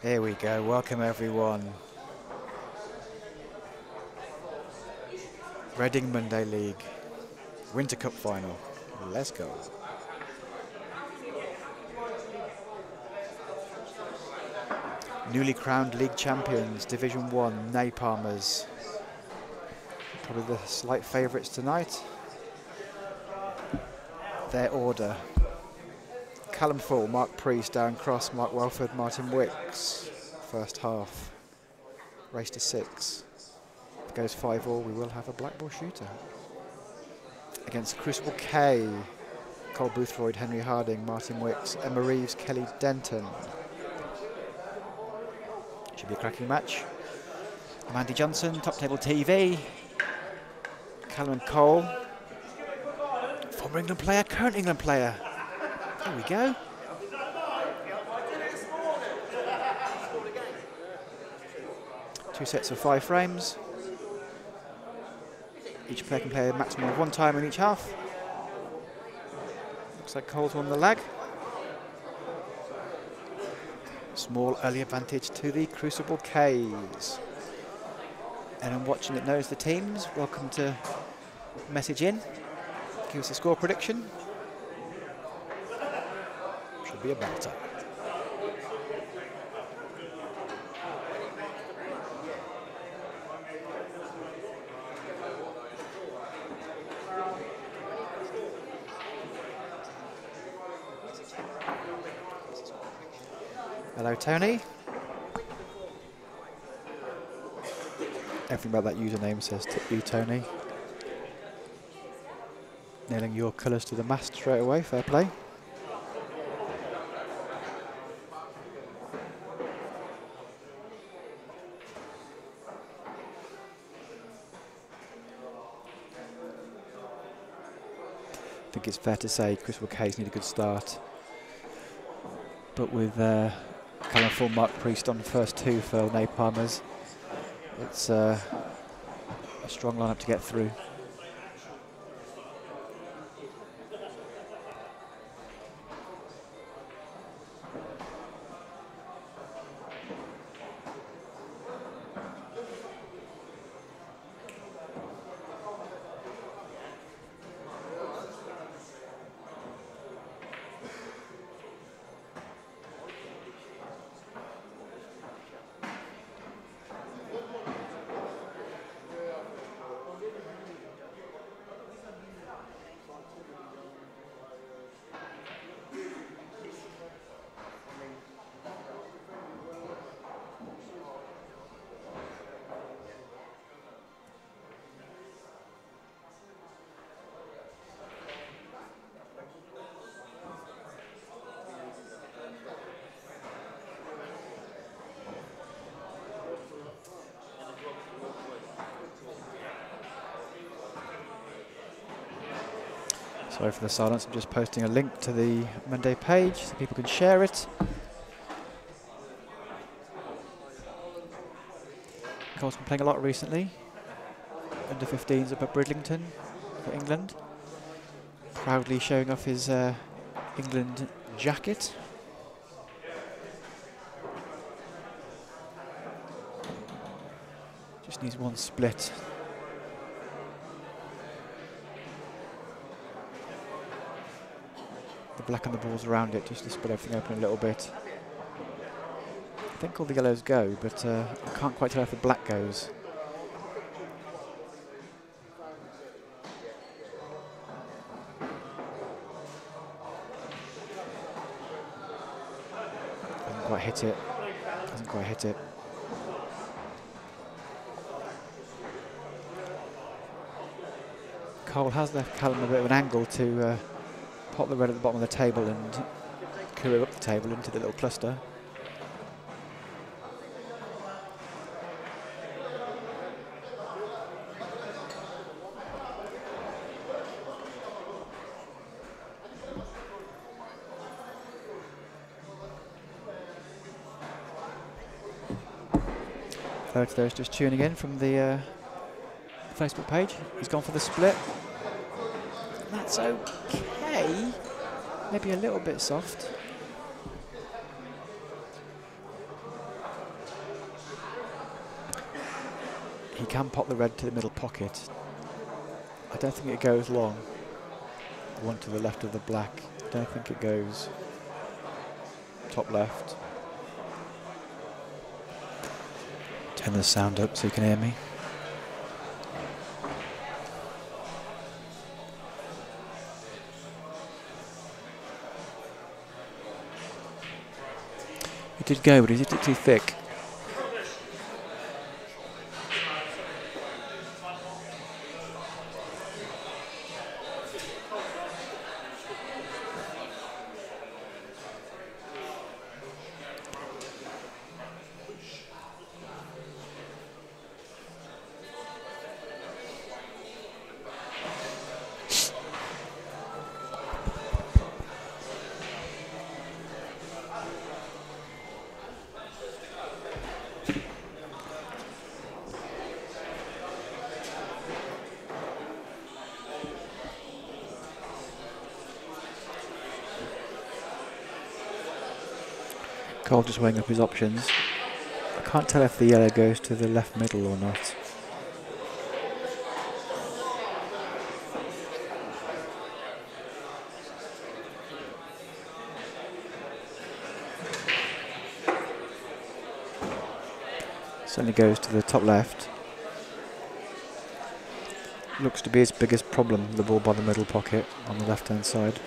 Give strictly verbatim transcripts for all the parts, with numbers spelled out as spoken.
Here we go. Welcome everyone. Reading Monday League Winter Cup final. Let's go. Newly crowned league champions, Division One, Napalmers. Probably the slight favourites tonight. Their order: Callum Full, Mark Priest, Darren Cross, Mark Welford, Martin Wicks. First half. Race to six. If it goes five all, we will have a black ball shooter. Against Crucible K, Cole Boothroyd, Henry Harding, Martin Wicks, Emma Reeves, Kelly Denton. Should be a cracking match. I'm Andy Johnson, Top Table T V. Callum and Cole. Former England player, current England player. There we go. Two sets of five frames. Each player can play a maximum of one time in each half. Looks like Cole's won the lag. Small early advantage to the Crucible K's. Anyone watching that knows the teams, welcome to message in. Give us a score prediction. Should be a belter. Hello, Tony. Everything about that username says to you, Tony. Nailing your colours to the mast straight away, fair play. I think it's fair to say Crucible K's need a good start. But with uh, Callum Full, Mark Priest on the first two for Napalmers, it's uh, a strong lineup to get through. Sorry for the silence, I'm just posting a link to the Monday page so people can share it. Cole's been playing a lot recently. Under fifteens up at Bridlington for England. Proudly showing off his uh, England jacket. Just needs one split. Black and the balls around it just to split everything open a little bit. I think all the yellows go, but uh, I can't quite tell if the black goes. Hasn't quite hit it. Hasn't quite hit it. Cole has left Callum a bit of an angle to uh, pop the red at the bottom of the table and career up the table into the little cluster. Third to those just tuning in from the uh, Facebook page. He's gone for the split. That's okay. Maybe a little bit soft. he can pop the red to the middle pocket. I don't think it goes long. One to the left of the black. I don't think it goes top left. Turn the sound up so you can hear me. It did go, but he hit it too thick. Cole just weighing up his options. I can't tell if the yellow goes to the left middle or not. Certainly goes to the top left. Looks to be his biggest problem, the ball by the middle pocket on the left hand side.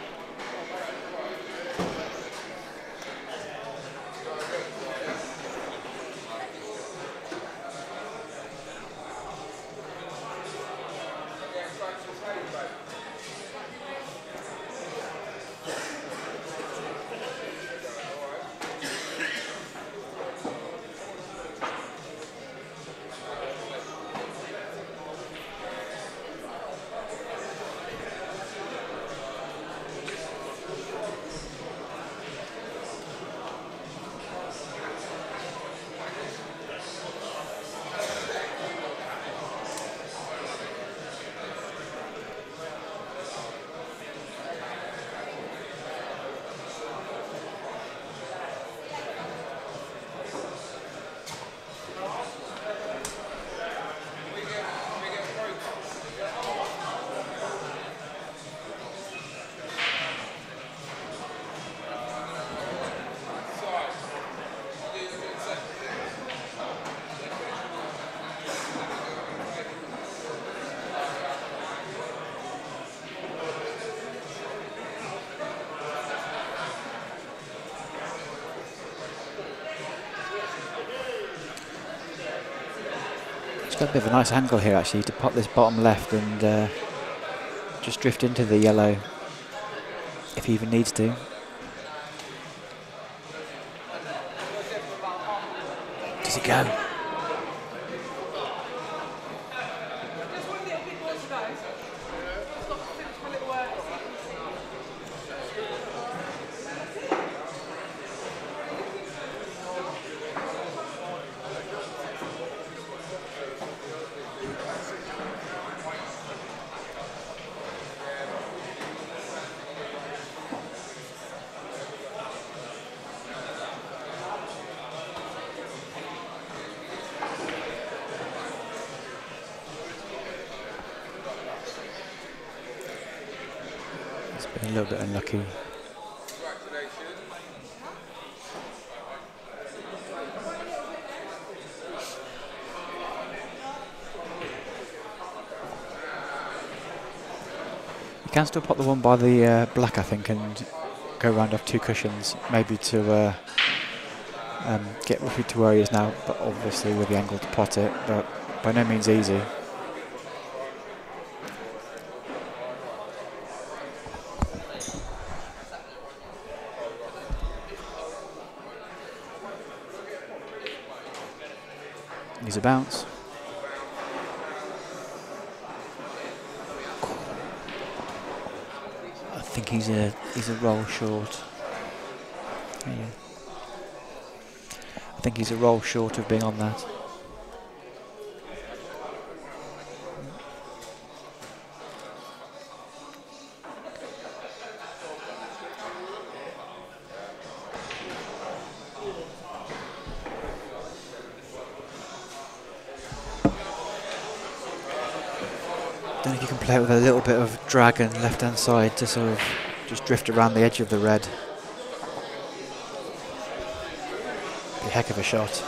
Got a bit of a nice angle here actually to pop this bottom left and uh, just drift into the yellow if he even needs to. Does it go? A little bit unlucky. You can still pop the one by the uh, black, I think, and go round off two cushions, maybe to uh, um, get Ruffy to where he is now, but obviously with the angle to pot it, but by no means easy. He's a bounce. I think he's a he's a roll short. Yeah. I think he's a roll short of being on that. if you can play it with a little bit of drag and left-hand side to sort of just drift around the edge of the red. Be a heck of a shot.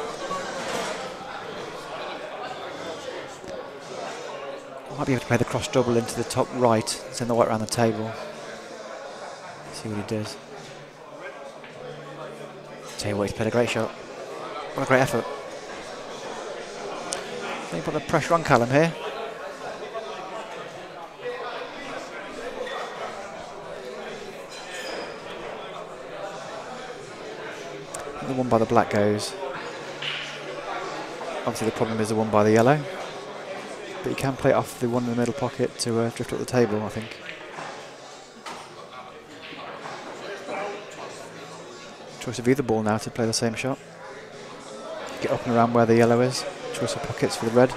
Might be able to play the cross double into the top right, send the white around the table. See what he does. Tell you what, he's played a great shot. What a great effort. Then you put the pressure on Callum here. And the one by the black goes. Obviously the problem is the one by the yellow. But you can play it off the one in the middle pocket to uh, drift up the table, I think. Choice of either ball now to play the same shot. Get up and around where the yellow is. Choice of pockets for the red.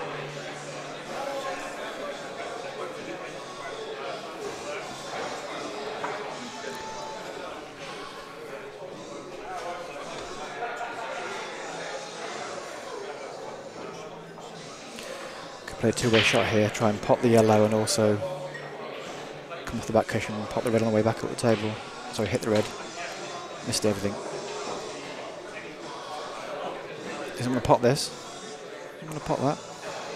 Could play a two-way shot here, try and pot the yellow and also come off the back cushion and pop the red on the way back up the table. Sorry, hit the red. Missed everything. Isn't going to pot this. I'm going to pot that.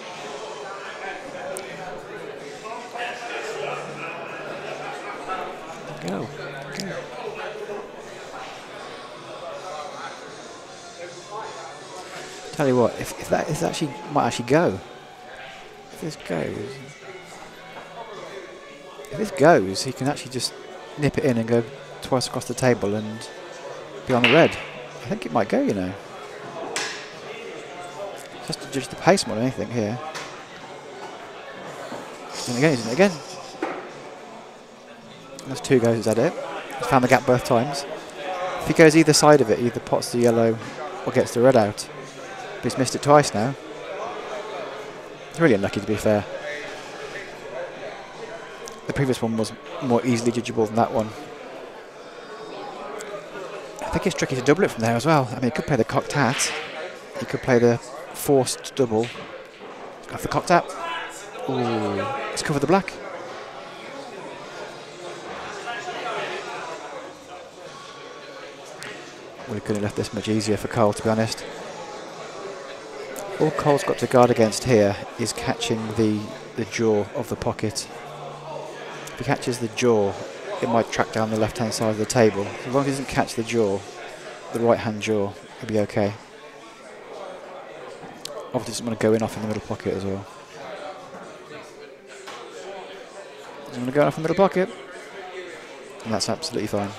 Go. Go. Tell you what, if, if that is actually might actually go. If this goes, if this goes, he can actually just nip it in and go twice across the table and be on the red. I think it might go, you know. Just to judge the pace more than anything here. And again, he's in it again. That's two goes at it. He's found the gap both times. If he goes either side of it, either pots the yellow or gets the red out. But he's missed it twice now. He's really unlucky, to be fair. The previous one was more easily judgeable than that one. I think it's tricky to double it from there as well. I mean, he could play the cocked hat. He could play the forced double. Go for the cocked hat. Ooh, let's cover the black. Well, he could have left this much easier for Cole, to be honest. All Cole's got to guard against here is catching the, the jaw of the pocket. If he catches the jaw, it might track down the left-hand side of the table. As long as he doesn't catch the jaw, the right-hand jaw, he'll be okay. Obviously doesn't want to go in off in the middle pocket as well. Doesn't want to go in off in the middle pocket. And that's absolutely fine.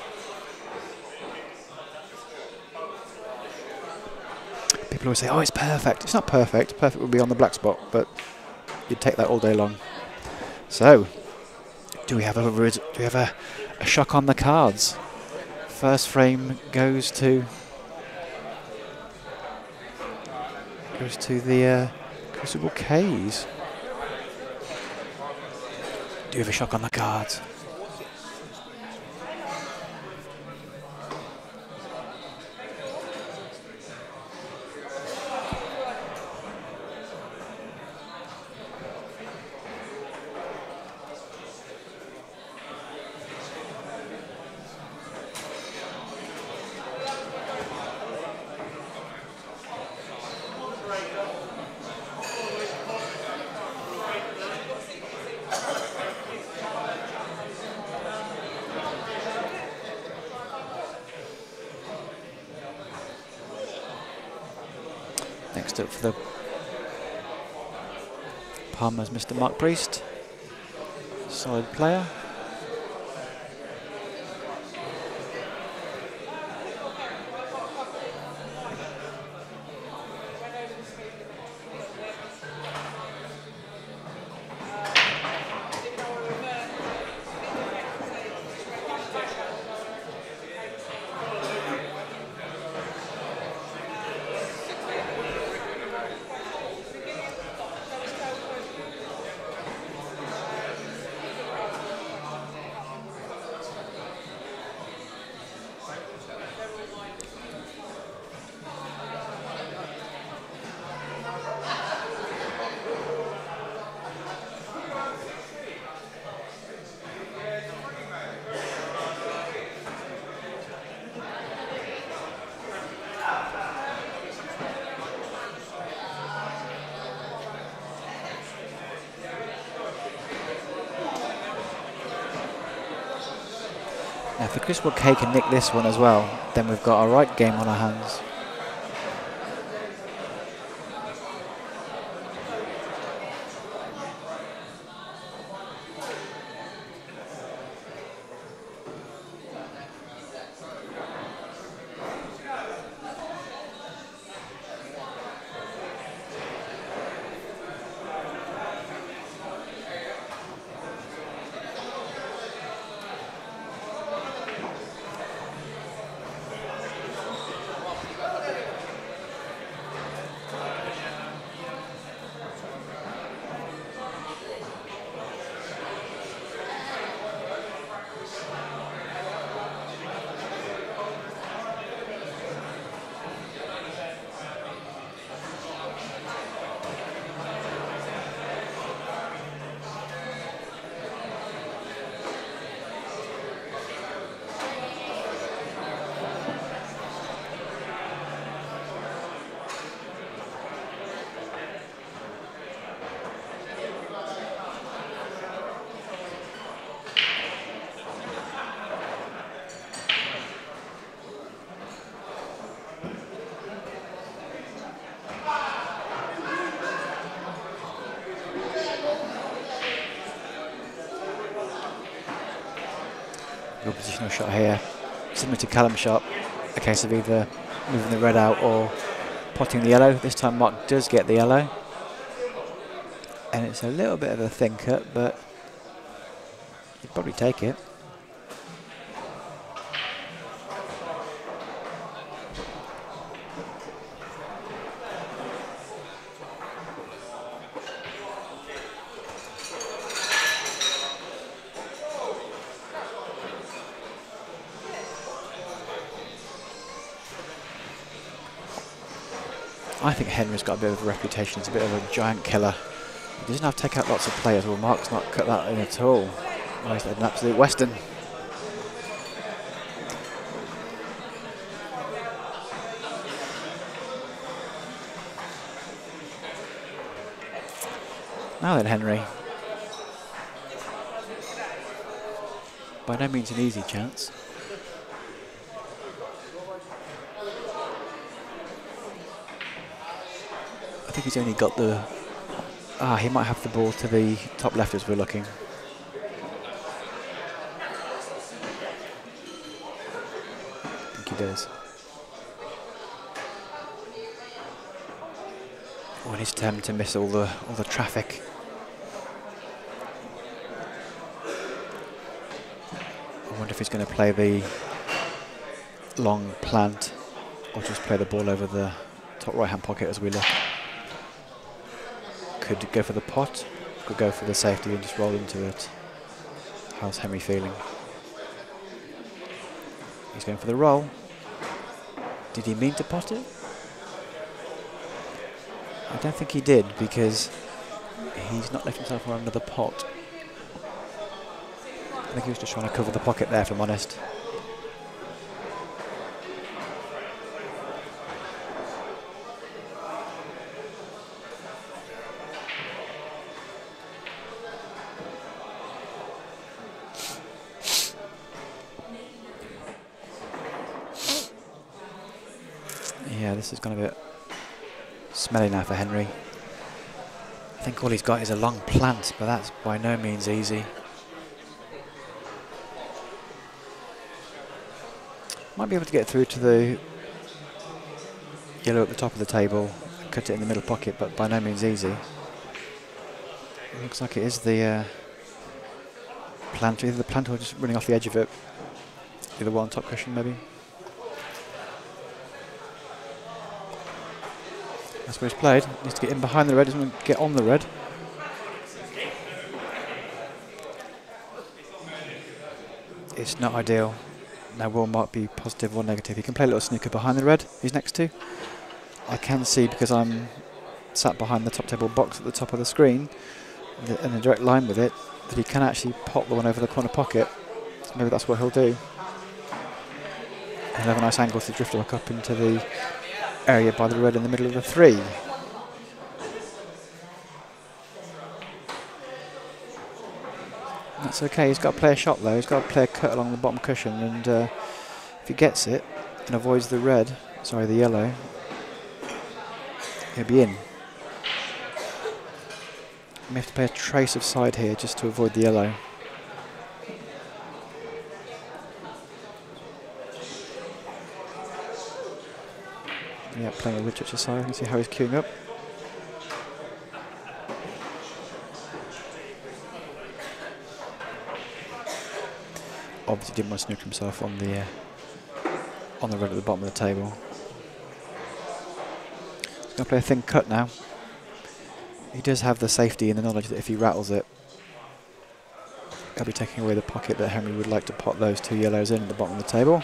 People always say, oh, it's perfect. It's not perfect. Perfect would be on the black spot, but you'd take that all day long. So, do we have a, do we have a, a shock on the cards? First frame goes to goes to the uh, Crucible K's. Do you have a shock on the cards? Next up for the Palmer's Mister Mark Priest. Solid player. Now if the Crystal K can nick this one as well, then we've got a right game on our hands. Good positional shot here, similar to Callum's shot, a case of either moving the red out or potting the yellow. This time Mark does get the yellow, and it's a little bit of a thin cut, but you'd probably take it. I think Henry's got a bit of a reputation. He's a bit of a giant killer. He doesn't have to take out lots of players. Well, Mark's not cut that in at all. Oh, he's an absolute Western. Now then, Henry. By no means an easy chance. I think he's only got the... Ah, he might have the ball to the top left as we're looking. I think he does. Oh, and he's determined to miss all the all the traffic. I wonder if he's going to play the long plant or just play the ball over the top right-hand pocket as we look. Could go for the pot, could go for the safety and just roll into it. How's Henry feeling? He's going for the roll. Did he mean to pot it? I don't think he did, because he's not left himself for another pot. I think he was just trying to cover the pocket there, if I'm honest. Yeah, this is going to be smelly now for Henry. I think all he's got is a long plant, but that's by no means easy. Might be able to get through to the yellow at the top of the table, cut it in the middle pocket, but by no means easy. It looks like it is the uh, plant, either the plant or just running off the edge of it. Either one top cushion maybe. That's where he's played. Needs to get in behind the red, doesn't get on the red. It's not ideal. Now will Mark be positive or negative? He can play a little snooker behind the red he's next to. I can see, because I'm sat behind the top table box at the top of the screen the, in a direct line with it, that he can actually pop the one over the corner pocket. So maybe that's what he'll do. He'll have a nice angle to drift back up into the area by the red in the middle of the three. That's okay, he's got to play a shot though, he's got to play a cut along the bottom cushion, and uh, if he gets it and avoids the red, sorry the yellow, he'll be in. We have to play a trace of side here just to avoid the yellow. Yeah, playing a Richard's side, you can see how he's queuing up. Obviously didn't want to snooker himself on the uh, on the red at the bottom of the table. He's going to play a thin cut now. He does have the safety and the knowledge that if he rattles it, he'll be taking away the pocket that Henry would like to pot those two yellows in at the bottom of the table.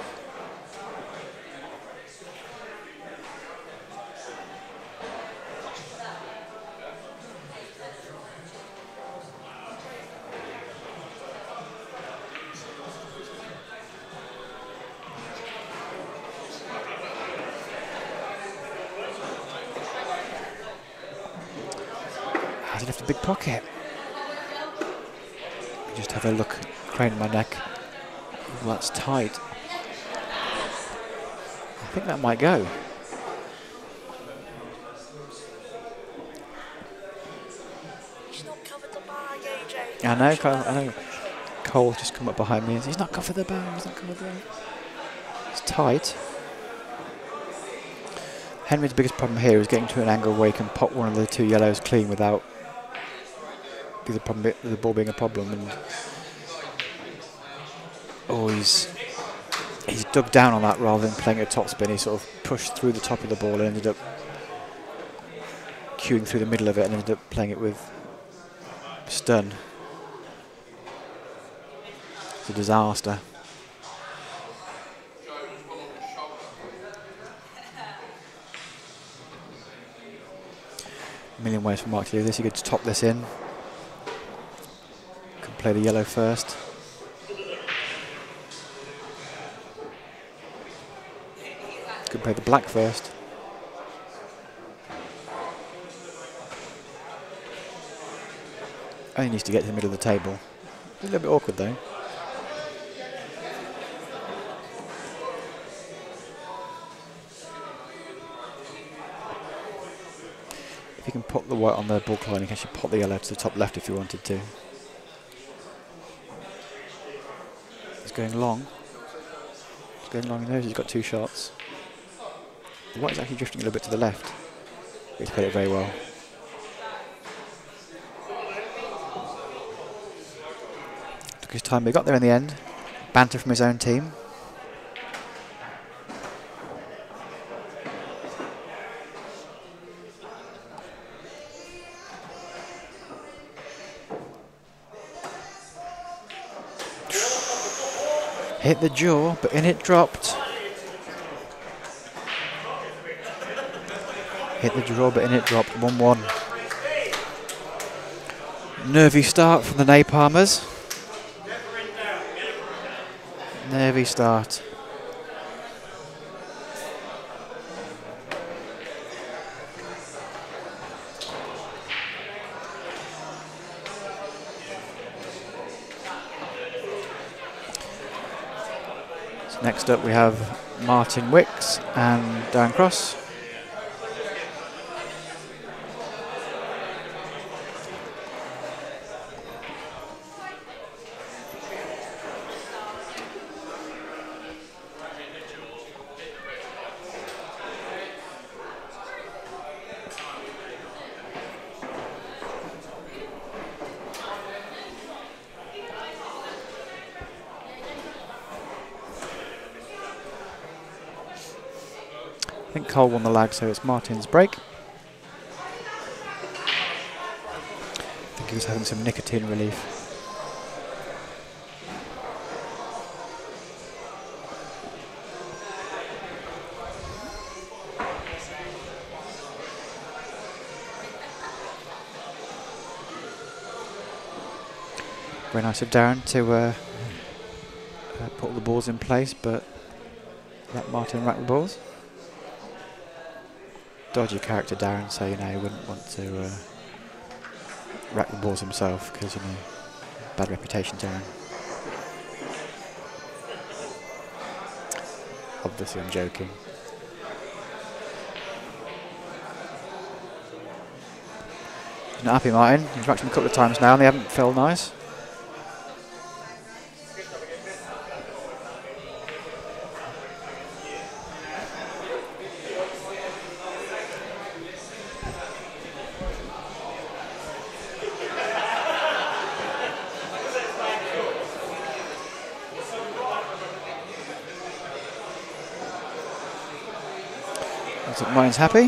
Has he left a big pocket? Just have a look, craning my neck. Ooh, that's tight. I think that might go. He's not covered the bag, A J. I know, Cole, I know. Cole's just come up behind me and he's not covered the bag, he's not covered the bag. It's tight. Henry's biggest problem here is getting to an angle where he can pop one of the two yellows clean without the, problem, the ball being a problem. And oh, he's he's dug down on that rather than playing a top spin. He sort of pushed through the top of the ball and ended up cueing through the middle of it and ended up playing it with stun. It's a disaster. A million ways for Mark to do this. He could top this in. Could play the yellow first. Could play the black first. Only needs to get to the middle of the table. A little bit awkward though. If you can put the white on the ball line, you can actually pop the yellow to the top left if you wanted to. He's going long. He's going long, he knows he's got two shots. The white is actually drifting a little bit to the left. He's played it very well. Took his time, but he got there in the end. Banter from his own team. Hit the jaw, but in it dropped. Hit the draw, but in it dropped. one one. Nervy start from the Napalmers. Nervy start. So next up we have Martin Wicks and Darren Cross. I think Cole won the lag, so it's Martin's break. I think he was having some nicotine relief. Very nice of Darren to uh, uh, put all the balls in place, but let Martin rack the balls. Dodgy character Darren, so you know he wouldn't want to uh, rack the balls himself because you know Bad reputation, Darren. Obviously, I'm joking. He's not happy, Martin. He's whacked him a couple of times now and they haven't felt nice. Looks like Martin's happy.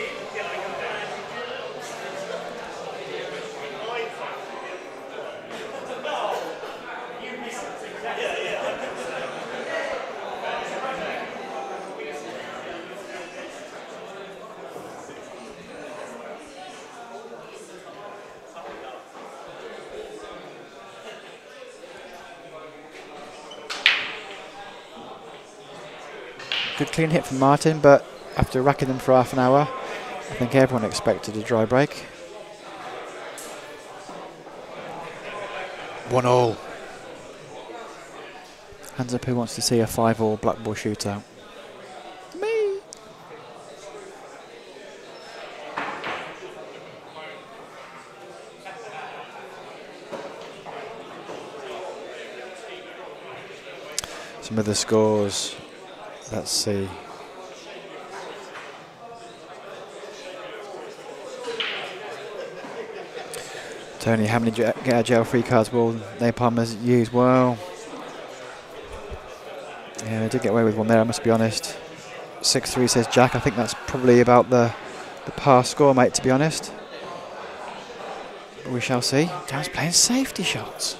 Good clean hit from Martin, but after racking them for half an hour, I think everyone expected a dry break. One all. Hands up who wants to see a five all black ball shootout. Me. Some of the scores. Let's see. Tony, how many get out of jail free cards will Napalm has used? Well, yeah, they did get away with one there, I must be honest. six three says Jack. I think that's probably about the, the par score, mate, to be honest. But we shall see. Dan's playing safety shots.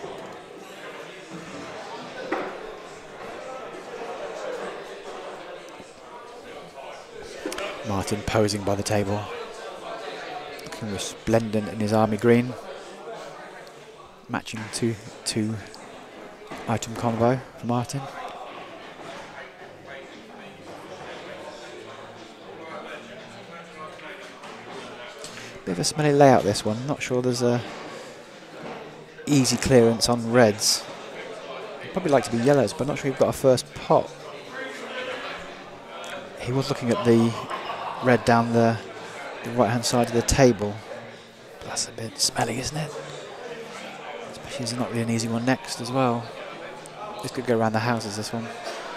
Martin posing by the table. Looking resplendent in his army green. Matching two, two item combo for Martin. Bit of a smelly layout this one. Not sure there's a easy clearance on reds. I'd probably like to be yellows, but not sure you've got a first pot. He was looking at the red down the, the right hand side of the table. That's a bit smelly, isn't it? Especially as it's not really an easy one next as well. This could go around the houses, this one.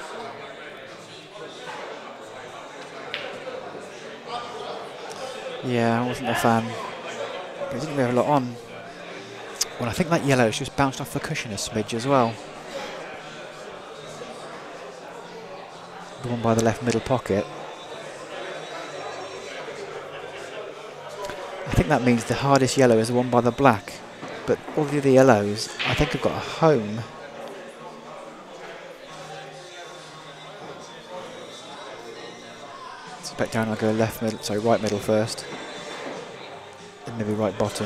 Yeah, I wasn't a fan. But it didn't really have a lot on. Well, I think that yellow's just bounced off the cushion a smidge as well. The one by the left middle pocket. I think that means the hardest yellow is the one by the black, but all the other yellows I think have got a home. So back down, I'll go left middle, sorry, right middle first, and maybe right bottom.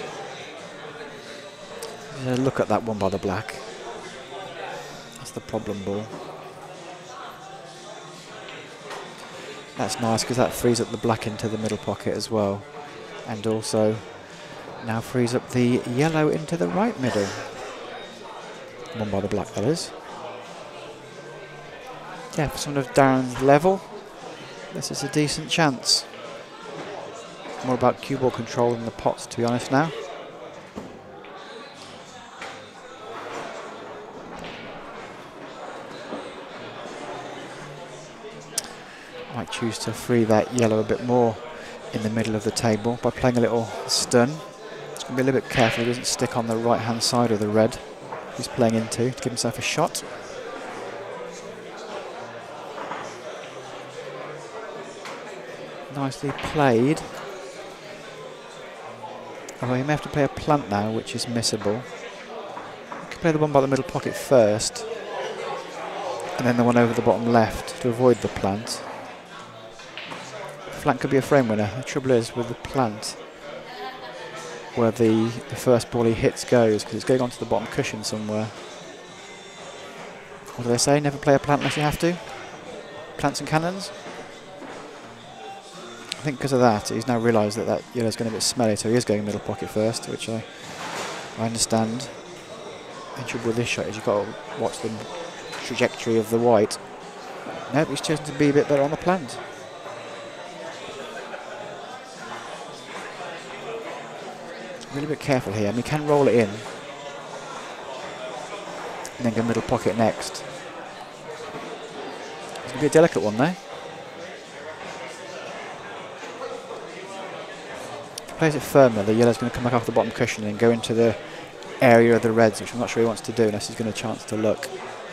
Uh, look at that one by the black. That's the problem ball. That's nice because that frees up the black into the middle pocket as well. And also now frees up the yellow into the right middle. One by the black, that is. Yeah, for someone of Darren's level, this is a decent chance. More about cue ball control than the pots, to be honest now. Might choose to free that yellow a bit more in the middle of the table by playing a little stun. It's going to be a little bit careful he doesn't stick on the right hand side of the red he's playing into to give himself a shot. Nicely played. Although he may have to play a plant now, which is missable. He can play the one by the middle pocket first, and then the one over the bottom left to avoid the plant. Flank could be a frame winner. The trouble is with the plant, where the, the first ball he hits goes, because it's going onto the bottom cushion somewhere. What do they say? Never play a plant unless you have to? Plants and cannons? I think because of that, he's now realised that that yellow's going a bit smelly, so he is going middle pocket first, which I, I understand. In trouble with this shot is you've got to watch the trajectory of the white. Nope, he's chosen to be a bit better on the plant. Really a bit careful here. I mean, he can roll it in. And then go middle pocket next. It's going to be a delicate one though. If he plays it firmer, the yellow's going to come back off the bottom cushion and go into the area of the reds, which I'm not sure he wants to do unless he's going to chance to look.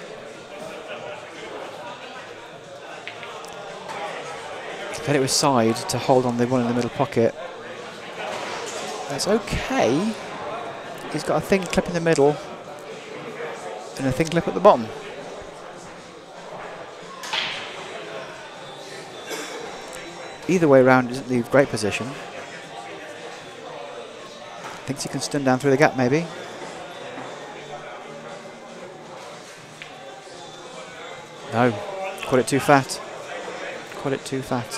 He's played it with side to hold on the one in the middle pocket. That's okay. He's got a thin clip in the middle and a thin clip at the bottom. Either way around doesn't leave great position. Thinks he can stun down through the gap maybe. No, caught it too fat. Caught it too fat.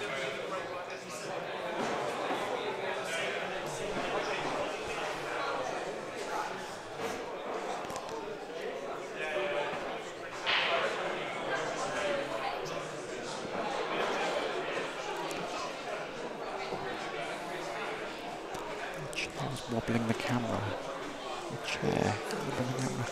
Chair's wobbling the camera. The chair wobbling the camera.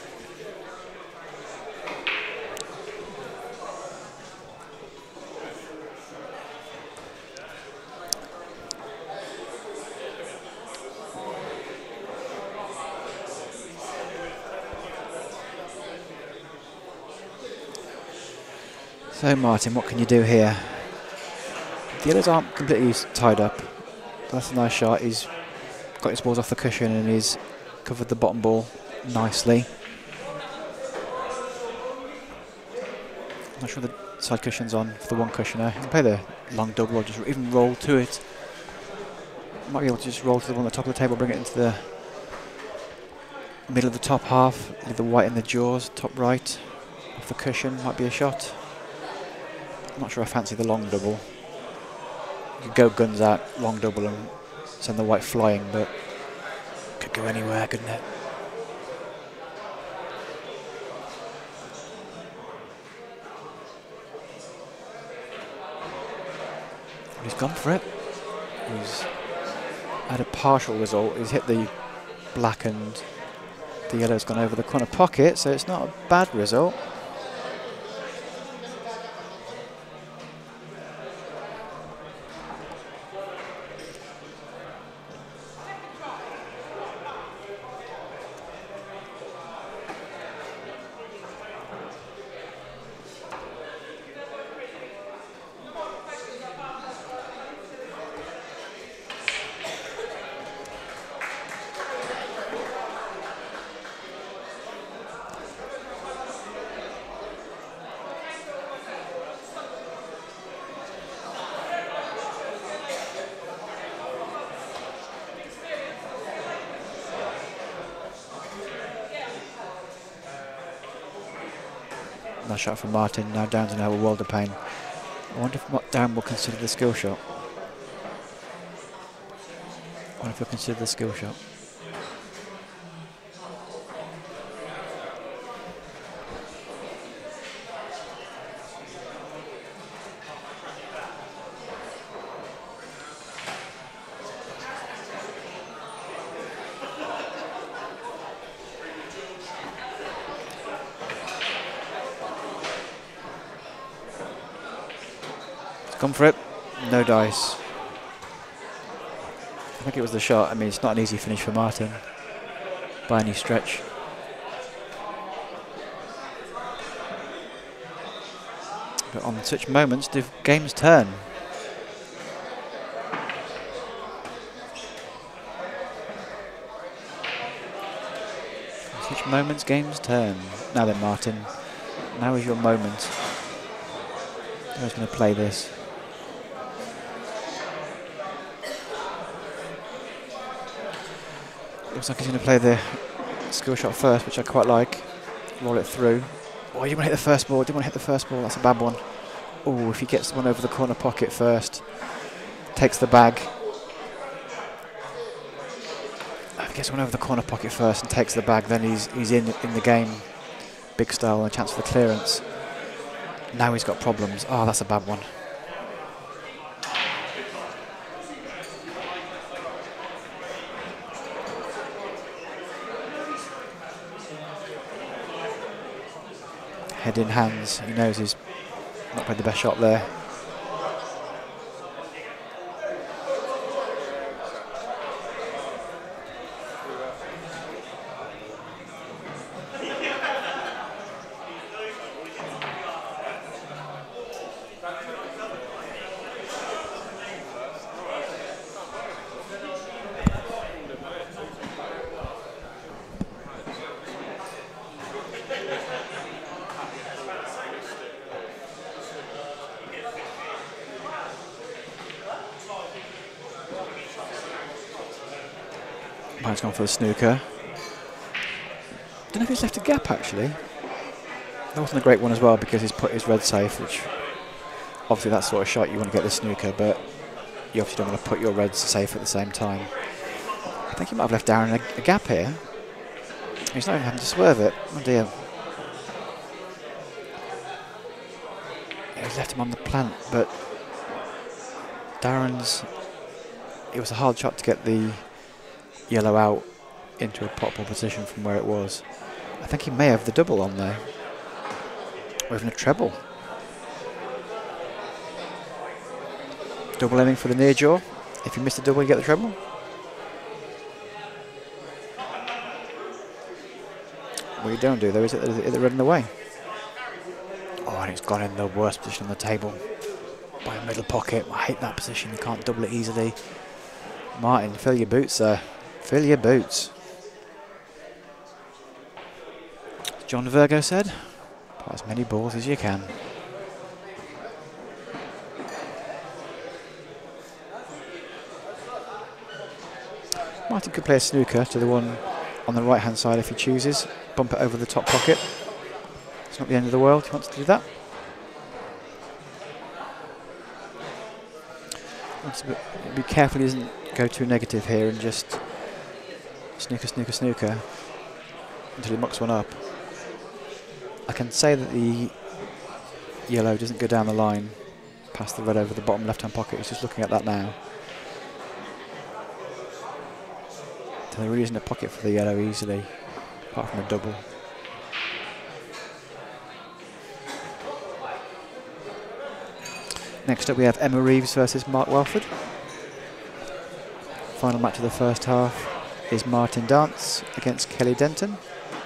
So Martin, what can you do here? The yellows aren't completely tied up. That's a nice shot. He's got his balls off the cushion and he's covered the bottom ball nicely. I'm not sure the side cushion's on for the one cushioner. You can play the long double or just even roll to it. Might be able to just roll to the one at the top of the table, bring it into the middle of the top half, leave the white in the jaws, top right, off the cushion, might be a shot. I'm not sure I fancy the long double. You could go guns out, long double and send the white flying, but could go anywhere, couldn't it? He's gone for it. He's had a partial result. He's hit the black and the yellow's gone over the corner pocket, so it's not a bad result. Nice shot from Martin, now down to now a world of pain. I wonder if Dan will consider the skill shot. I wonder if he'll consider the skill shot. Gone for it, no dice. I think it was the shot. I mean, it's not an easy finish for Martin by any stretch. But on such moments, do games turn? On such moments, games turn. Now then, Martin, now is your moment. Who's going to play this? Looks like he's going to play the skill shot first, which I quite like. Roll it through. Oh, you didn't want to hit the first ball. Didn't want to hit the first ball. That's a bad one. Oh, if he gets one over the corner pocket first, takes the bag. I think gets one over the corner pocket first and takes the bag, then he's he's in in the game, big style and a chance for the clearance. Now he's got problems. Oh, that's a bad one. Head in hands. He knows he's not played the best shot there. Mine's gone for the snooker. Don't know if he's left a gap actually. That wasn't a great one as well because he's put his red safe, which obviously that sort of shot you want to get the snooker, but you obviously don't want to put your reds safe at the same time. I think he might have left Darren a, a gap here. He's not even having to swerve it. Oh dear. He's left him on the plant, but Darren's... It was a hard shot to get the yellow out into a pot ball position from where it was. I think he may have the double on there, or even a treble. Double aiming for the near jaw. If you miss the double, you get the treble. What you don't do though is it the, the red in the way. Oh, and it's gone in the worst position on the table by a middle pocket. I hate that position. You can't double it easily. Martin, fill your boots, sir. Fill your boots. John Virgo said, put as many balls as you can. Martin could play a snooker to the one on the right hand side if he chooses. Bump it over the top pocket. It's not the end of the world if he wants to do that. Wants to be careful he doesn't go too negative here and just snooker, snooker, snooker until he mucks one up. I can say that the yellow doesn't go down the line past the red over the bottom left hand pocket. He's just looking at that now. So there really isn't a pocket for the yellow easily, apart from a double. Next up we have Emma Reeves versus Mark Welford. Final match of the first half is Martin Dance against Kelly Denton.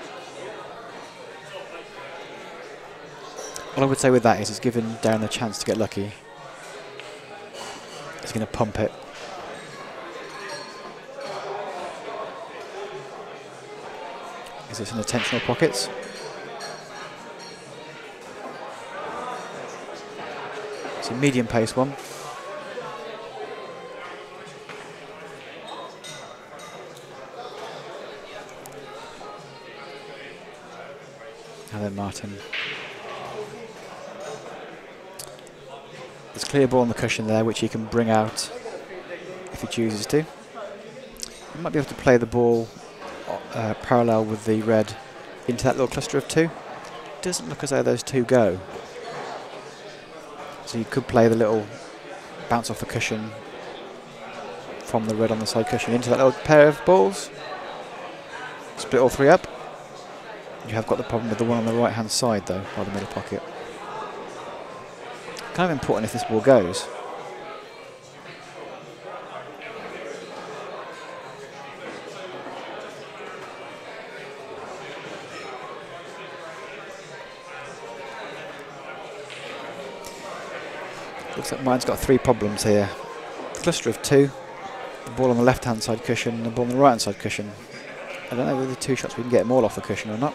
All I would say with that is he's given Darren the chance to get lucky. He's going to pump it. Is this an attentional pockets? It's a medium pace one. And then Martin. There's clear ball on the cushion there, which he can bring out if he chooses to. He might be able to play the ball uh, parallel with the red into that little cluster of two. Doesn't look as though those two go. So you could play the little bounce off the cushion from the red on the side cushion into that little pair of balls. Split all three up. You have got the problem with the one on the right hand side though, by the middle pocket. Kind of important if this ball goes. Looks like mine's got three problems here. The cluster of two, the ball on the left hand side cushion and the ball on the right hand side cushion. I don't know whether the two shots we can get them all off the cushion or not.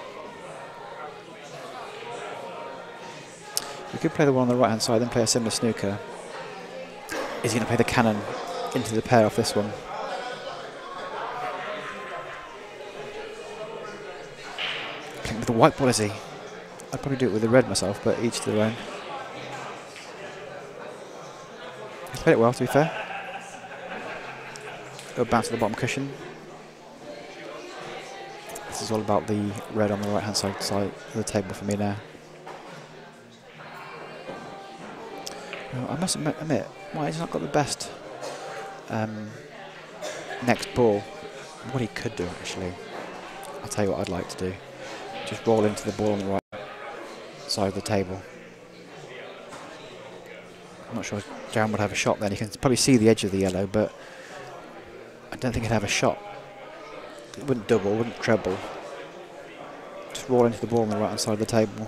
We could play the one on the right hand side, then play a similar snooker. Is he going to play the cannon into the pair off this one? Playing with the white ball, is he? I'd probably do it with the red myself, but each to their own. He's played it well, to be fair. Go bounce to the bottom cushion. This is all about the red on the right hand side side of the table for me now. Well, I must admit, admit White's not got the best um, next ball. What he could do actually, I'll tell you what I'd like to do. Just roll into the ball on the right side of the table. I'm not sure if Darren would have a shot then. You can probably see the edge of the yellow, but I don't think he'd have a shot. It wouldn't double, wouldn't treble. Just roll into the ball on the right hand side of the table.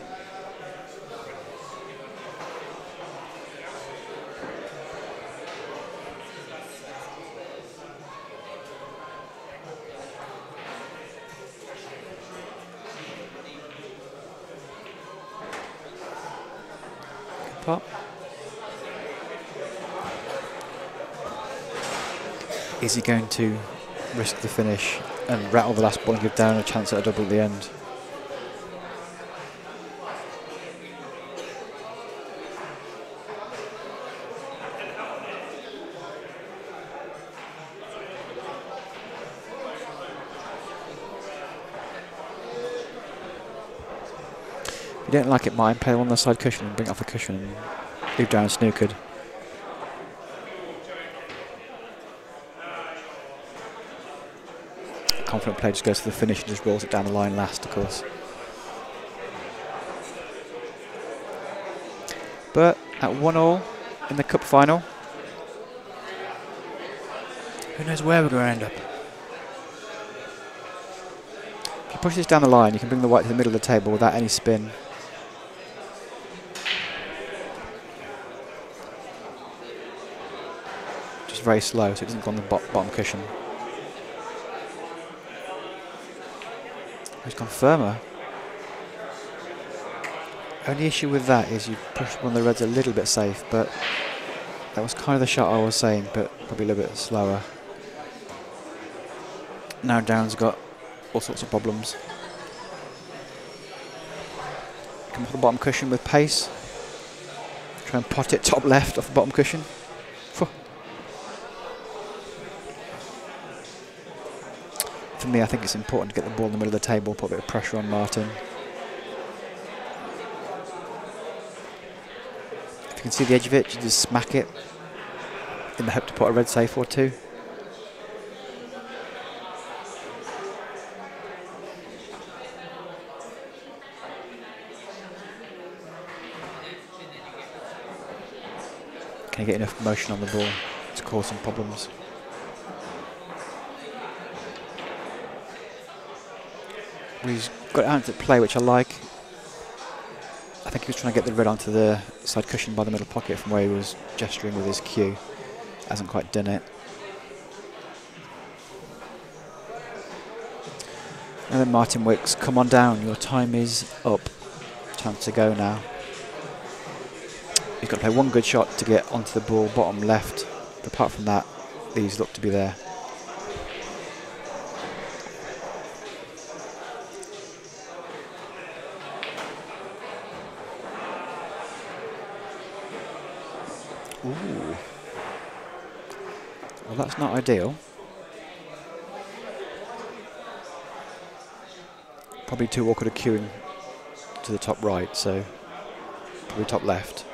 Good pot. Is he going to risk the finish and rattle the last ball and give Darren a chance at a double at the end? If you don't like it, mine, play on the side cushion and bring it off the cushion and leave Darren snookered. Confident player just goes to the finish and just rolls it down the line last, of course. But at one all in the cup final, who knows where we're going to end up. If you push this down the line, you can bring the white to the middle of the table without any spin. Just very slow, so it doesn't go on the bo bottom cushion. He's gone firmer. Only issue with that is you push one of the reds a little bit safe, but that was kind of the shot I was saying, but probably a little bit slower. Now Darren's got all sorts of problems. Come off the bottom cushion with pace. Try and pot it top left off the bottom cushion. Phew. For me, I think it's important to get the ball in the middle of the table, put a bit of pressure on Martin. If you can see the edge of it, you just smack it in the hope to put a red safe or two. Can you get enough motion on the ball to cause some problems? He's got it out at play, which I like. I think he was trying to get the red onto the side cushion by the middle pocket from where he was gesturing with his cue. Hasn't quite done it. And then Martin Wicks, come on down, your time is up. Chance to go now. He's got to play one good shot to get onto the ball, bottom left. But apart from that, these look to be there. Ooh. Well, that's not ideal. Probably too awkward a queuing to the top right, so probably top left.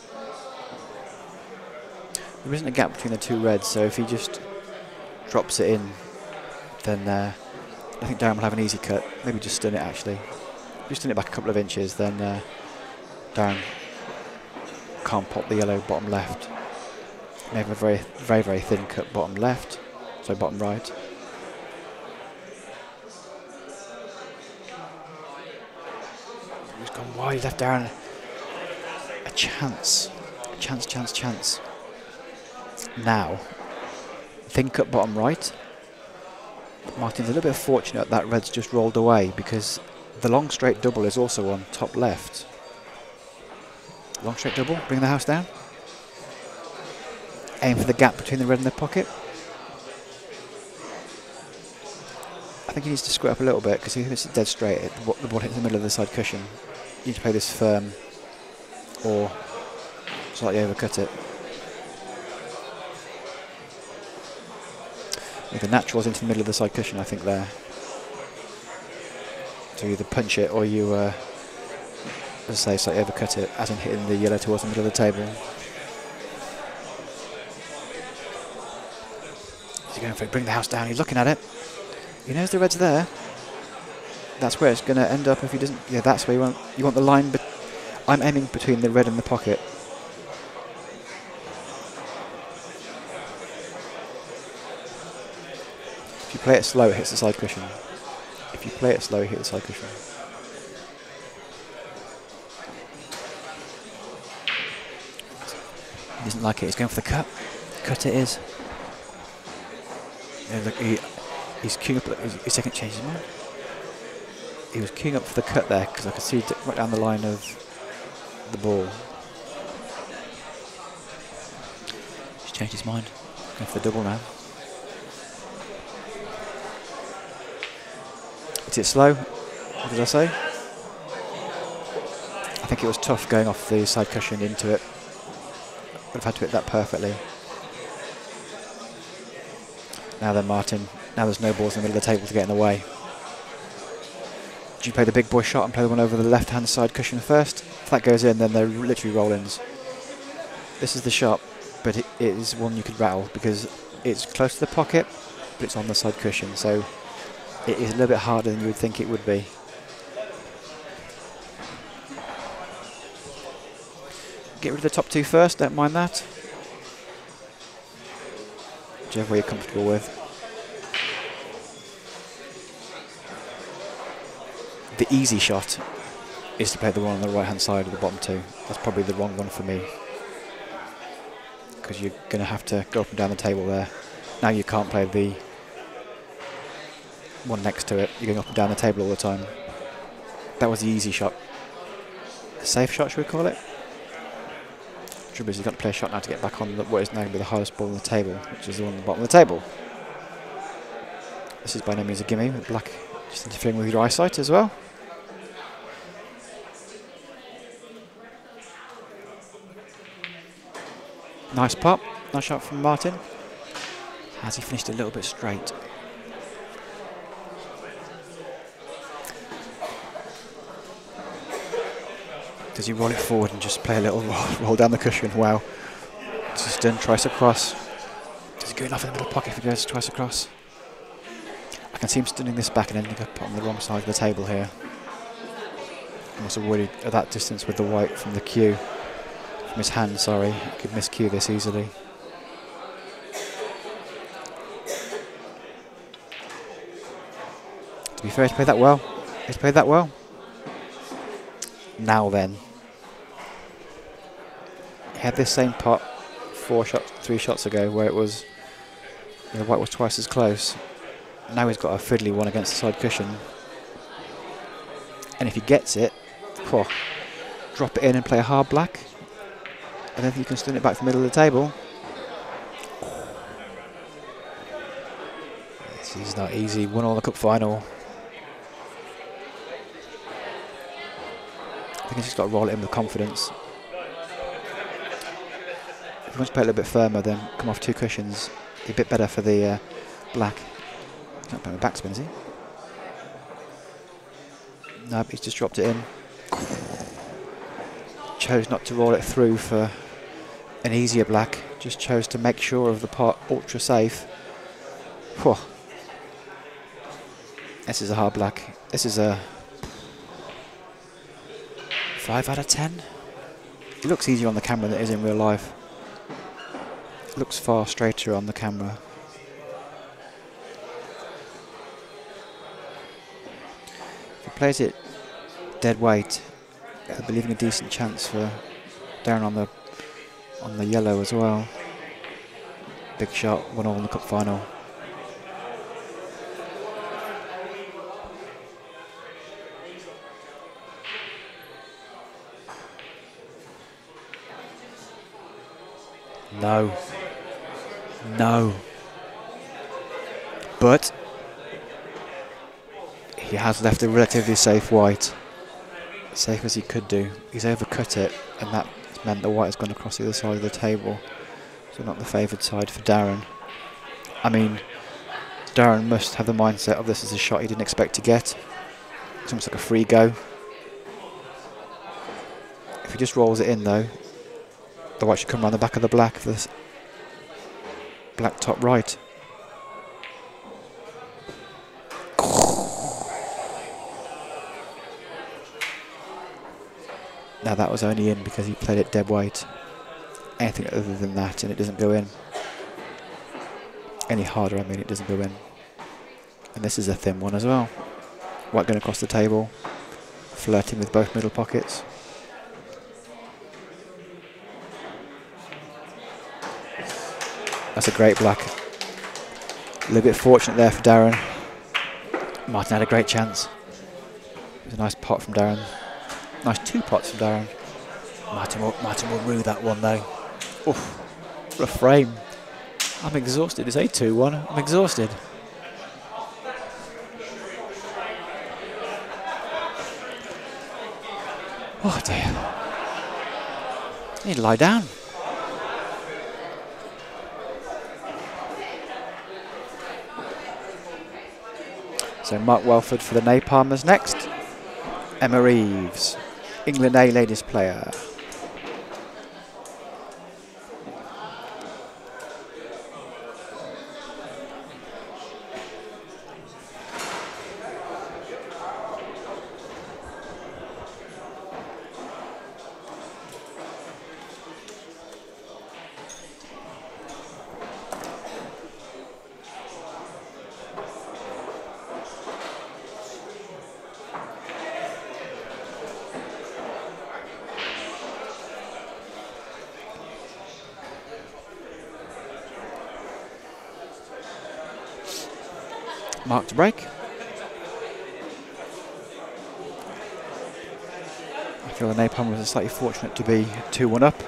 There isn't a gap between the two reds, so if he just drops it in, then uh, I think Darren will have an easy cut. Maybe just stun it actually. Just stun it back a couple of inches, then uh, Darren can't pop the yellow bottom left. May have a very, very, very thin cut bottom left, so bottom right. He's gone wide, left Darren a chance, a chance, chance, chance. Now, thin cut bottom right. Martin's a little bit fortunate that red's just rolled away because the long straight double is also on top left. Long straight double, bring the house down. Aim for the gap between the red and the pocket. I think he needs to square up a little bit because if it's dead straight, it, the ball hits the middle of the side cushion. You need to play this firm or slightly overcut it. Yeah, the natural's into the middle of the side cushion, I think, there. to either punch it or you, uh, as I say, slightly overcut it, as in hitting the yellow towards the middle of the table. He's going for it, bring the house down, he's looking at it. He knows the red's there. That's where it's going to end up if he doesn't. Yeah, that's where you want. You want the line. But I'm aiming between the red and the pocket. If you play it slow, it hits the side cushion. If you play it slow, it hits the side cushion. He doesn't like it. He's going for the cut. Cut it is. Yeah, look, he, he's queuing up. His, his second change his mind. He was queuing up for the cut there because I could see it right down the line of the ball. He's changed his mind. Going for the double now. Is it slow? What did I say? I think it was tough going off the side cushion into it. Would have had to hit that perfectly. Now then, Martin. Now there's no balls in the middle of the table to get in the way. Do you play the big boy shot and play the one over the left-hand side cushion first? If that goes in, then they're literally roll-ins. This is the shot, but it, it is one you could rattle because it's close to the pocket, but it's on the side cushion, so it is a little bit harder than you would think it would be. Get rid of the top two first, don't mind that. Whichever way you're comfortable with. The easy shot is to play the one on the right hand side of the bottom two. That's probably the wrong one for me. Because you're going to have to go up and down the table there. Now you can't play the one next to it. You're going up and down the table all the time. That was the easy shot. The safe shot, should we call it? Trouble is you've got to play a shot now to get back on the, what is now the highest ball on the table, which is the one on the bottom of the table. This is by no means a gimme, with black just interfering with your eyesight as well. Nice pop, nice shot from Martin. Has he finished a little bit straight? Does he roll it forward and just play a little roll, roll down the cushion? Wow. Just done twice across. Does he go enough in the middle pocket if he goes twice across? I can see him stunning this back and ending up on the wrong side of the table here. I'm also worried at that distance with the white from the cue. From his hand, sorry. He could miscue this easily. To be fair, he's played that well. He's played that well. Now then. He had this same pot four shots, three shots ago where it was, you know, white was twice as close. Now he's got a fiddly one against the side cushion. And if he gets it, whew, drop it in and play a hard black. I don't think you can stun it back to the middle of the table. This is not easy. Won all the cup final. I think he's just got to roll it in with confidence. If he wants to play a little bit firmer, then come off two cushions. Be a bit better for the uh, black. He's not playing with backspin, is he? No, he's just dropped it in. Chose not to roll it through for an easier black. Just chose to make sure of the pot ultra safe. Whew. This is a hard black. This is a five out of ten. It looks easier on the camera than it is in real life. It looks far straighter on the camera. If he plays it dead weight, I believe in a decent chance for down on the on the yellow as well. Big shot, one all in the cup final. No. No. But he has left a relatively safe white. Safe as he could do. He's overcut it, and that meant the white has gone across the other side of the table. So not the favoured side for Darren. I mean, Darren must have the mindset of this as a shot he didn't expect to get. It's almost like a free go. If he just rolls it in though, the white should come around the back of the black for this black top right. Now that was only in because he played it dead white. Anything other than that and it doesn't go in. Any harder, I mean, it doesn't go in. And this is a thin one as well. White going across the table, flirting with both middle pockets. That's a great black. A little bit fortunate there for Darren. Martin had a great chance. It was a nice pot from Darren. Nice two pots from Darren. Martin will, Martin will rue that one though. Oof, what a frame. I'm exhausted. It's eight two one. I'm exhausted. Oh dear. I need to lie down. So Mark Welford for the Napalmers next. Emma Reeves, England A ladies player. Mark to break. I feel the Napalm was slightly fortunate to be two one up.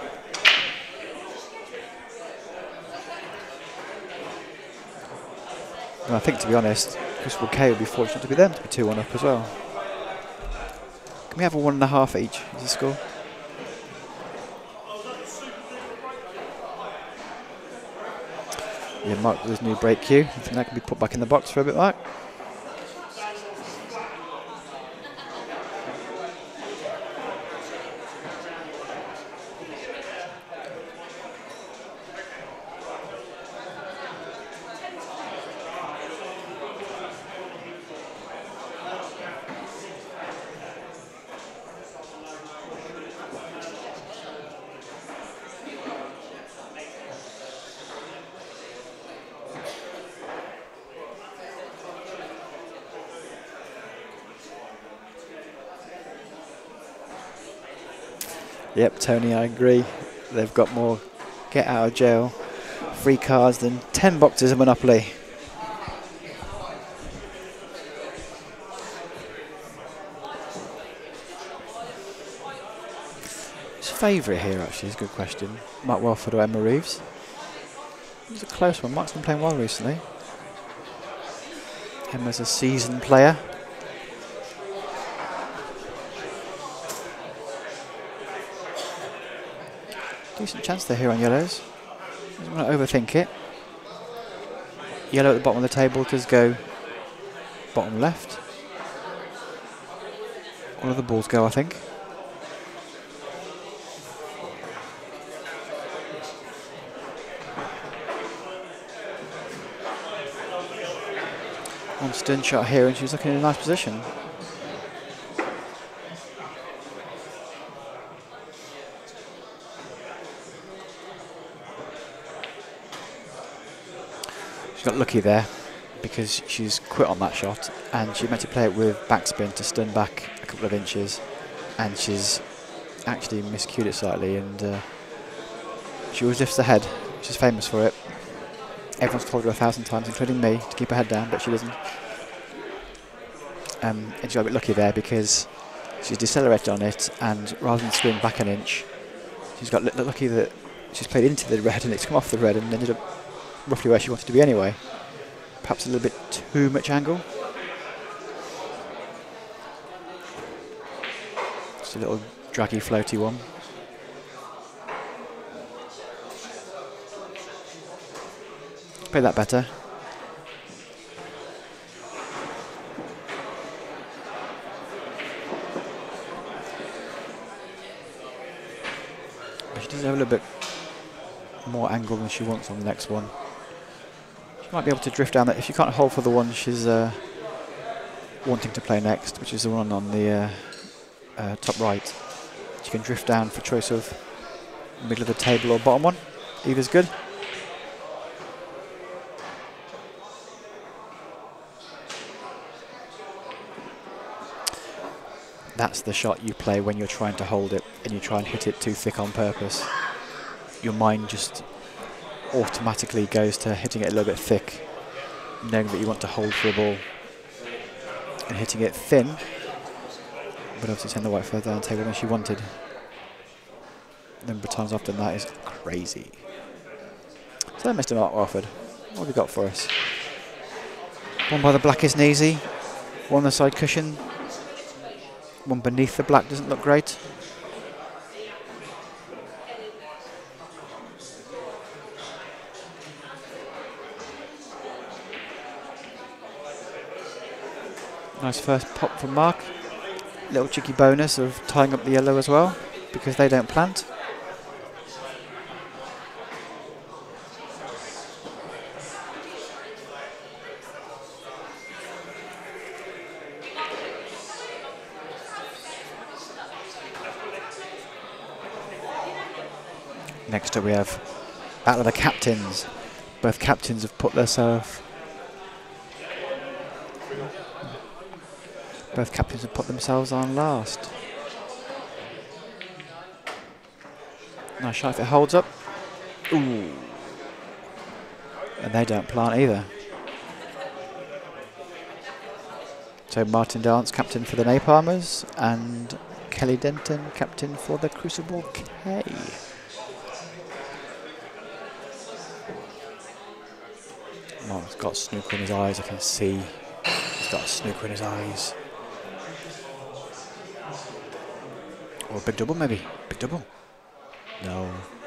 And I think, to be honest, Crystal K would be fortunate to be them to be two one up as well. Can we have a one and a half each as a score? Yeah, Mark with his new break cue. I think that can be put back in the box for a bit, Mark. Yep, Tony, I agree. They've got more get out of jail free cards than ten boxes of Monopoly. His favourite here actually is a good question. Mark Welford or Emma Reeves? It's a close one. Mark's been playing well recently. Emma's a seasoned player. Decent chance there here on yellows. Doesn't want to overthink it. Yellow at the bottom of the table does go bottom left. All of the balls go, I think. One stun shot here and she's looking in a nice position. She got lucky there because she's quit on that shot and she meant to play it with backspin to stun back a couple of inches and she's actually miscued it slightly and uh, she always lifts the head. She's famous for it. Everyone's told her a thousand times, including me, to keep her head down, but she doesn't. Um, and she got a bit lucky there because she's decelerated on it and rather than swing back an inch, she's got lucky that she's played into the red and it's come off the red and ended up roughly where she wanted to be anyway. Perhaps a little bit too much angle. Just a little draggy, floaty one. Play that better. She does have a little bit more angle than she wants on the next one. She might be able to drift down that. If she can't hold for the one she's uh, wanting to play next, which is the one on the uh, uh, top right, she can drift down for choice of middle of the table or bottom one. Either's good. That's the shot you play when you're trying to hold it and you try and hit it too thick on purpose. Your mind just automatically goes to hitting it a little bit thick, knowing that you want to hold for a ball, and hitting it thin, but obviously send the white further down the table than she wanted. The number of times I've done that is crazy. So then, Mister Mark Warford, what have you got for us? One by the black isn't easy, one on the side cushion, one beneath the black doesn't look great. Nice first pop from Mark. Little cheeky bonus of tying up the yellow as well, because they don't plant. Next up we have battle of the captains. Both captains have put themselves Both captains have put themselves on last. Nice shot if it holds up. Ooh. And they don't plant either. So Martin Dance, captain for the Napalmers, and Kelly Denton, captain for the Crucible K. Mark's got a snooker in his eyes, I can see. He's got a snooker in his eyes. Or a big double maybe. Big double. No.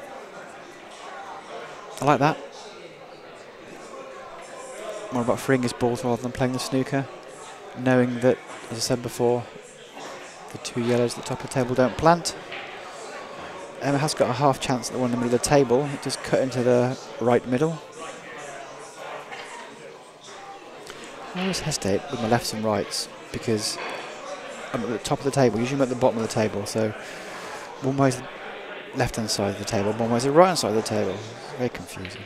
I like that. More about freeing his balls rather than playing the snooker. Knowing that, as I said before, the two yellows at the top of the table don't plant. Emma has got a half chance at the one in the middle of the table. It just cut into the right middle. I always hesitate with my lefts and rights because I'm at the top of the table, usually I'm at the bottom of the table, so one way's the left hand side of the table, one way's the right hand side of the table. It's very confusing.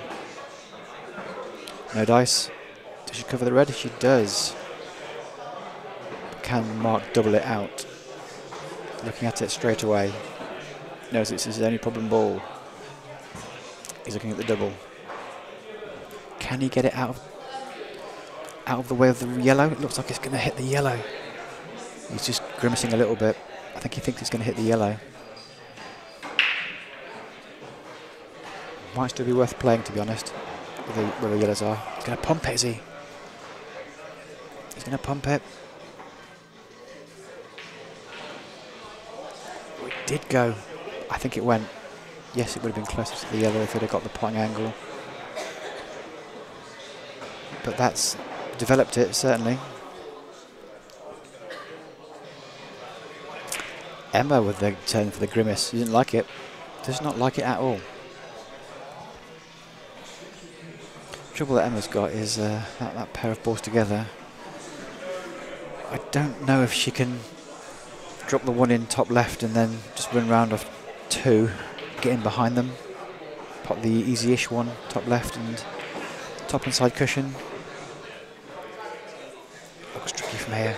No dice. Does she cover the red? She does. Can Mark double it out? Looking at it straight away. Knows it's his only problem ball. He's looking at the double. Can he get it out of out of the way of the yellow? It looks like it's going to hit the yellow. He's just grimacing a little bit. I think he thinks it's going to hit the yellow. Might still be worth playing, to be honest, where the, where the yellows are. He's going to pump it, is he? He's going to pump it. Oh, it did go. I think it went. Yes, it would have been closer to the yellow if it had got the potting angle. But that's developed it, certainly. Emma with the turn for the grimace. You didn't like it. Does not like it at all. The trouble that Emma's got is uh, that, that pair of balls together. I don't know if she can drop the one in top left and then just run round off two, get in behind them, pop the easy-ish one top left and top and side cushion. Looks tricky from here.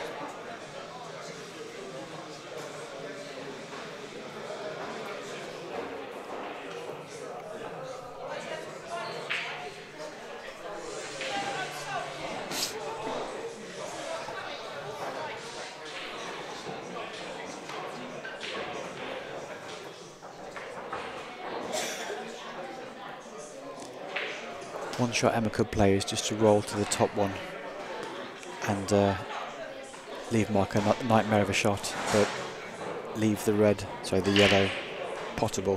One shot Emma could play is just to roll to the top one and uh, leave Mark a nightmare of a shot, but leave the red, sorry, the yellow, potable.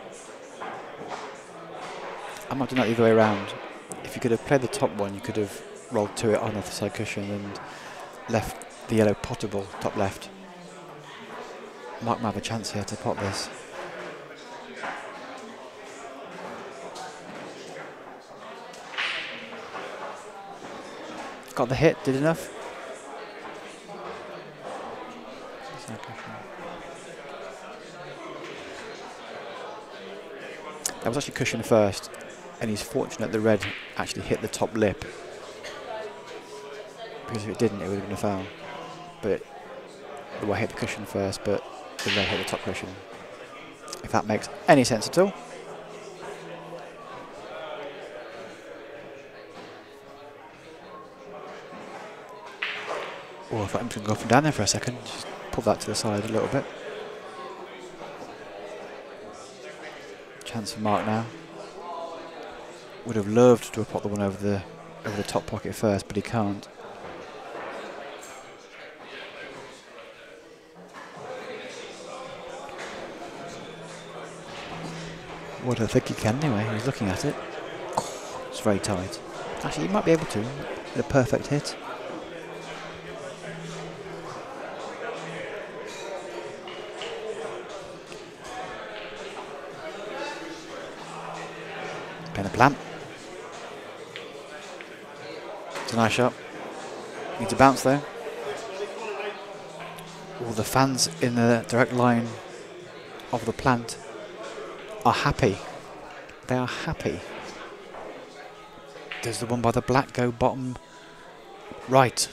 I might do that the other way around. If you could have played the top one, you could have rolled to it on the side cushion and left the yellow potable, top left. Mark might have a chance here to pot this. got the hit, did enough. That was actually cushion first, and he's fortunate the red actually hit the top lip, because if it didn't, it would have been a foul. But the white hit the cushion first, but the red hit the top cushion. If that makes any sense at all. Oh, I thought him to go up and down there for a second. Just pull that to the side a little bit. Chance for Mark now. Would have loved to have popped the one over the over the top pocket first, but he can't. What do I think he can anyway? He's looking at it. Oh, it's very tight. Actually, he might be able to. Get a perfect hit. Pen a plan. It's a nice shot. Needs a bounce though. All the fans in the direct line of the plant are happy. They are happy. Does the one by the black go bottom right?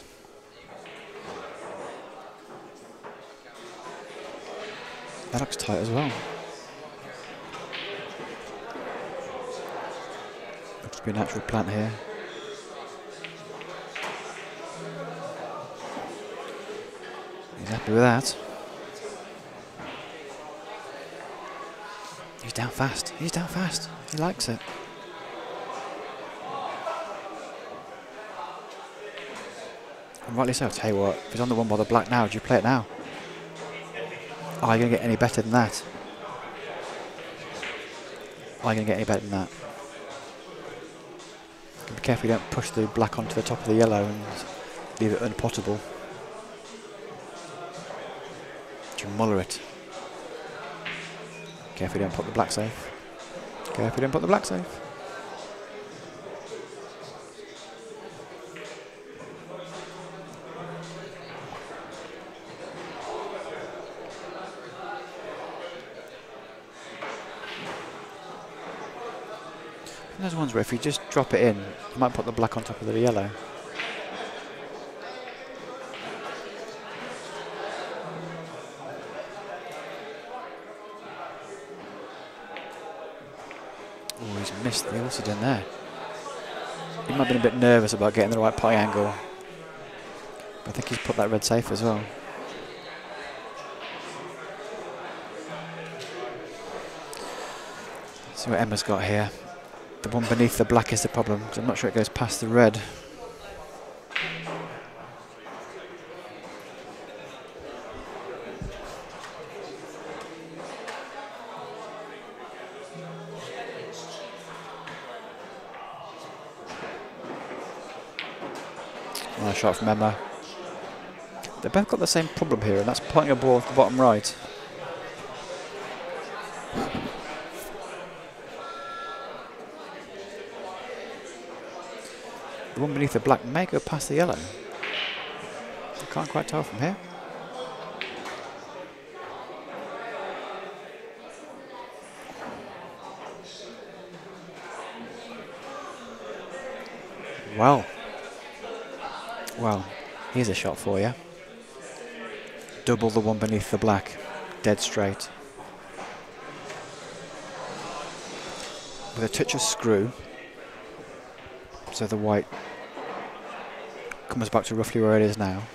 That looks tight as well. Looks to be a natural plant here. He's happy with that. He's down fast. He's down fast. He likes it. And rightly so. Tell you what, if he's on the one by the black now, do you play it now? Are you going to get any better than that? Are you going to get any better than that? Be careful you don't push the black onto the top of the yellow and leave it unpottable. Do you muller it? Careful you don't put the black safe. Careful you don't put the black safe. And there's ones where if you just drop it in, you might put the black on top of the yellow. Oh, he's missed the also done there. He might have been a bit nervous about getting the right pie angle. But I think he's put that red safe as well. See what Emma's got here. The one beneath the black is the problem, because I'm not sure it goes past the red. Nice shot from Emma. They've both got the same problem here, and that's pointing a ball off the bottom right. The one beneath the black may go past the yellow. I can't quite tell from here. Well. Well, here's a shot for you. Double the one beneath the black. Dead straight. With a touch of screw. So the white comes back to roughly where it is now.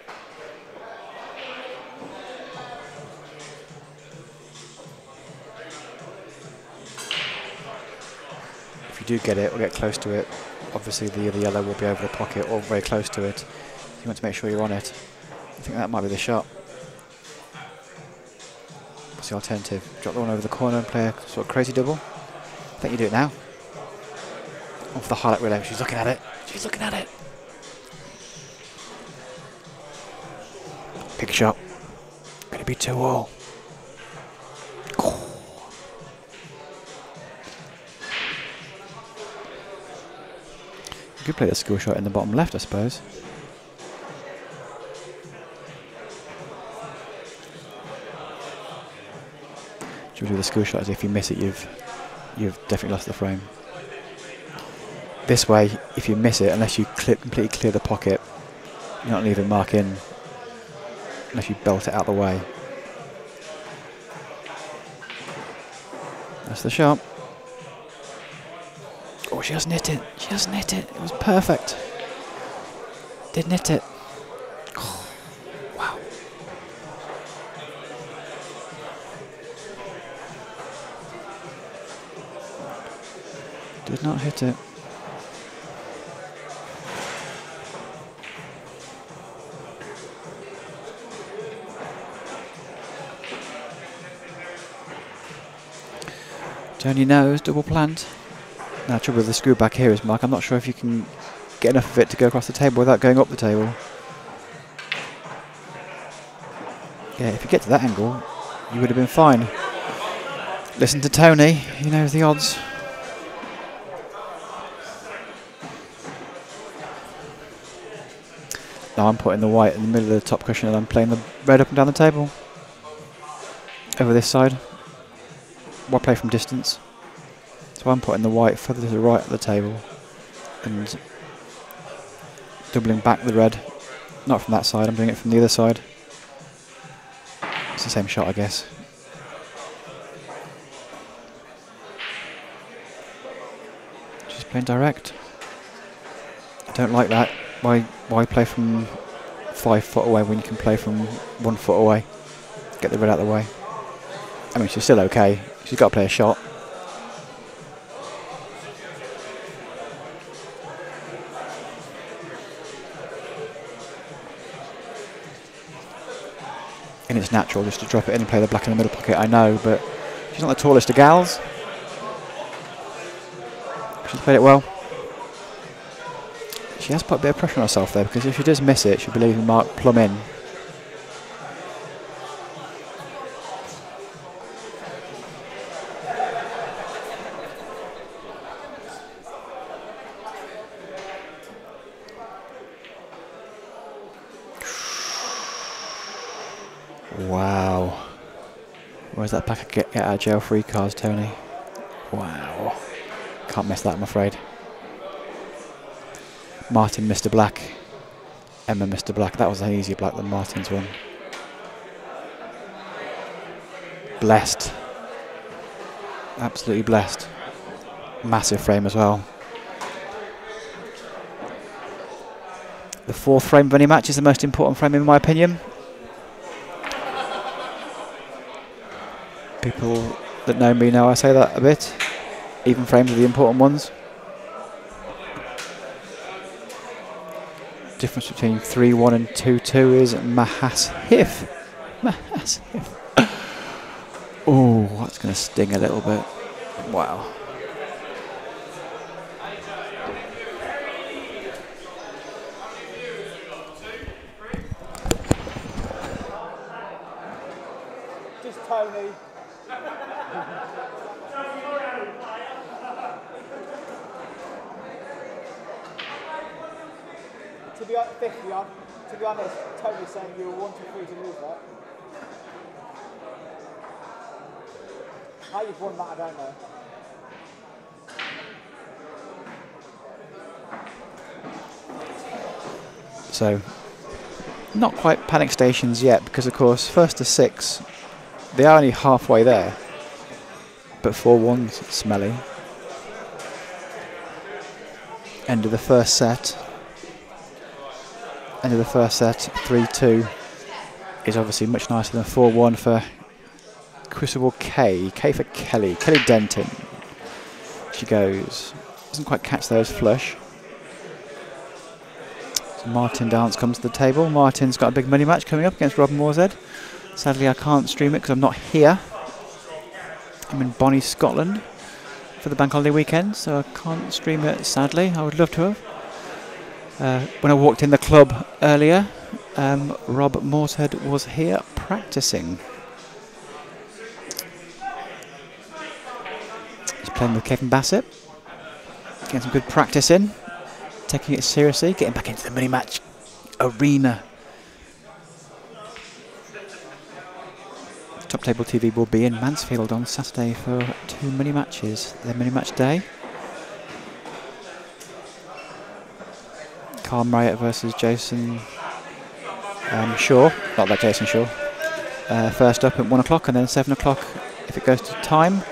If you do get it or get close to it, obviously the other yellow will be over the pocket or very close to it. You want to make sure you're on it. I think that might be the shot. What's the alternative? Drop the one over the corner and play a sort of crazy double? I think you do it now. Off the highlight relay, she's looking at it. She's looking at it. Big shot. Gonna be two all. You could play the skill shot in the bottom left, I suppose. Should we do the skill shot as if you miss it, you've you've definitely lost the frame. This way, if you miss it, unless you clear, completely clear the pocket, you're not leaving mark in unless you belt it out the way. That's the shot. Oh, she hasn't hit it. She hasn't hit it. It was perfect. Didn't hit it. Oh, wow. Did not hit it. Tony knows, double plant. Now, the trouble with the screw back here is, Mark, I'm not sure if you can get enough of it to go across the table without going up the table. Yeah, if you get to that angle, you would have been fine. Listen to Tony, he knows the odds. Now I'm putting the white in the middle of the top cushion and I'm playing the red up and down the table. Over this side. Why play from distance? So I'm putting the white further to the right of the table and doubling back the red. Not from that side, I'm doing it from the other side. It's the same shot, I guess. Just playing direct. I don't like that. Why, why play from five foot away when you can play from one foot away? Get the red out of the way. I mean, she's still okay. She's got to play a shot. And it's natural just to drop it in and play the black in the middle pocket, I know, but she's not the tallest of gals. She's played it well. She has put a bit of pressure on herself there, because if she does miss it, she'll be leaving Mark plumb in. Wow. Where's that pack of get, get out of jail free cards, Tony? Wow. Can't miss that, I'm afraid. Martin, Mister Black. Emma, Mister Black. That was an easier black than Martin's one. Blessed. Absolutely blessed. Massive frame as well. The fourth frame of any match is the most important frame in my opinion. People that know me know I say that a bit. Even frames are the important ones. Difference between three one and two two is massive. Massive. Oh, that's going to sting a little bit. Wow. Just Tony. To be fifty on, to be honest, Tony's saying you were one to three to lose that. How you've won that, I don't know. So, not quite panic stations yet, because of course, first to six, they are only halfway there. But four one's smelly. End of the first set. End of the first set, three two is obviously much nicer than four one for Crucible K. K for Kelly. Kelly Denton. She goes. Doesn't quite catch those flush. So Martin Dance comes to the table. Martin's got a big money match coming up against Robin Morshead. Sadly, I can't stream it because I'm not here. I'm in Bonnie, Scotland for the bank holiday weekend, so I can't stream it, sadly. I would love to have. Uh, when I walked in the club earlier, um, Rob Morshead was here practicing. He's playing with Kevin Bassett. Getting some good practice in. taking it seriously, getting back into the mini match arena. Top Table T V will be in Mansfield on Saturday for two mini matches. Their mini match day. Carl Marriott versus Jason um, Shaw. Not that Jason Shaw. Uh, first up at one o'clock and then seven o'clock if it goes to time.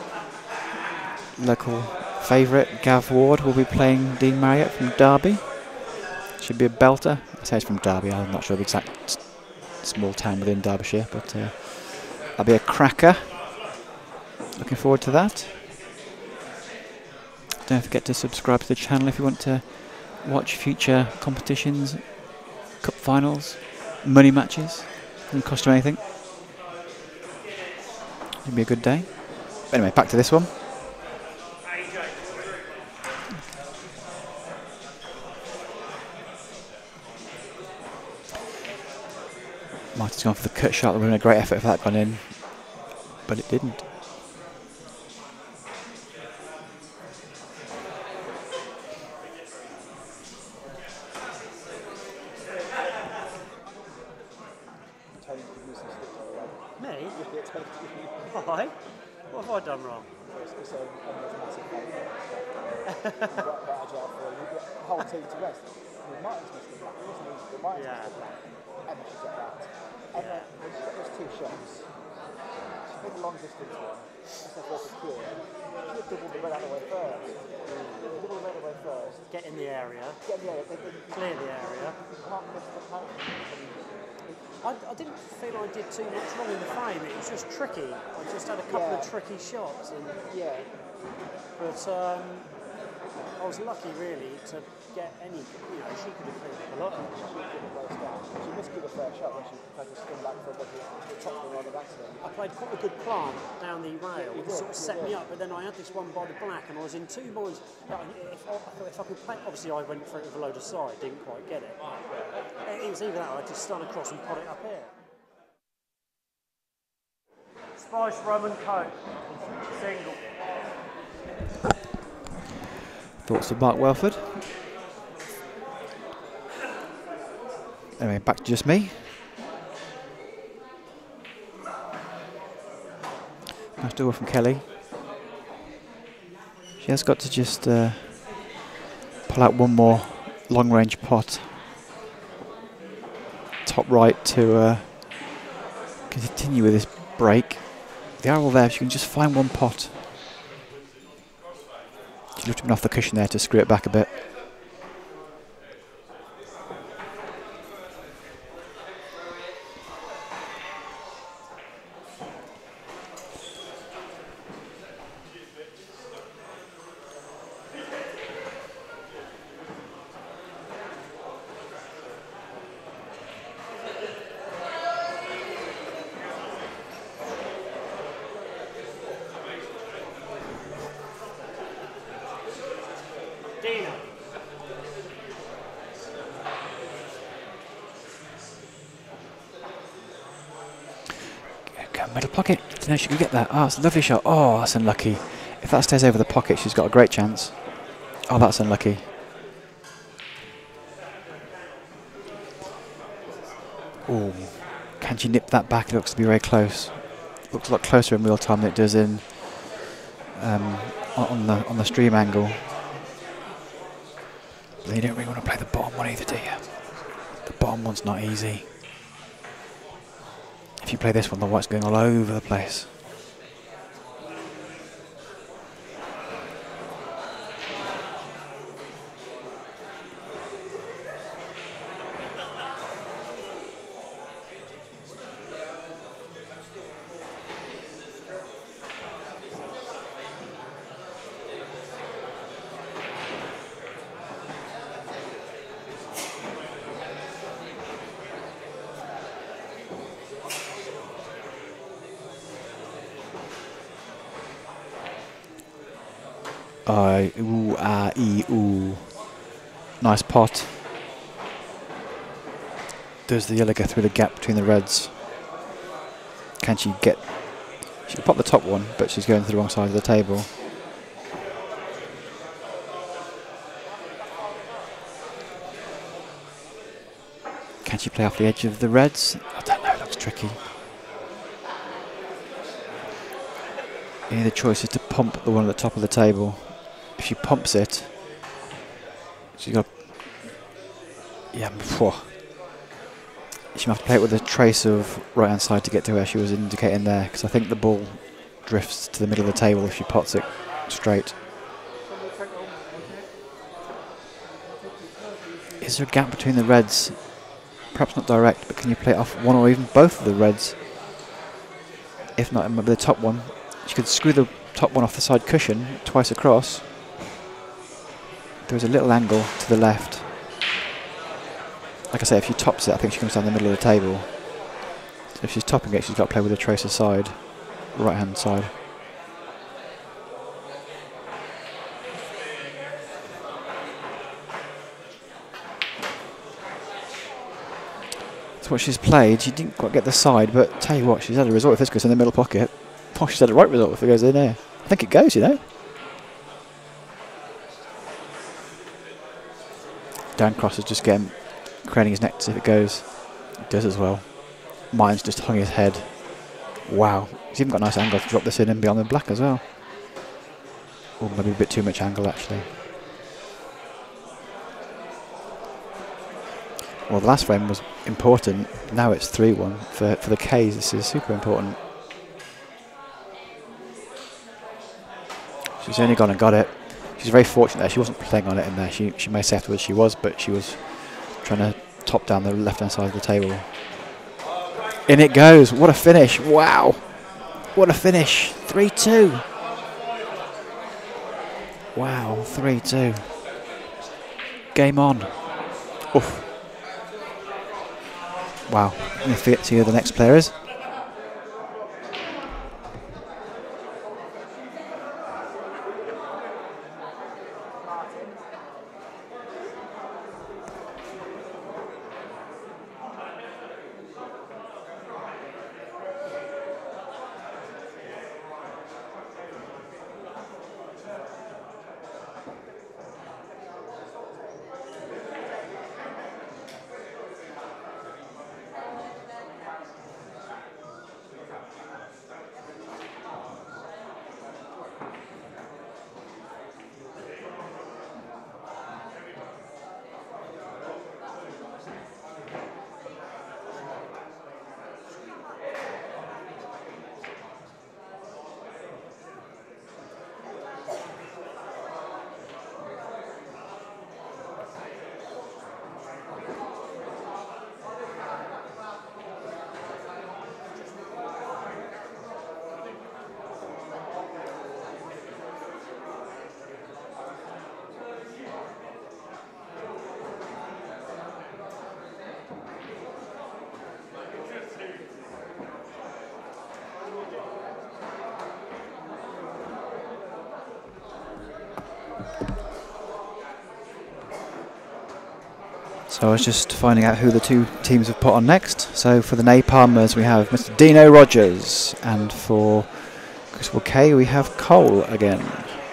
Local favourite Gav Ward will be playing Dean Marriott from Derby. Should be a belter. I say it's from Derby, I'm not sure the exact small town within Derbyshire, but uh, that'll be a cracker. Looking forward to that. Don't forget to subscribe to the channel if you want to watch future competitions, cup finals, money matches. Doesn't cost you anything. It'll be a good day. But anyway, back to this one. Martin's gone for the cut shot. There would have been a great effort if that gone in, but it didn't. Me? Why? What have I done wrong? It's a massive the whole team to rest. Martin's missed the black, it wasn't easy, but Martin's Yeah. missed the black. Emma should get that. Emma, when she got those two shots, she made a long distance one. That's her fourth cure. She had doubled the red out of the way first. Double the red out of the way first. Get in the area, Get in the area. They, they, clear the area. you can't miss the penalty. I, I didn't feel I did too much wrong in the frame. It was just tricky. I just had a couple Yeah. of tricky shots, and, Yeah. but um, I was lucky really to get any. You know, she could have cleared up a lot. She did a great start. She missed a fair shot when she tried to spin back for a bit of the top of the line of accident. I played quite a good plant down the rail. You It did, sort of you set did. me up, but then I had this one by the black, and I was in two boys. If I, if I could play, obviously I went for it with a load of side, didn't quite get it. It was either that or I just stun across and put it up here. Spice rum and coke, single. Thoughts of Mark Welford? Anyway, back to just me. Nice door from Kelly. She has got to just uh, pull out one more long-range pot. Top right to uh, continue with this break. They are all there. If she can just find one pot. She lifted him off the cushion there to screw it back a bit. Dina. Go middle pocket. Didn't know she could get that. Oh, it's a lovely shot. Oh, that's unlucky. If that stays over the pocket, she's got a great chance. Oh, that's unlucky. Oh, can she nip that back? It looks to be very close. Looks a lot closer in real time than it does in um, on the on the stream angle. But you don't really want to play the bottom one either, do you? The bottom one's not easy. If you play this one, the white's going all over the place. I ooh ah e ooh. Nice pot. Does the yellow go through the gap between the reds? Can she get? She can pop the top one, but she's going to the wrong side of the table. actually play off the edge of the reds. I don't know, it looks tricky. Either choice is to pump the one at the top of the table. If she pumps it, she's got. Yeah, phew. She might have to play it with a trace of right hand side to get to where she was indicating there, because I think the ball drifts to the middle of the table if she pots it straight. Is there a gap between the reds? Perhaps not direct, but can you play it off one or even both of the reds? If not, maybe the top one. You could screw the top one off the side cushion twice across. There's a little angle to the left. Like I say, if she tops it, I think she comes down the middle of the table. So if she's topping it, she's got to play with a tracer side, right hand side. That's what she's played. She didn't quite get the side, but tell you what, she's had a result if this goes in the middle pocket. Oh, she's had a right result if it goes in there. I think it goes, you know. Dan Cross is just getting, craning his neck to see if it goes. It does as well. Mine's just hung his head. Wow. He's even got a nice angle to drop this in and beyond the black as well. Or maybe a bit too much angle actually. Well, the last frame was important. Now it's three one. For, for the Ks, this is super important. She's only gone and got it. She's very fortunate there. She wasn't playing on it in there. She, she may say afterwards she was, but she was trying to top down the left-hand side of the table. In it goes. What a finish. Wow. What a finish. three two. Wow, three two. Game on. Oof. Wow. Let me forget to see who the next player is. So I was just finding out who the two teams have put on next. So for the Napalmers we have Mister Dino Rogers, and for Crystal K we have Cole again.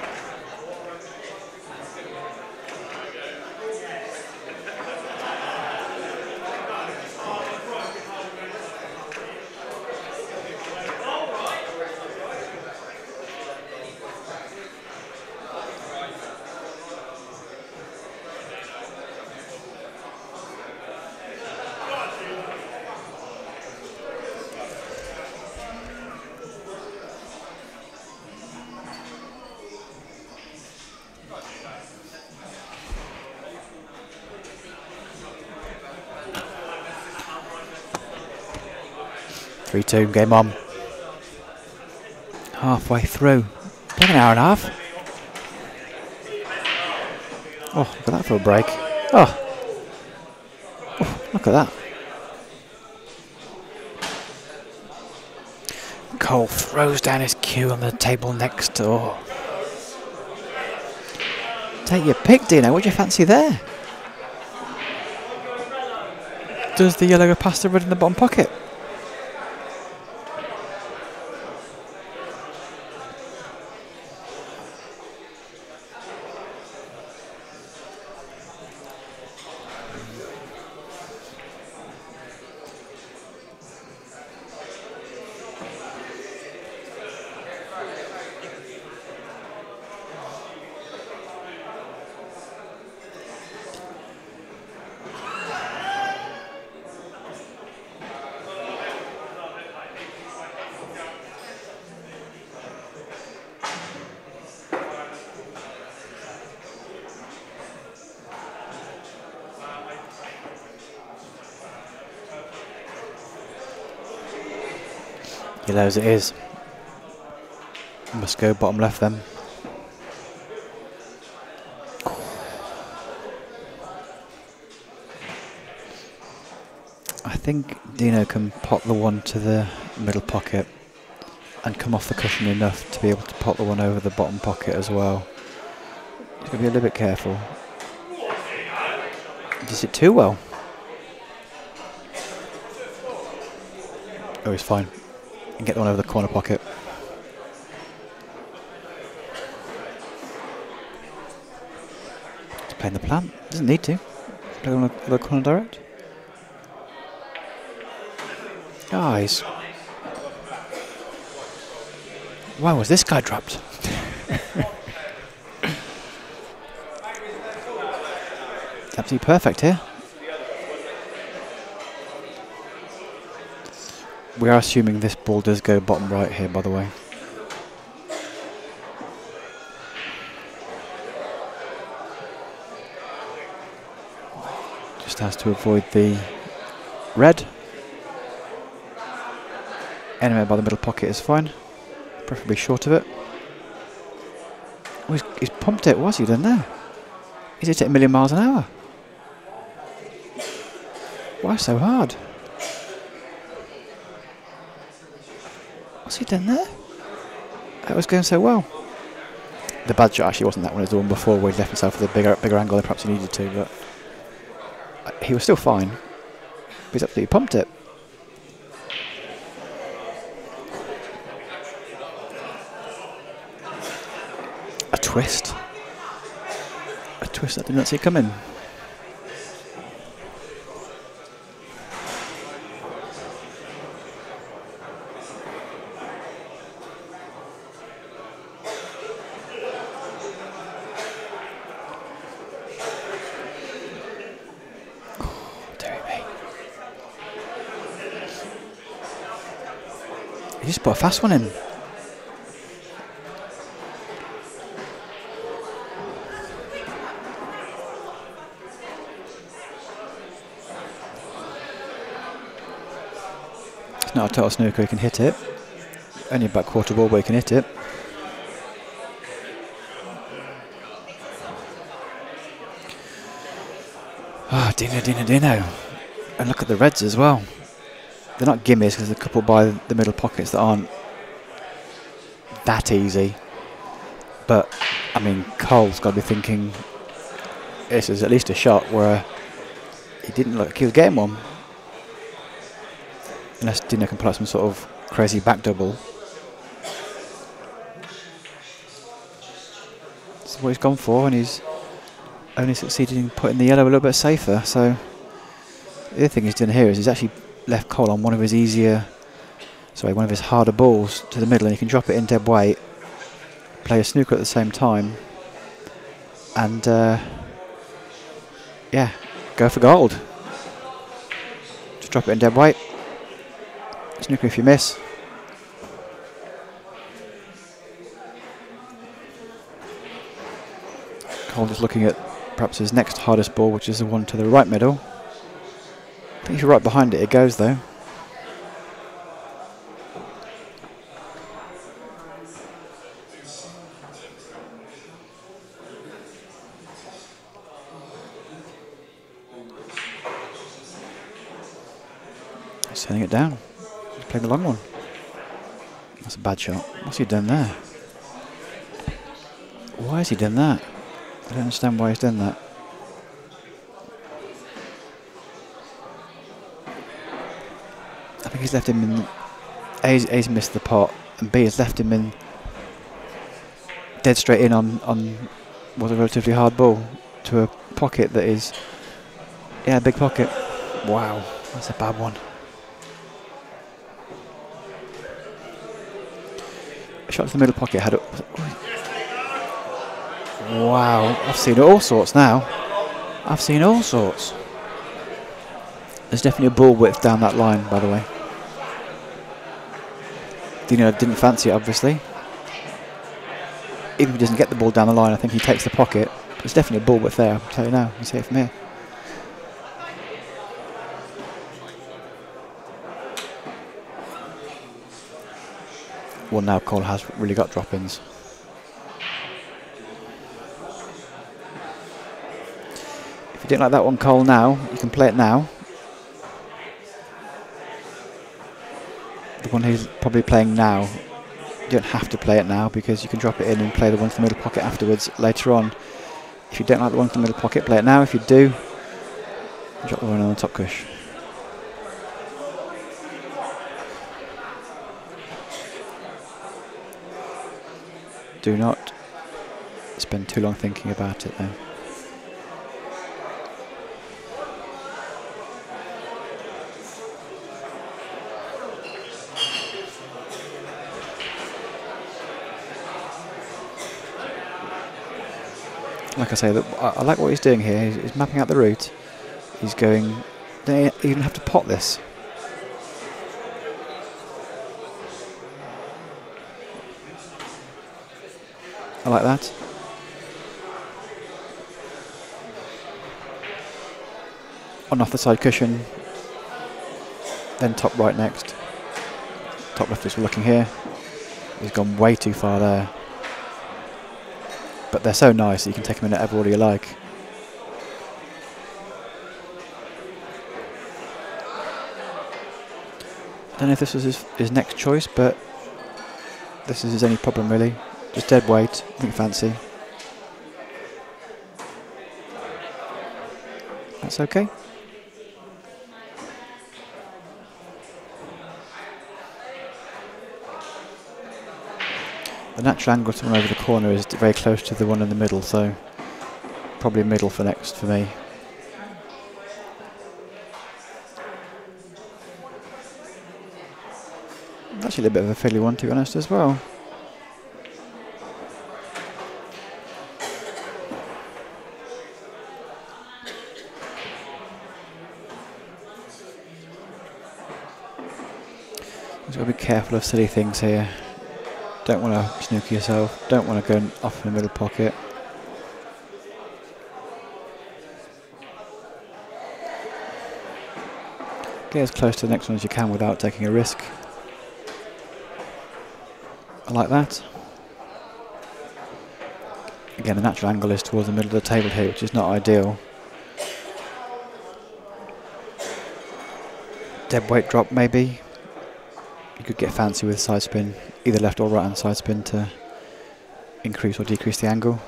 three two, game on. Halfway through. About an hour and a half. Oh, look at that for a break. Oh, oh look at that. Cole throws down his cue on the table next door. Take your pick, Dino. What do you fancy there? Does the yellow go past the red in the bottom pocket? Yellow as it is. Must go bottom left then. I think Dino can pot the one to the middle pocket and come off the cushion enough to be able to pot the one over the bottom pocket as well. He's got to be a little bit careful. Does it too well? Oh, he's fine. And get the one over the corner pocket. He's playing the plan. Doesn't need to. Play on the corner direct. Guys. Why was this guy dropped? Absolutely perfect here. We are assuming this ball does go bottom right here, by the way. Just has to avoid the red. Anywhere by the middle pocket is fine. Preferably short of it. Oh, he's, he's pumped it. What's he done there? He's hit it a million miles an hour. Why so hard? What's he done there? That was going so well. The bad shot actually wasn't that one, it was the one before where he left himself with a bigger bigger angle than perhaps he needed to, but he was still fine. But he's absolutely pumped it. A twist. A twist I did not see coming. He just put a fast one in. It's not a total snooker, he can hit it. Only about quarter ball, but he can hit it. Ah, oh, Dino, Dino, Dino. And look at the reds as well. They're not gimmies because there's a couple by the middle pockets that aren't that easy. But, I mean, Cole's got to be thinking this is at least a shot where he didn't look like he was getting one. Unless Dino can pull out some sort of crazy back double. That's what he's gone for, and he's only succeeded in putting the yellow a little bit safer. So the other thing he's done here is he's actually left Cole on one of his easier, sorry, one of his harder balls to the middle, and he can drop it in dead weight, play a snooker at the same time, and uh, yeah, go for gold. Just drop it in dead weight. Snooker if you miss. Cole just looking at perhaps his next hardest ball, which is the one to the right middle. I think if you're right behind it, it goes though. He's sending it down. He's playing the long one. That's a bad shot. What's he done there? Why has he done that? I don't understand why he's done that. I think he's left him in. A's, A's missed the pot, and B has left him in dead straight in on on was a relatively hard ball to a pocket that is, yeah, a big pocket. Wow, that's a bad one. A shot to the middle pocket had. A, wow, I've seen all sorts now. I've seen all sorts. There's definitely a ball width down that line, by the way. Dino didn't fancy it, obviously. Even if he doesn't get the ball down the line, I think he takes the pocket. There's definitely a ball width there, I'll tell you now. You see it from here. Well, now Cole has really got drop-ins. If you didn't like that one, Cole, now, you can play it now. The one he's probably playing now, you don't have to play it now because you can drop it in and play the one from the middle pocket afterwards later on. If you don't like the one from the middle pocket, play it now. If you do, drop the one on the top cush. Do not spend too long thinking about it though. Like I say, that I, I like what he's doing here. He's, he's mapping out the route. He's going. Don't even have to pot this. I like that. On off the side cushion. Then top right next. Top left is looking here. He's gone way too far there. But they're so nice that you can take them in whatever order you like. I don't know if this was his, his next choice, but this is his only problem really. Just dead weight, nothing fancy. That's okay. The natural angle to run over the corner is very close to the one in the middle, so probably middle for next for me. Actually a bit of a fiddly one to be honest as well. You've got to be careful of silly things here. Don't want to snooker yourself, don't want to go off in the middle pocket. Get as close to the next one as you can without taking a risk. I like that. Again, the natural angle is towards the middle of the table here, which is not ideal. Dead weight drop maybe. You could get fancy with side spin, either left or right hand side spin to increase or decrease the angle.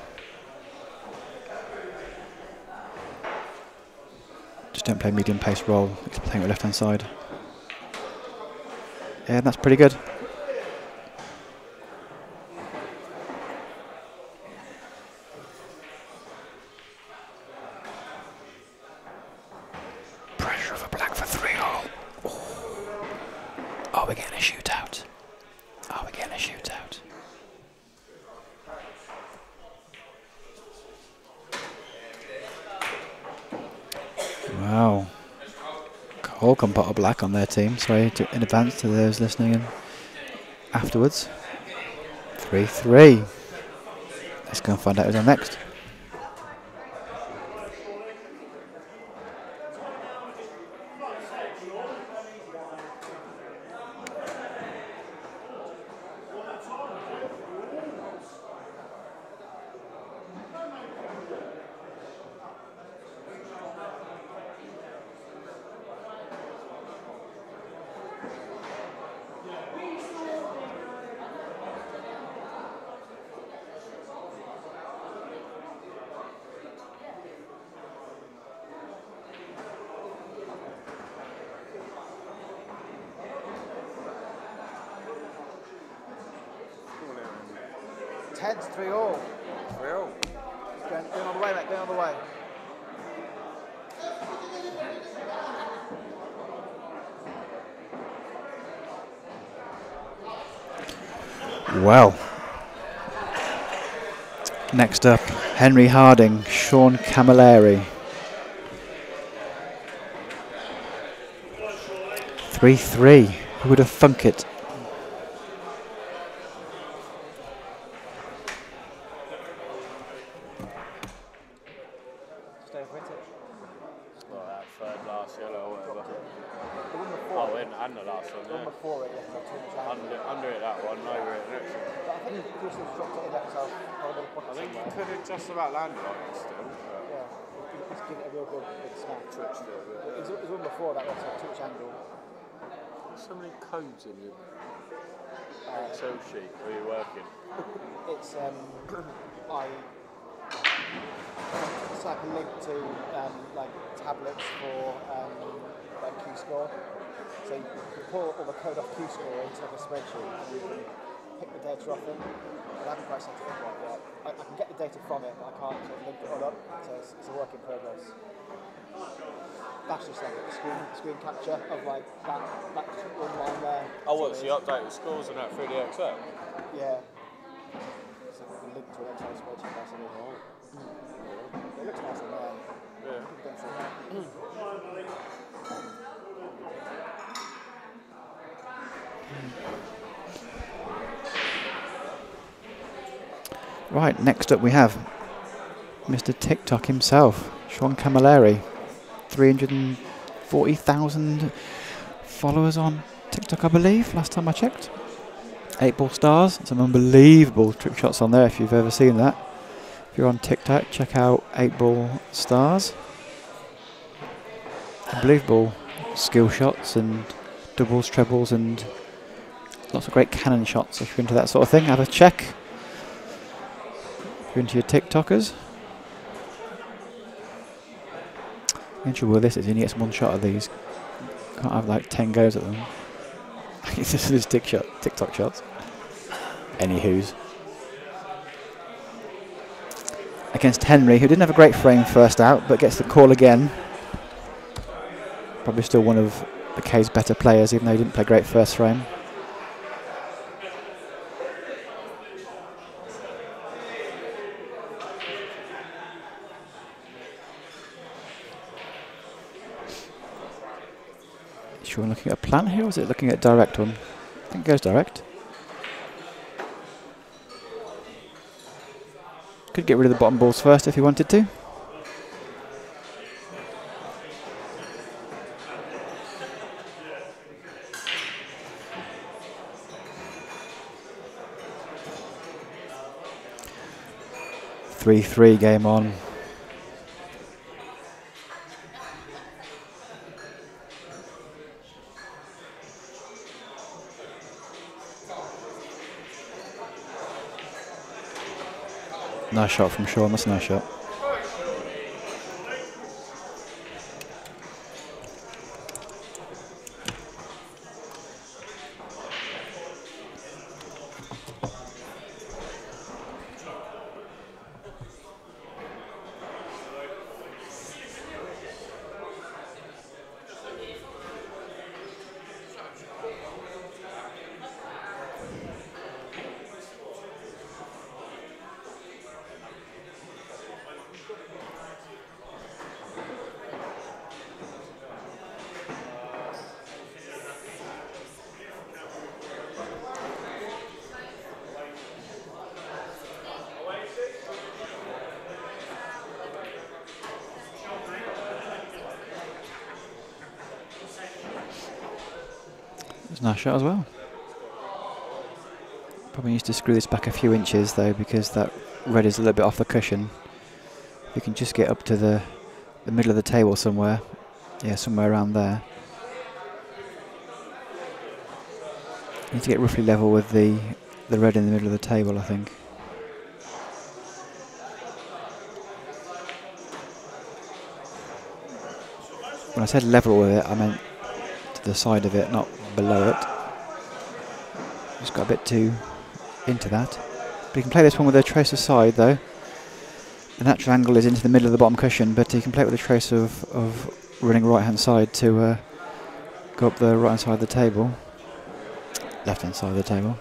Just don't play medium pace roll, it's playing with left hand side. Yeah, that's pretty good. Pressure of a black for three all. Are we getting a shootout? Are we getting a shootout? Wow. Cole can put a black on their team. Sorry to, in advance to those listening in afterwards. three three. Let's go and find out who's on next. Ten's three all. Three all. Going, going on the way, mate, going on the way. Well, next up, Henry Harding, Sean Camilleri. three three. Who would have thunk it? Well, that third last yellow or whatever. The one before. Oh, in And the last one, The one yeah. before it, yeah, too much angle. Under, under it, that one, over it, the next one. But I think you could have dropped it in X L or a little pocket I think you somewhere. could have just about landed on it still. But Yeah, you just give it a real good big smack. twitched it a bit. It was, it was one before that was too much angle. There's so many codes in your Uh, Excel sheet where you're working. it's um, I it's like a link to um, like tablets for um, like Q score. So you can pull all the code off Q score into like a spreadsheet and you can pick the data off them. But I haven't quite set it up right yet. I, I can get the data from it, but I can't sort of link it all up. So it's, it's a work in progress. That's just like a screen screen capture of like that that one line there. Oh, what? So you update the scores and that through the Excel? Yeah. So we can link to an Excel spreadsheet. That's it. Mm. It looks nice in there. Yeah. People don't say that. Right, next up we have Mister TikTok himself, Sean Camilleri. three hundred forty thousand followers on TikTok, I believe, last time I checked. Eight ball stars, some unbelievable trick shots on there if you've ever seen that. If you're on TikTok, check out eight ball stars. Unbelievable skill shots and doubles, trebles, and lots of great cannon shots. If you're into that sort of thing, have a check. If you're into your TikTokers. The trouble with this is you only get one shot of these. Can't have like ten goes at them. It's just his tick shot, TikTok shots. Anywho's. Against Henry, who didn't have a great frame first out, but gets the call again. Probably still one of the K's better players, even though he didn't play great first frame. Sure, looking at a plan here, or is it looking at direct one? I think it goes direct. Could get rid of the bottom balls first if he wanted to. three three game on. Nice shot from Sean, that's a nice shot. That's a nice shot as well. Probably needs to screw this back a few inches though, because that red is a little bit off the cushion. If you can just get up to the, the middle of the table somewhere. Yeah, somewhere around there. You need to get roughly level with the, the red in the middle of the table, I think. When I said level with it, I meant to the side of it, not below it. Just got a bit too into that. But you can play this one with a tracer side though. The natural angle is into the middle of the bottom cushion, but you can play it with a trace of, of running right hand side to uh, go up the right hand side of the table. Left hand side of the table.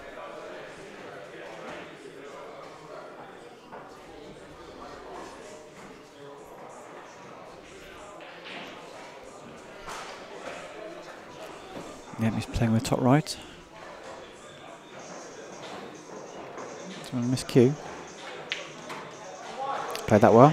Yep, he's playing with top right. Someone miss cue. Played that well.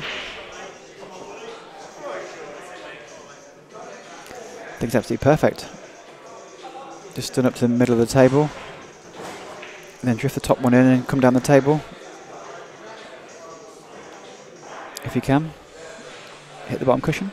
I think it's absolutely perfect. Just stand up to the middle of the table. And then drift the top one in and come down the table. If you can. Hit the bottom cushion.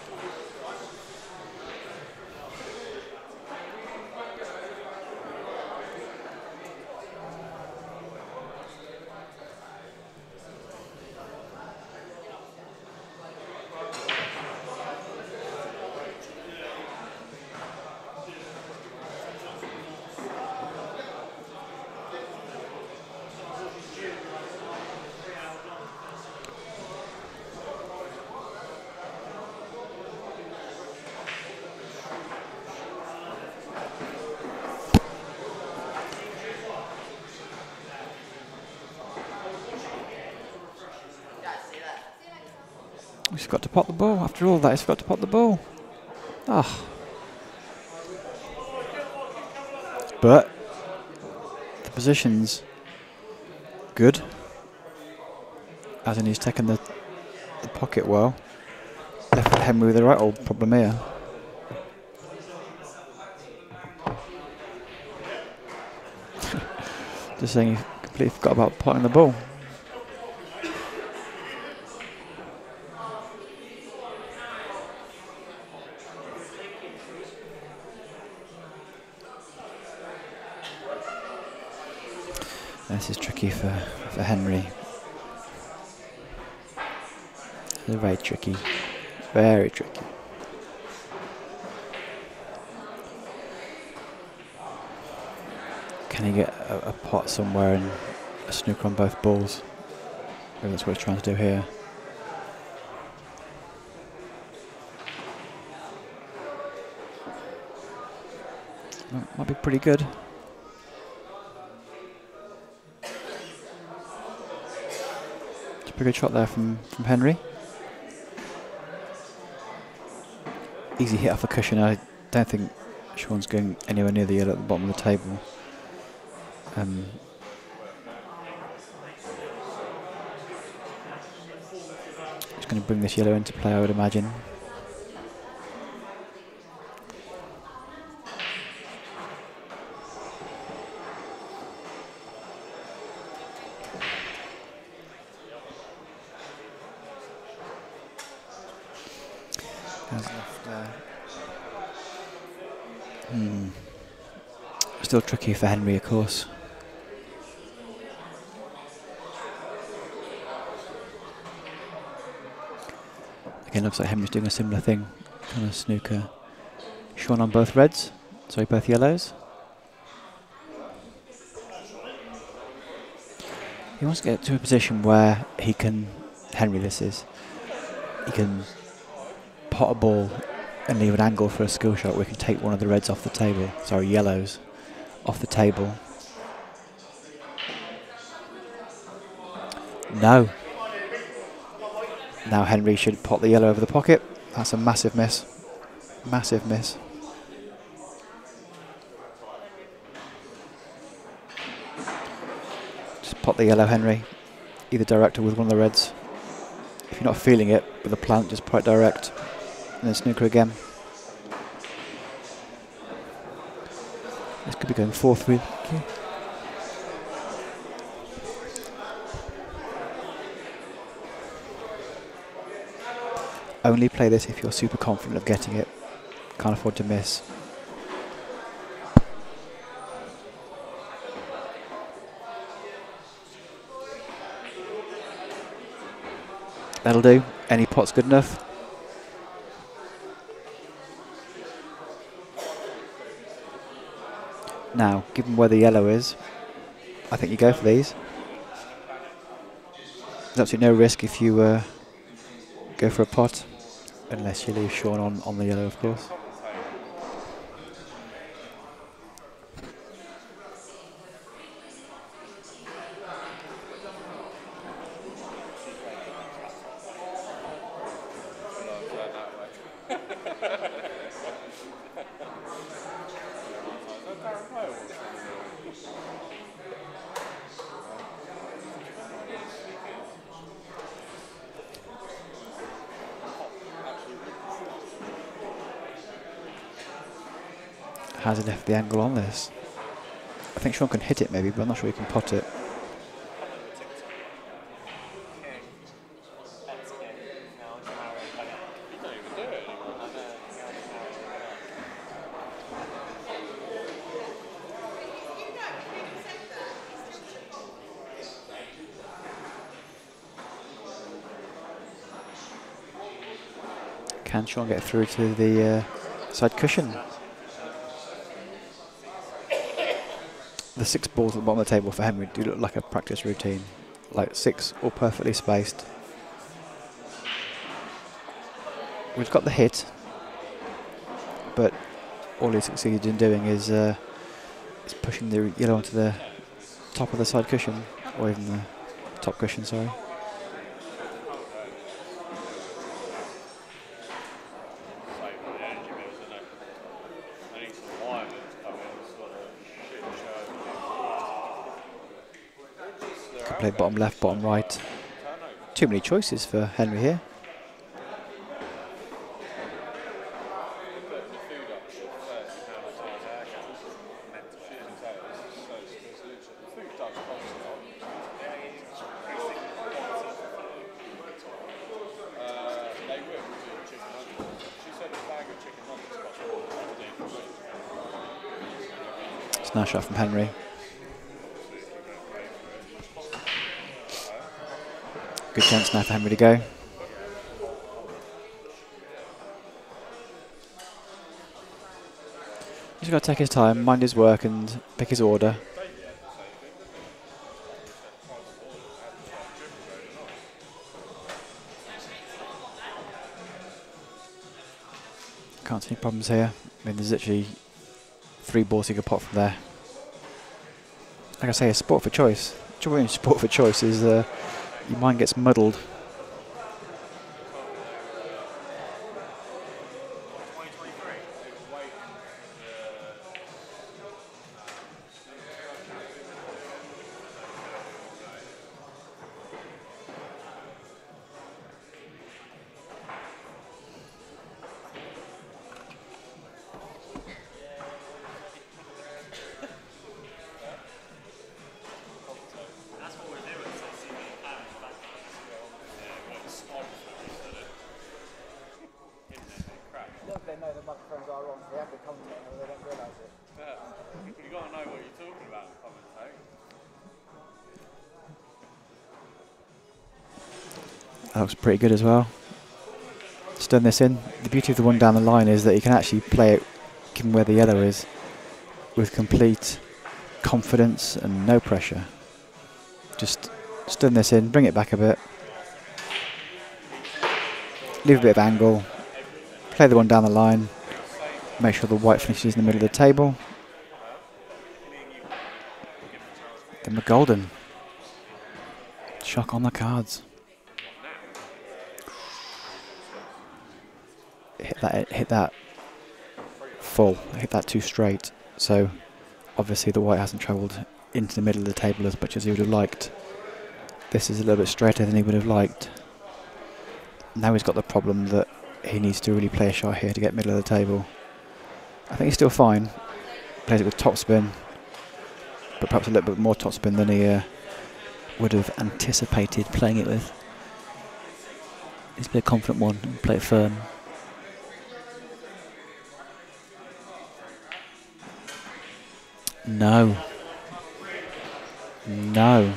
He's got to pot the ball. After all that, he's got to pot the ball. Ah. But the position's good. As in he's taken the, the pocket well. Left foot Henry with the right old problem here. Just saying he completely forgot about potting the ball. This is tricky for, for Henry. This is very tricky. Very tricky. Can he get a, a pot somewhere and a snooker on both balls? Maybe that's what he's trying to do here. Might, might be pretty good. Pretty good shot there from, from Henry. Easy hit off the cushion. I don't think Sean's going anywhere near the yellow at the bottom of the table. Um, he's going to bring this yellow into play, I would imagine. Hmm. Still tricky for Henry, of course. Again, looks like Henry's doing a similar thing. Kind of snooker. Sean on both reds. Sorry, both yellows. He wants to get to a position where he can, Henry this is, he can pot a ball and leave an angle for a skill shot where we can take one of the reds off the table, sorry, yellows, off the table. No. Now Henry should pot the yellow over the pocket. That's a massive miss. Massive miss. Just pot the yellow, Henry. Either direct or with one of the reds. If you're not feeling it with a plant, just pot direct. And then snooker again. This could be going four three. Okay. Only play this if you're super confident of getting it. Can't afford to miss. That'll do. Any pot's good enough. Now, given where the yellow is, I think you go for these. There's absolutely no risk if you uh, go for a pot, unless you leave Sean on, on the yellow, of course. Has he left the angle on this? I think Sean can hit it maybe, but I'm not sure he can pot it. Can Sean get through to the uh, side cushion? The six balls at the bottom of the table for Henry do look like a practice routine. Like six all perfectly spaced. We've got the hit, but all he succeeded in doing is, uh, is pushing the yellow onto the top of the side cushion, or even the top cushion, sorry. Can play bottom left, bottom right. Too many choices for Henry here. Nice shot from Henry. Good chance now for Henry to go. He's got to take his time, mind his work and pick his order. Can't see any problems here. I mean, there's literally three balls he could pot from there. Like I say, a sport for choice. Trouble in sport for choice is uh, your mind gets muddled. They know the microphones are on, they have the content, and they don't realise it. Yeah. You've got to know what you're talking about in commentate. That looks pretty good as well. Just done this in. The beauty of the one down the line is that you can actually play it, given where the yellow is, with complete confidence and no pressure. Just stun this in, bring it back a bit, leave a bit of angle, play the one down the line, make sure the white finishes in the middle of the table. Then we're golden. Shock on the cards. Hit that, hit that full, hit that too straight. So obviously the white hasn't travelled into the middle of the table as much as he would have liked. This is a little bit straighter than he would have liked. Now he's got the problem that he needs to really play a shot here to get middle of the table. I think he's still fine. Plays it with topspin, but perhaps a little bit more topspin than he uh, would have anticipated playing it with. He's played a confident one and play it firm. No. No.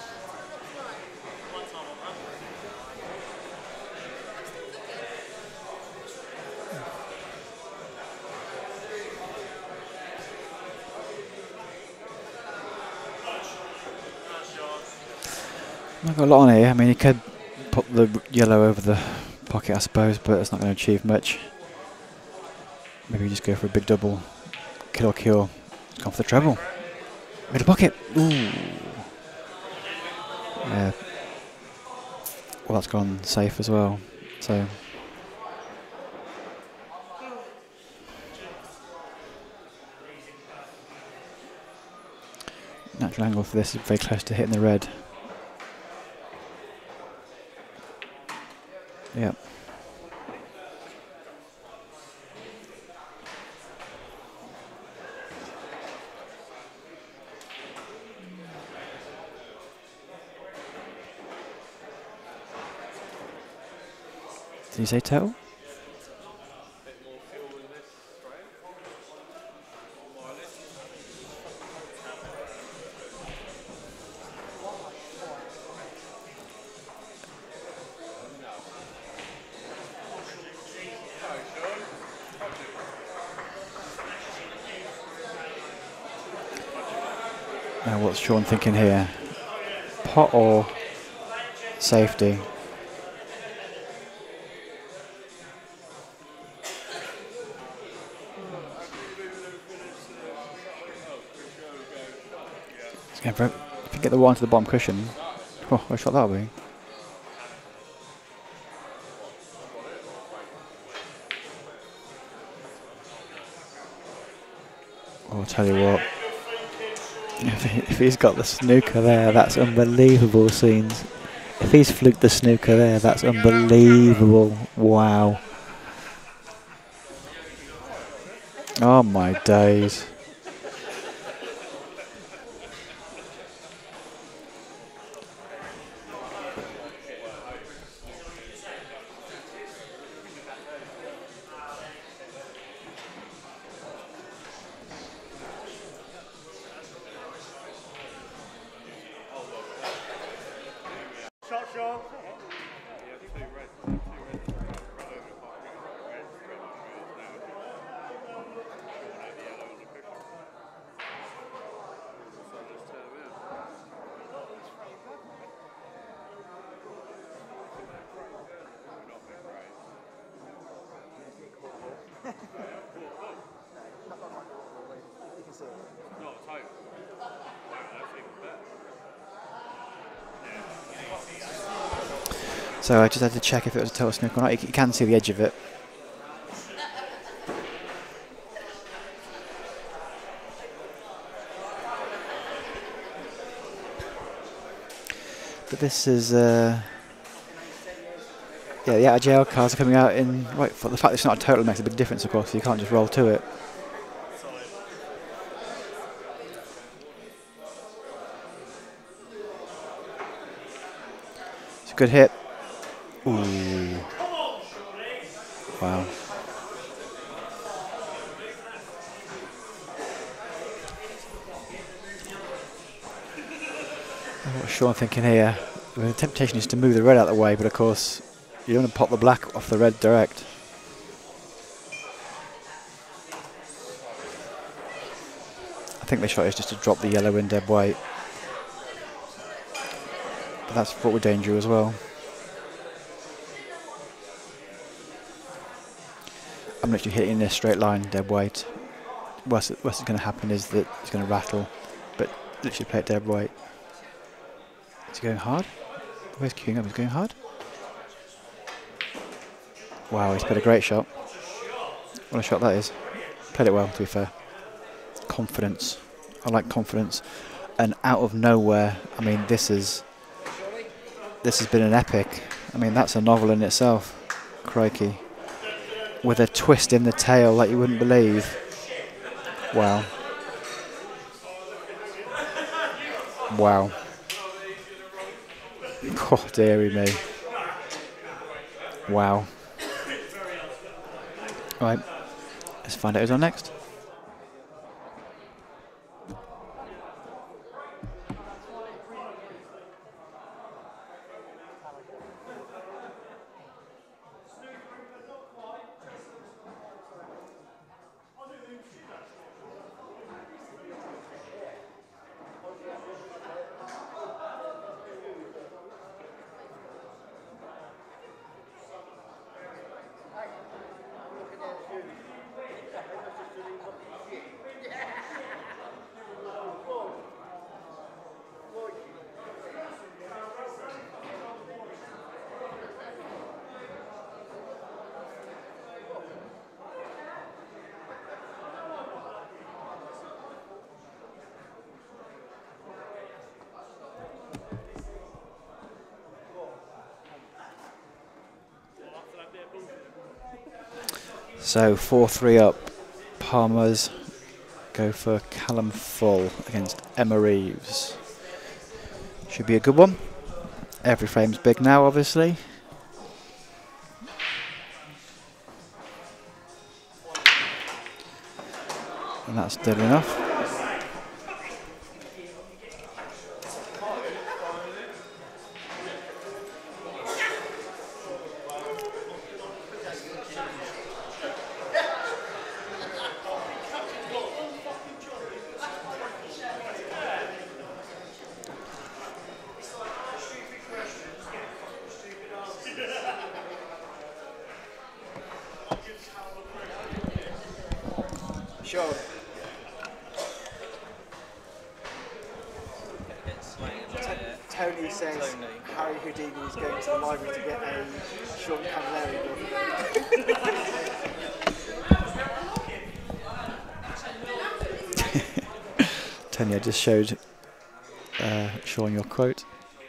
I've got a lot on here. I mean, you could put the yellow over the pocket, I suppose, but it's not going to achieve much. Maybe just go for a big double. Kill or cure. It's gone for the treble. Middle pocket. Ooh. Yeah. Well, that's gone safe as well. So. Natural angle for this is very close to hitting the red. Yep. Did you say total? Now what's Sean thinking here? Pot or safety? If you get the one to the bottom cushion, oh, what a shot that'll be. Oh, I'll tell you what. If, he, if he's got the snooker there, that's unbelievable scenes. If he's fluked the snooker there, that's unbelievable. Wow. Oh my days. So I just had to check if it was a total snooker or not. You c- you can see the edge of it. But this is, uh, yeah, the out of jail cards are coming out in, right, for the fact that it's not a total makes a big difference, of course, so you can't just roll to it. It's a good hit. Ooh. Wow. What's Sean thinking here? The temptation is to move the red out of the way, but of course you don't want to pop the black off the red direct. I think the shot is just to drop the yellow in dead white. But that's forward danger as well. I'm literally hitting in a straight line, dead white. What's, what's going to happen is that it's going to rattle, but literally play it dead white. Is he going hard? Where's queuing up? He's going hard? Wow, he's played a great shot. What a shot that is. Played it well, to be fair. Confidence. I like confidence. And out of nowhere, I mean, this is this has been an epic. I mean, that's a novel in itself. Crikey. With a twist in the tail like you wouldn't believe. Wow. Wow. Oh, dearie me. Wow. Right, let's find out who's on next. So four three up, Palmer's go for Callum Full against Emma Reeves. Should be a good one. Every frame's big now, obviously. That's dead enough. Sure. Tony says Harry Houdini is going to the library to get a Sean Camilleri book. Tony, I just showed uh, Sean your quote.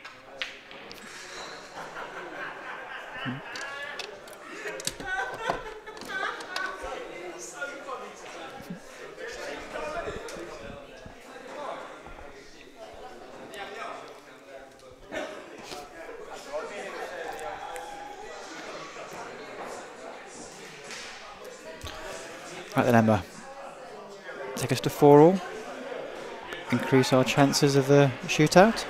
Right then, Emma. Take us to four all. Increase our chances of the shootout.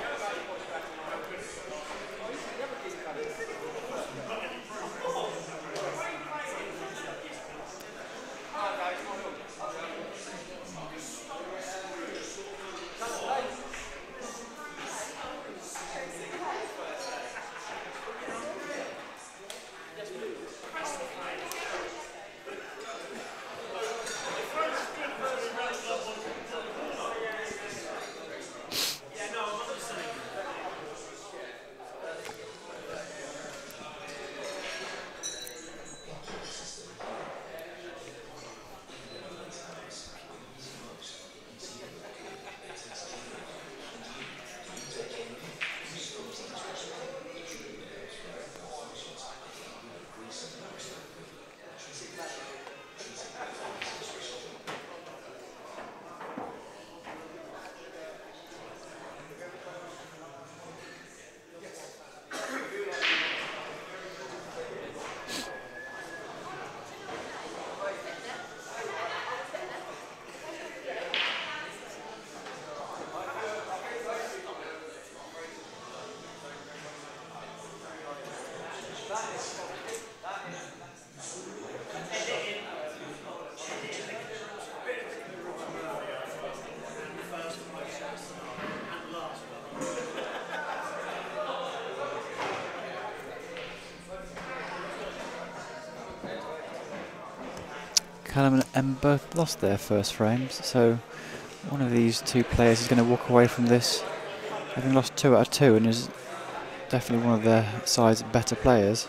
Callum and Em both lost their first frames, so one of these two players is going to walk away from this having lost two out of two and is definitely one of their side's better players.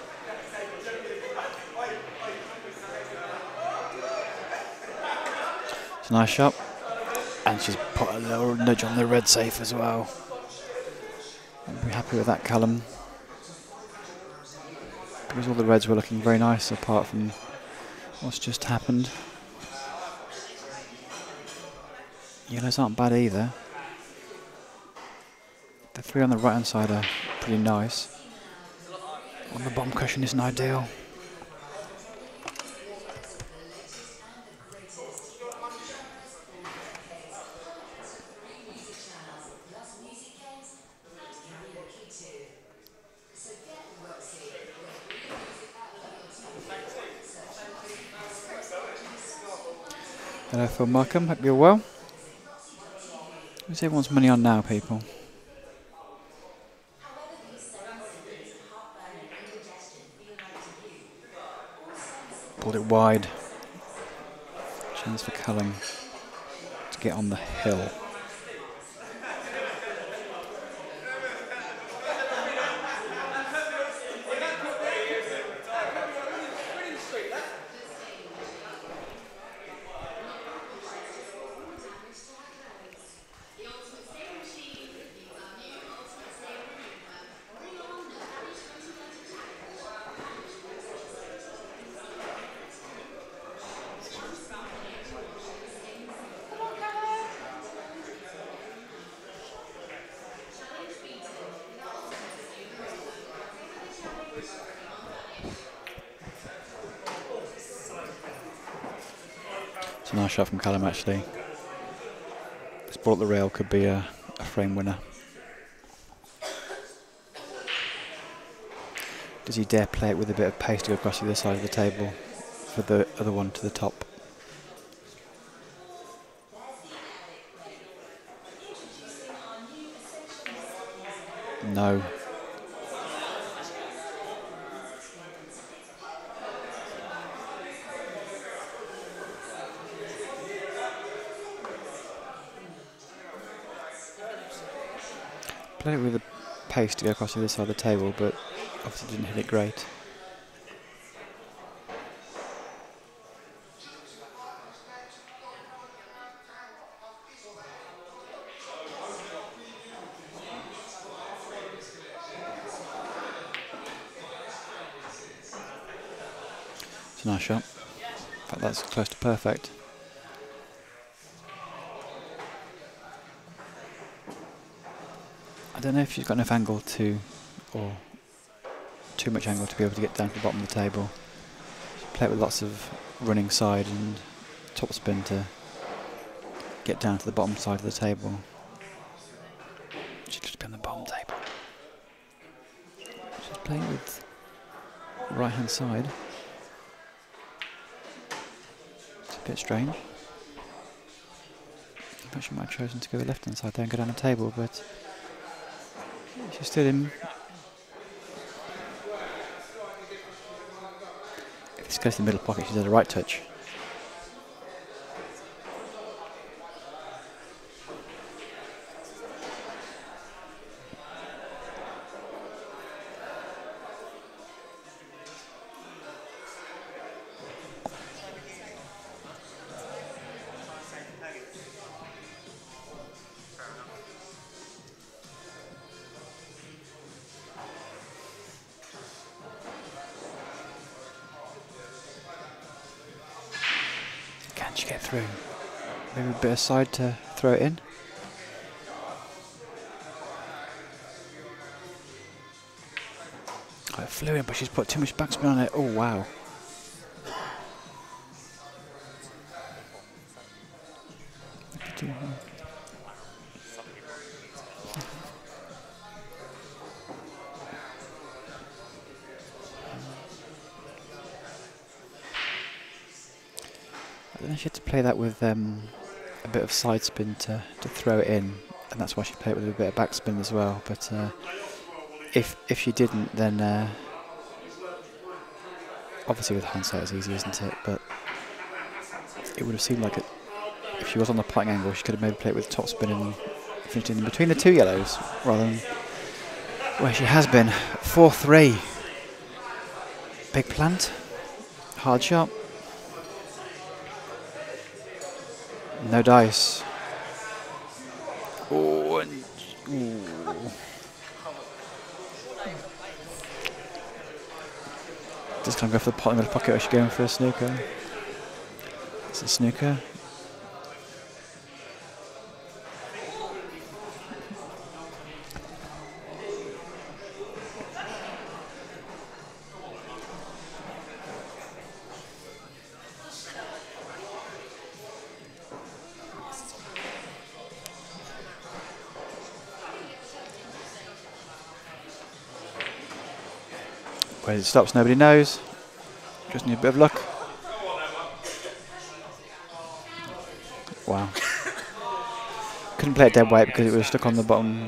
It's a nice shot, and she's put a little nudge on the red safe as well. I'll be happy with that, Callum, because all the reds were looking very nice apart from what's just happened. Yellows aren't bad either. The three on the right hand side are pretty nice. On the bottom cushion isn't ideal. Hello Phil Markham, hope you're well. Who's everyone's money on now, people? Pulled it wide. Chance for Callum to get on the hill. It's a nice shot from Callum, actually. ball at the rail could be a, a frame winner. Does he dare play it with a bit of pace to go across the other side of the table for the other one to the top? No. Played it with a pace to go across the other side of the table, but obviously didn't hit it great. It's a nice shot. In fact, that's close to perfect. I don't know if she's got enough angle to, or too much angle to be able to get down to the bottom of the table. She play it with lots of running side and top spin to get down to the bottom side of the table. She'd just be on the bottom table. She's playing with right hand side. It's a bit strange. I thought she might have chosen to go left hand side there and go down the table, but she's still in. If this goes to the middle pocket, she does a right touch. Can she get through? Maybe a bit of side to throw it in. Oh, it flew in, but she's put too much backspin on it. Oh, wow. I think she had to play that with um, a bit of side spin to, to throw it in, and that's why she played it with a bit of backspin as well. But uh, if if she didn't, then uh, obviously with hindsight it's easy, isn't it? But it would have seemed like it, if she was on the putting angle, she could have maybe played it with top spin and finished in between the two yellows, rather than where she has been. four three. Big plant. Hard shot. No dice. Oh, and ooh. Just gonna go for the pot in the pocket, or is she going for a snooker? It's a snooker. Where it stops, nobody knows. Just need a bit of luck. Wow. Couldn't play it dead weight because it was stuck on the bottom.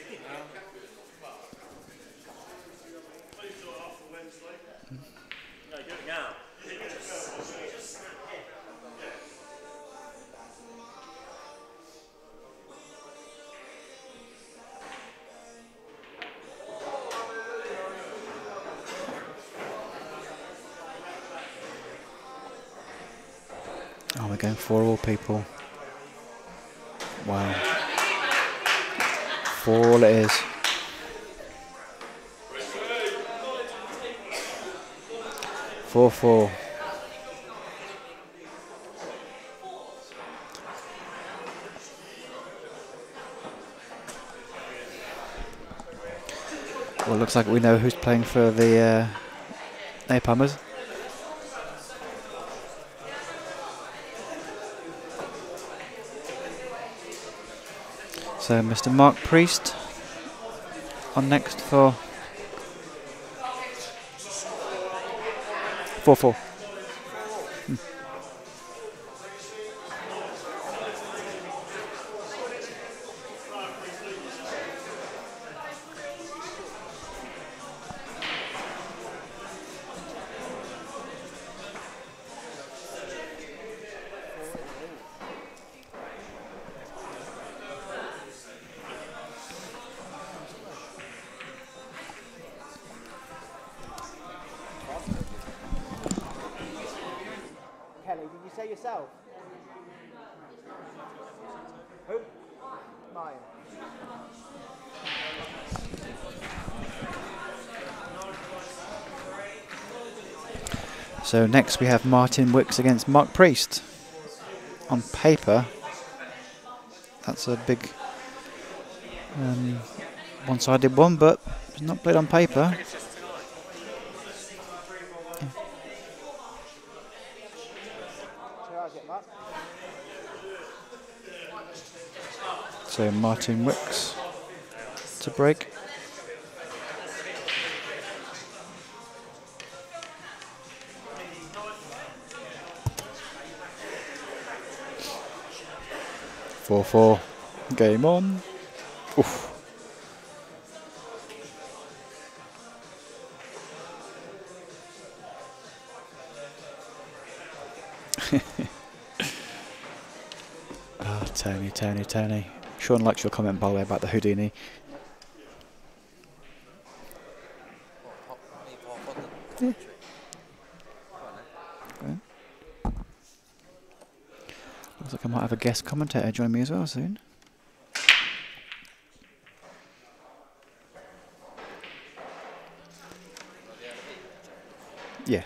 Oh, we're going for all people. Wow. For all it is. Four four. Well, it looks like we know who's playing for the uh, Napalmers. So Mister Mark Priest on next for four four. Hmm. Kelly, did you say yourself? Who? Mine. So next we have Martin Wicks against Mark Priest. On paper, that's a big um, one-sided one, but it's not played on paper. So Martin Wicks to break. Four four. Game on. Oof. Oh, Tony, Tony, Tony. Sean likes your comment, by the way, about the Houdini. Yeah. Okay. Looks like I might have a guest commentator join me as well soon. Yeah.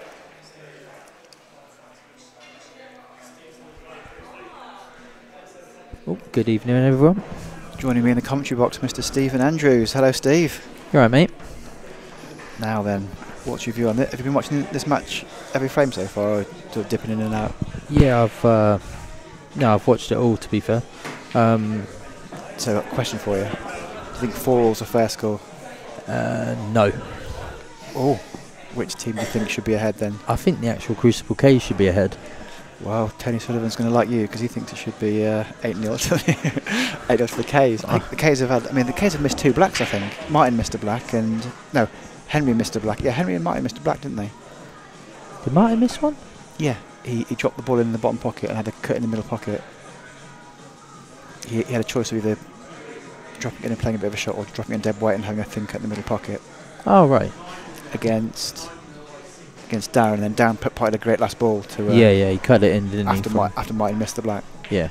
Oh, good evening, everyone. Joining me in the commentary box, Mister Stephen Andrews. Hello, Steve. You alright, mate? Now then, what's your view on it? Have you been watching this match every frame so far, or sort of dipping in and out? Yeah, I've uh, no, I've watched it all. To be fair. Um, So, a question for you: do you think four all's a fair score? uh, no, Oh, which team do you think should be ahead then? I think the actual Crucible K should be ahead. Well, Tony Sullivan's going to like you because he thinks it should be uh, eight nil to the eight nil to the K's. I think the K's have had. I mean, the K's have missed two blacks. I think Martin missed a black, and no, Henry missed a black. Yeah, Henry and Martin missed a black, didn't they? Did Martin miss one? Yeah, he, he dropped the ball in the bottom pocket and had a cut in the middle pocket. He, he had a choice of either dropping it in and playing a bit of a shot, or dropping it in dead white and having a thin cut in the middle pocket. Oh right. Against against Darren, and then Darren put potted a great last ball to. Uh, yeah, yeah, he cut it in, didn't after he? Ma after Martin missed the black. Yeah.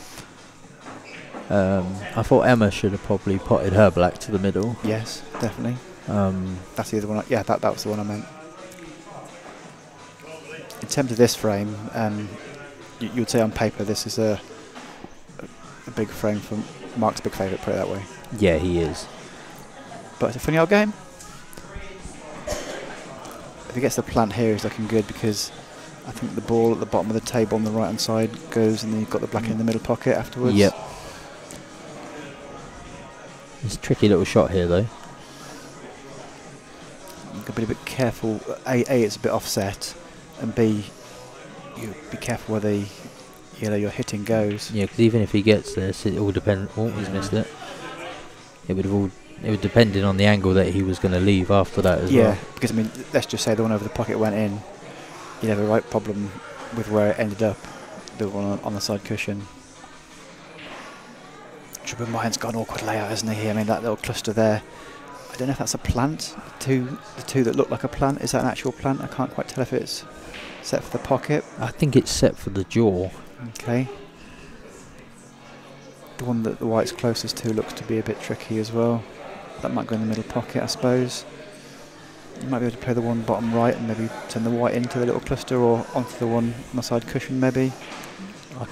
Um, I thought Emma should have probably potted her black to the middle. Yes, definitely. Um, That's the other one. I, yeah, that that was the one I meant. In terms of this frame, um, you, you would say on paper this is a a big frame from Mark's big favourite. Put it that way. yeah, he is. But it's a funny old game. If he gets the plant here, he's looking good because I think the ball at the bottom of the table on the right hand side goes, and then you've got the black in the middle pocket afterwards. Yep. It's a tricky little shot here, though. You've got to be a bit careful. A, A, it's a bit offset, and B, you be careful where the yellow you're hitting goes. Yeah, because even if he gets this, it all depends. Oh, he's missed it. It would have all. It would depending on the angle that he was going to leave after that as yeah, well. Yeah, because I mean, let's just say the one over the pocket went in. You'd have a right problem with where it ended up. The one on, on the side cushion. Trouble Mine's got an awkward layout, hasn't he? I mean, that little cluster there. I don't know if that's a plant. The two, the two that look like a plant. Is that an actual plant? I can't quite tell if it's set for the pocket. I think it's set for the jaw. Okay. The one that the white's closest to looks to be a bit tricky as well. That might go in the middle pocket, I suppose. You might be able to play the one bottom right and maybe turn the white into the little cluster, or onto the one on the side cushion maybe. I,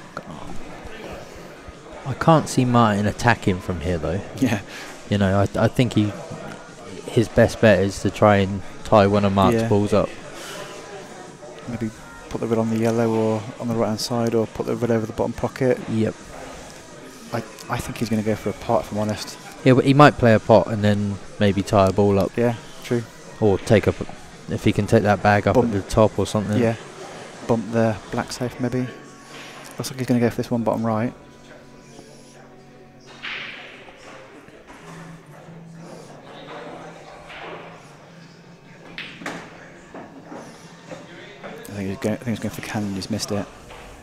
I can't see Martin attacking from here though. Yeah. You know, I, I think he his best bet is to try and tie one of Mark's Yeah. balls up. Maybe put the red on the yellow or on the right hand side, or put the red over the bottom pocket. Yep. I, I think he's going to go for a pot, if I'm honest. Yeah, but he might play a pot and then maybe tie a ball up. Yeah, true. Or take up, if he can take that bag up Bump. at the top or something. Yeah. Bump the black safe, maybe. Looks like he's going to go for this one bottom right. I think he's going, I think he's going for cannon, he's missed it.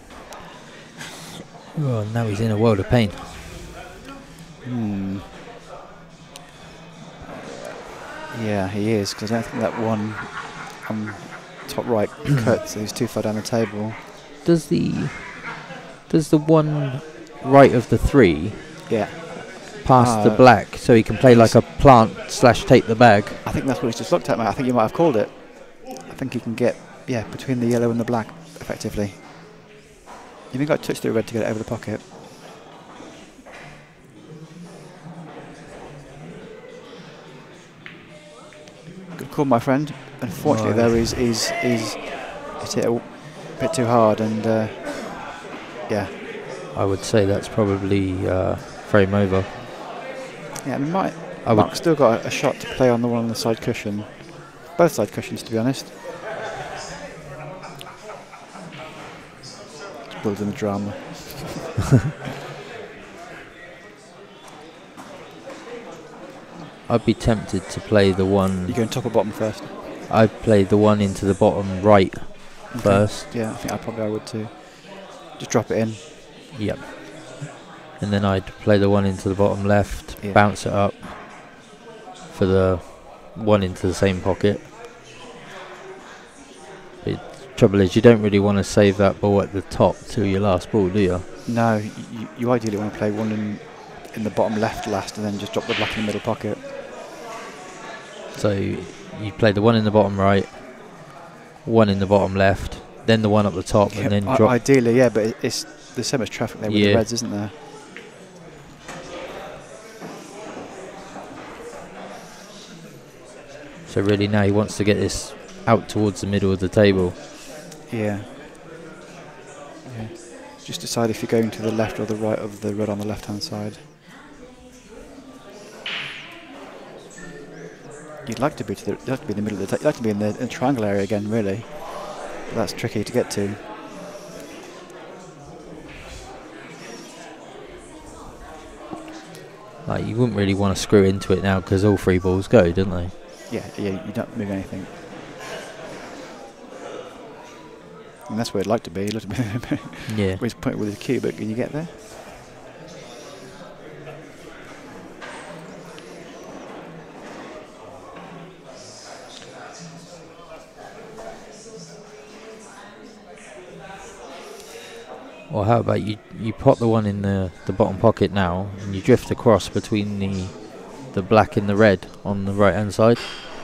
Well, now he's in a world of pain. Hmm. Yeah, he is, because I don't think that one on top right cuts, so he's too far down the table. Does the does the one right of the three Yeah. pass Uh, the black so he can play like a plant slash take the bag? I think that's what he's just looked at, mate. I think you might have called it. I think he can get, yeah, between the yellow and the black, effectively. You've even got to touch the red to get it over the pocket. Good call, my friend. Unfortunately, Right. though, he's, he's, he's hit it a bit too hard, and uh, yeah. I would say that's probably uh, frame over. Yeah, I mean, Mike, I would- Mark's still got a, a shot to play on the one on the side cushion. Both side cushions, to be honest. It's building the drama. I'd be tempted to play the one. You going top or bottom first? I'd play the one into the bottom right Okay. first. Yeah, I think I probably I would too. Just drop it in. Yep. And then I'd play the one into the bottom left, Yeah. bounce it up for the one into the same pocket. The trouble is, you don't really want to save that ball at the top till your last ball, do you? No, you, you ideally want to play one in, in the bottom left last, and then just drop the black in the middle pocket. So you play the one in the bottom right, one in the bottom left, then the one up the top, Yeah, and then I- drop. ideally, yeah, but it, it's there's so much traffic there with Yeah. the reds, isn't there? So really now he wants to get this out towards the middle of the table. Yeah. Yeah. Just decide if you're going to the left or the right of the red on the left-hand side. You'd like to be to the, you'd like to be in the middle of the, ta- you'd like to be in the, in the triangle area again, really. But that's tricky to get to. Like you wouldn't really want to screw into it now because all three balls go, don't they? Yeah, yeah, you don't move anything. And that's where I'd like to be. You'd like to be Yeah. where he's pointing with his cue, but can you get there? Or how about you you pop the one in the, the bottom pocket now and you drift across between the the black and the red on the right hand side.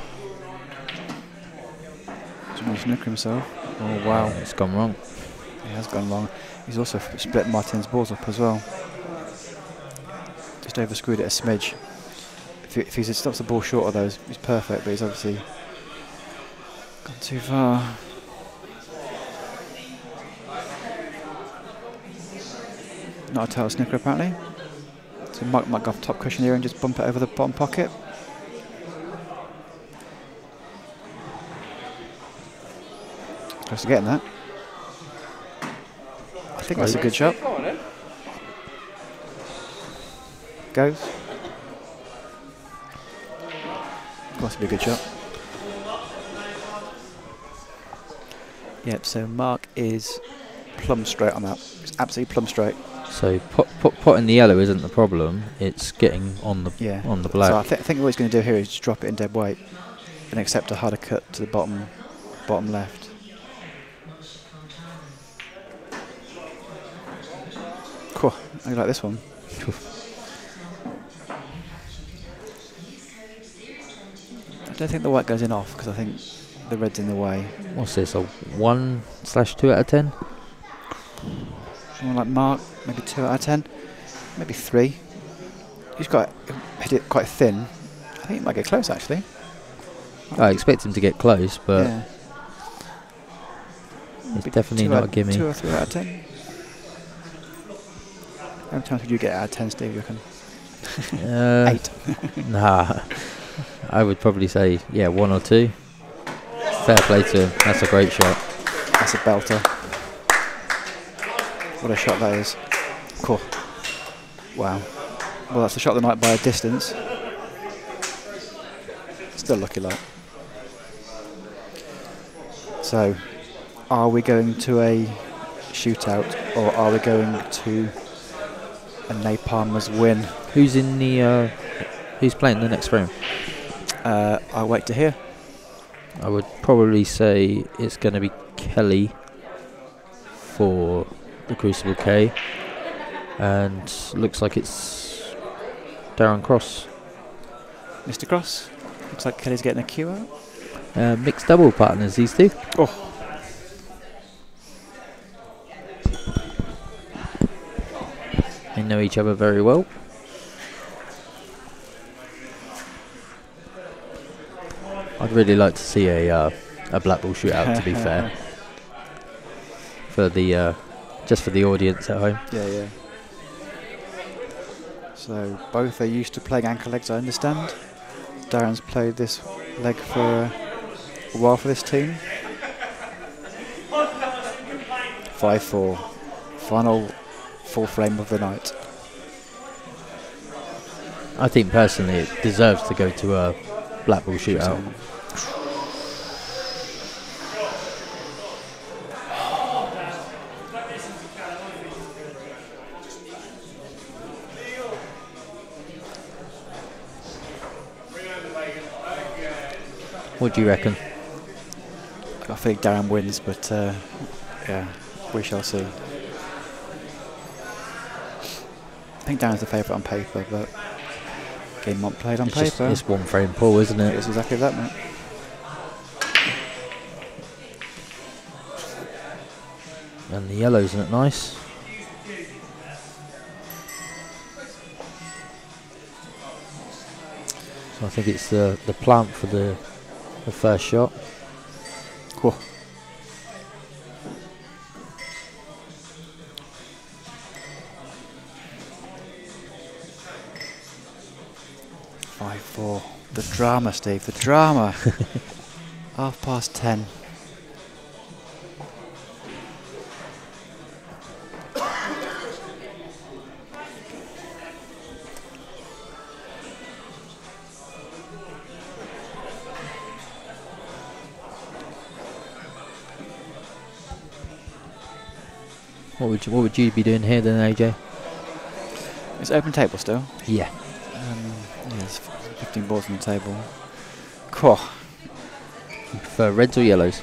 Someone's snooker himself. Oh wow, It's gone wrong. he has gone long. He's also f- split Martin's balls up as well. Just over screwed it a smidge. If he, if he stops the ball short of those, he's perfect, but he's obviously gone too far. Not a tail snooker apparently. So Mike might go off top cushion here and just bump it over the bottom pocket. Close to getting that. I think that's a good shot. Go on then. Goes. Must be a good shot. Yep, so Mark is plumb straight on that. It's absolutely plumb straight. So pot, pot, pot in the yellow isn't the problem. It's getting on the Yeah. on the black. So I, th- I think what he's going to do here is just drop it in dead weight and accept a harder cut to the bottom, bottom left. Cool. I like this one. I don't think the white goes in off because I think the red's in the way. What's this? A one slash two out of ten? Someone like Mark, maybe two out of ten, maybe three. He's got hit it quite thin. I think it might get close actually. I expect him to get close, but yeah. it's Maybe definitely two not out- a gimme. Two or three out of ten. How many times would you get out of ten, Steve, you reckon? Uh, Eight. Nah, I would probably say, yeah, one or two. Fair play to him. That's a great shot. That's a belter. What a shot that is. Cool. Wow. Well, that's the shot of the night by a distance. Still lucky like. So, are we going to a shootout or are we going to a Napalmers win? Who's in the? Uh, who's playing the next frame? Uh, I'll wait to hear. I would probably say it's going to be Kelly for the Crucible K, and looks like it's Darren Cross. Mister Cross? Looks like Kelly's getting a cue out. Uh, mixed double partners, these two. Oh. They know each other very well. I'd really like to see a uh, a black ball shootout. To be fair, for the uh, just for the audience at home. Yeah, yeah. So both are used to playing ankle legs, I understand. Darren's played this leg for a while for this team. five four. Final full frame of the night. I think personally it deserves to go to a black ball shootout. What do you reckon? I think Darren wins, but uh, yeah, we shall see. I think Darren's the favourite on paper, but game not played on It's, paper. just, it's one frame pull, isn't it? It's exactly that, mate. And the yellows look nice. So I think it's the the plant for the the first shot. Cool. Five four. The drama, Steve. The drama. Half past ten. What would you, what would you be doing here then, A J? It's open table still. Yeah. Um, yeah, there's fifteen balls on the table. Cool. You prefer reds or yellows?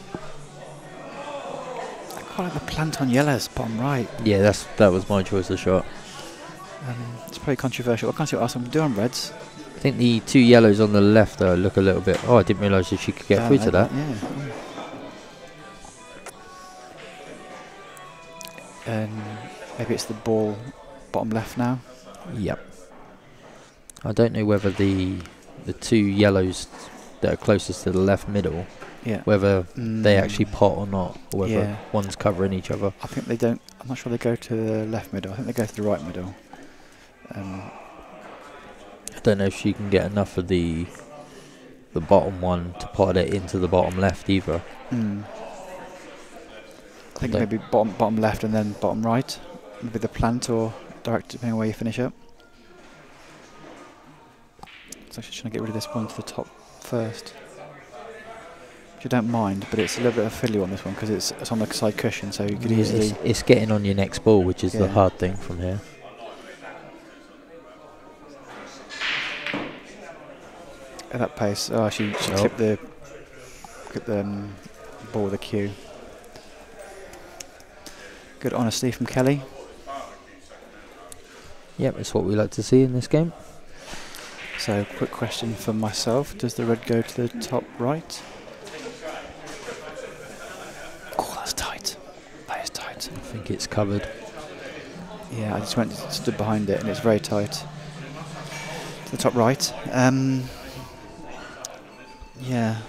I quite like the plant on yellows, bottom right. Yeah, that's that was my choice of shot. Um, it's pretty controversial. I can't see what else I'm doing on reds. I think the two yellows on the left though look a little bit. Oh, I didn't realise that she could get Yeah, through I to that. Yeah. Mm. And maybe it's the ball bottom left now. Yep. I don't know whether the the two yellows that are closest to the left middle, Yeah. whether Mm. they actually pot or not, or whether Yeah. one's covering each other. I think they don't. I'm not sure they go to the left middle. I think they go to the right middle. Um, I don't know if she can get enough of the the bottom one to pot it into the bottom left either. mm. I think Don't- maybe bottom bottom left and then bottom right. Maybe the plant or direct, depending on where you finish up. So actually trying to get rid of this one to the top first. Which I don't mind, but it's a little bit of a fiddly on this one because it's, it's on the side cushion, so you could Yeah, easily. it's, it's getting on your next ball, which is the Yeah. hard thing from here. At that pace, oh, she, she Nope. clipped the, clipped the um, ball with a cue. Good honesty from Kelly. Yep, that's what we like to see in this game. So, quick question for myself: does the red go to the top right? Oh, that's tight. That is tight. I think it's covered. Yeah, I just went stood behind it, and it's very tight. To the top right. Um, yeah.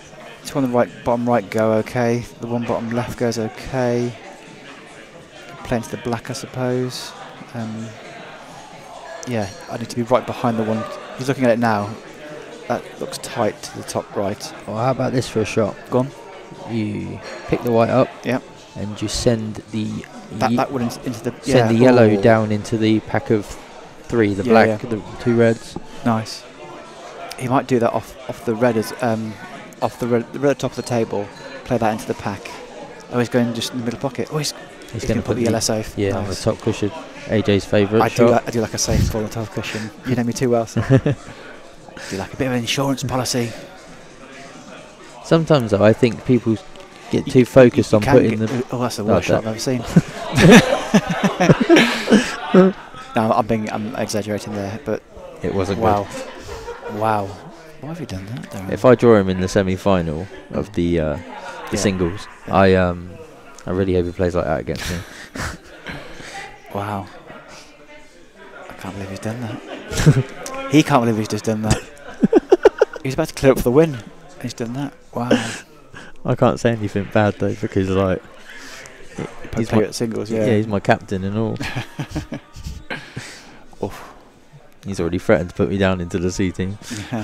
Two on the right, bottom right go okay. The one bottom left goes okay. play into the black, I suppose. Um, yeah, I need to be right behind the one. He's looking at it now. That looks tight to the top right. Well, how about this for a shot? Go on. You pick the white up. Yep. And you send the That, ye- that would in, into the send yeah. the yellow Ooh. down into the pack of three, the Yeah, black, yeah. the two reds. Nice. He might do that off off the red as um off the red, the red top of the table. Play that into the pack. Oh, he's going just in the middle pocket. Oh, he's, He's, he's going going to to put the yellow safe. Yeah, on the Nice. top cushion. A J's favourite I shot. do, like, I do like a safe for the top cushion. You know me too well, so. Do like a bit of an insurance policy. Sometimes though, I think people get You- too focused you on can putting get- the. Oh, that's the like worst shot that. I've ever seen. No, I'm being, I'm exaggerating there, but It wasn't wow, wow. Why have you done that, Darren? good. If I draw him in the semi-final of the uh, the Yeah. singles, Yeah. I um I really hope he plays like that against me. Wow. I can't believe he's done that. He can't believe he's just done that. He's about to clear up for the win, and he's done that. Wow. I can't say anything bad though because like he's Play my, at singles, yeah. yeah. he's my captain and all. Oof. He's already threatened to put me down into the C team. Yeah,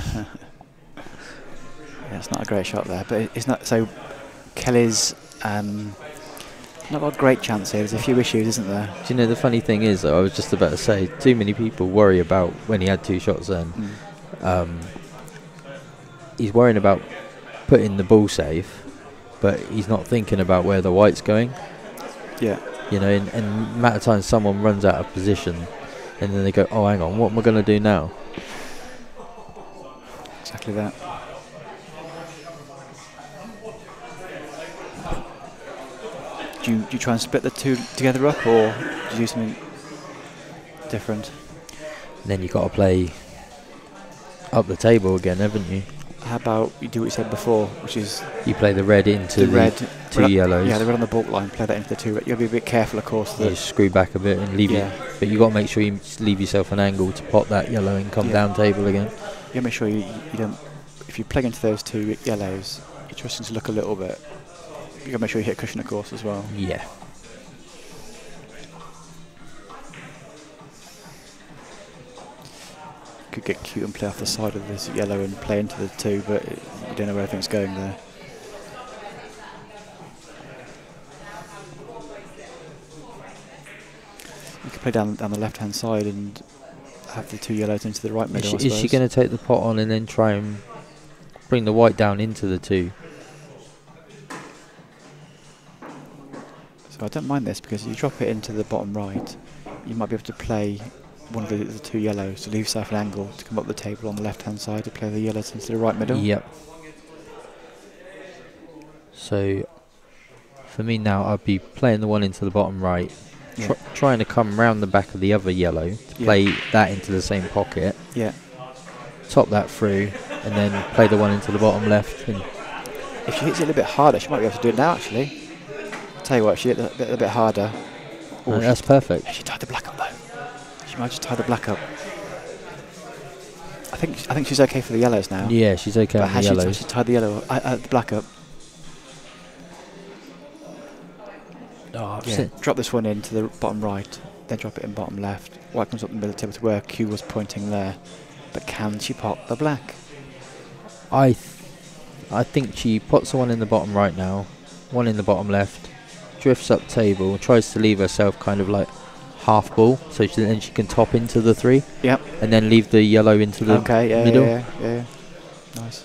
it's not a great shot there, but it- it's not. So Kelly's um, not got a great chance here. There's a few issues, isn't there? Do you know the funny thing is though, I was just about to say too many people worry about when he had two shots then. Mm. Um, he's worrying about putting the ball safe, but he's not thinking about where the white's going. Yeah. You know, in, in a matter of time, someone runs out of position, and then they go, "Oh, hang on, what am I going to do now?" Exactly that. Do you, do you try and split the two together up, or do you do something different? And then you got to play up the table again, haven't you? How about you do what you said before, which is You play the red into the the, red, two red- yellows. Yeah, the red on the baulk line. Play that into the two red. You'll be a bit careful, of course. You That screw back a bit and leave Yeah. it, but you got to make sure you s- leave yourself an angle to pop that yellow and come Yeah. down table again. you make sure you, you don't. If you plug into those two yellows, you're trusting to look a little bit. You got to make sure you hit cushion, of course, as well. Yeah. Could get cute and play off the side of this yellow and play into the two, but it, you don't know where everything's going there. You could play down down the left hand side and have the two yellows into the right Is middle. she, I is she suppose. going to take the pot on and then try and bring the white down into the two? So I don't mind this because you drop it into the bottom right, you might be able to play one of the, the two yellows to leave yourself an angle to come up the table on the left hand side to play the yellows into the right middle. Yep. So for me now, I'd be playing the one into the bottom right, Yeah. tr- trying to come round the back of the other yellow to Yeah. play that into the same pocket, Yeah. top that through, and then play the one into the bottom left. And If she hits it a little bit harder, she might be able to do it now actually. Tell you what, if she hit it a bit, a bit harder. uh, Ooh, that's she, perfect. she tied the black up though. She might just tie the black up. I think I think she's okay for the yellows now. Yeah, she's okay But on the has she, t- yellows. she tied the yellow, uh, uh, the black up? Oh, I've Yeah. seen- Drop this one into the bottom right, then drop it in bottom left. White comes up the middle of the table to where Q was pointing there. But can she pop the black? I, th- I think she puts the one in the bottom right now, one in the bottom left, drifts up table, tries to leave herself kind of like half ball, so she, then she can top into the three, Yep. and then leave the yellow into the Okay, yeah, middle. yeah, yeah, yeah. Nice.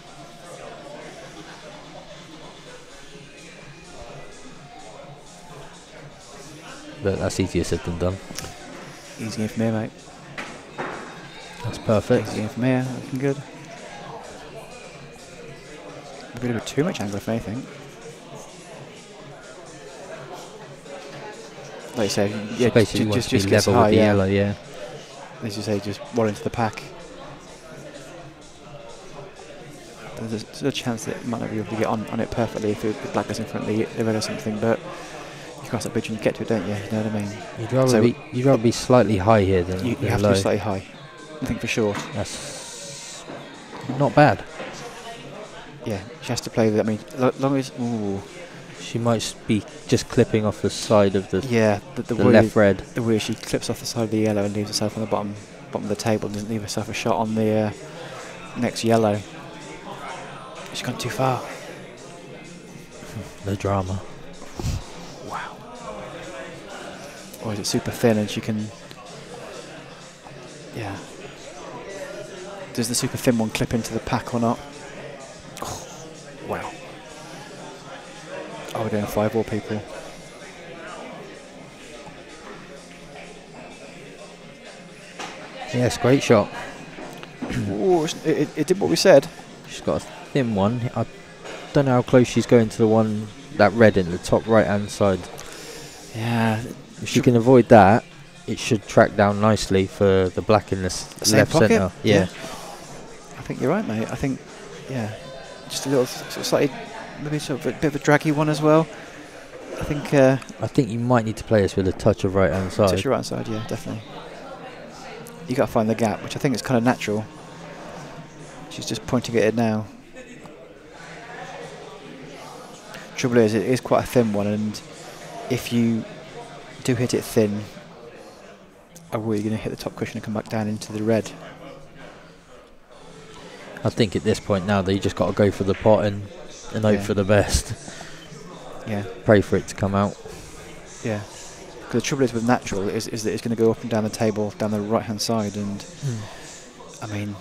But that's easier said than done. Easy game for me, mate. That's perfect. Easy game for me, looking good. A bit of too much angle, if anything. Like you say, yeah, She basically ju- wants just, to just be gets level high, with the yeah. yellow, yeah. As you say, just roll into the pack. There's a, there's a chance that you might not be able to get on, on it perfectly if it, the black goes in front of the, the red or something, but you cross that bridge and you get to it, don't you? You know what I mean? You'd rather So be you'd rather be slightly high here than, You, you than have low. to be slightly high. Nothing for short. That's not bad. Yeah, she has to play with, I mean, lo long as, ooh, She might be just clipping off the side of the, Yeah, the, the, the way left red. The way she clips off the side of the yellow and leaves herself on the bottom bottom of the table, doesn't leave herself a shot on the uh, next yellow. She's gone too far. The drama. Wow. Or is it super thin and she can... Yeah. Does the super thin one clip into the pack or not? Oh, wow. Oh, we're doing five all, people. Yes, great shot. Ooh, it, it, it did what we said. She's got a thin one. I don't know how close she's going to the one, that red in the top right hand side. Yeah. If she can avoid that, it should track down nicely for the black in the s Same left pocket? centre. Yeah. Yeah. I think you're right, mate. I think, yeah, just a little sort of slightly, maybe sort of a bit of a draggy one as well. I think. Uh, I think you might need to play this with a touch of right hand side. touch your right side, yeah, definitely. You got to find the gap, which I think is kind of natural. She's just pointing at it now. Trouble is, it is quite a thin one, and if you do hit it thin, are we going to hit the top cushion and come back down into the red? I think at this point now that you just got to go for the pot and, and hope Yeah. for the best. Yeah. Pray for it to come out. Yeah. Because the trouble is with natural is, is that it's going to go up and down the table, down the right hand side, and Mm. I mean,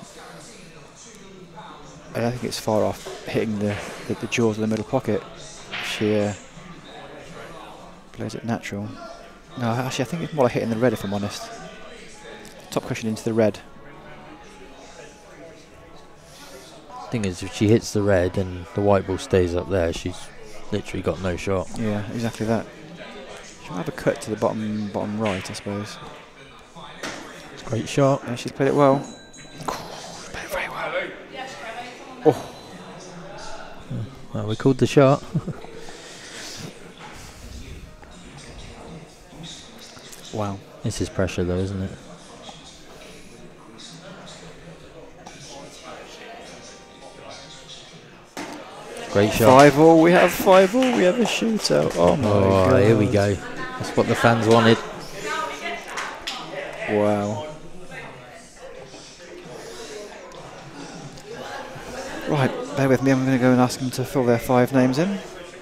I don't think it's far off hitting the, the, the jaws of the middle pocket. She uh, plays it natural. No, actually, I think it's more like hitting the red, if I'm honest. Top cushion into the red. Thing is, if she hits the red and the white ball stays up there, she's literally got no shot. Yeah, exactly that. She'll have a cut to the bottom bottom right, I suppose. Great shot. Yeah, she's played it well. Played it very well. Oh. Well, we called the shot. Wow. This is pressure though, isn't it? Great shot. Five all, we have five all, we have a shootout. Oh my Oh, god. here we go. That's what the fans wanted. Wow. Right, bear with me, I'm going to go and ask them to fill their five names in.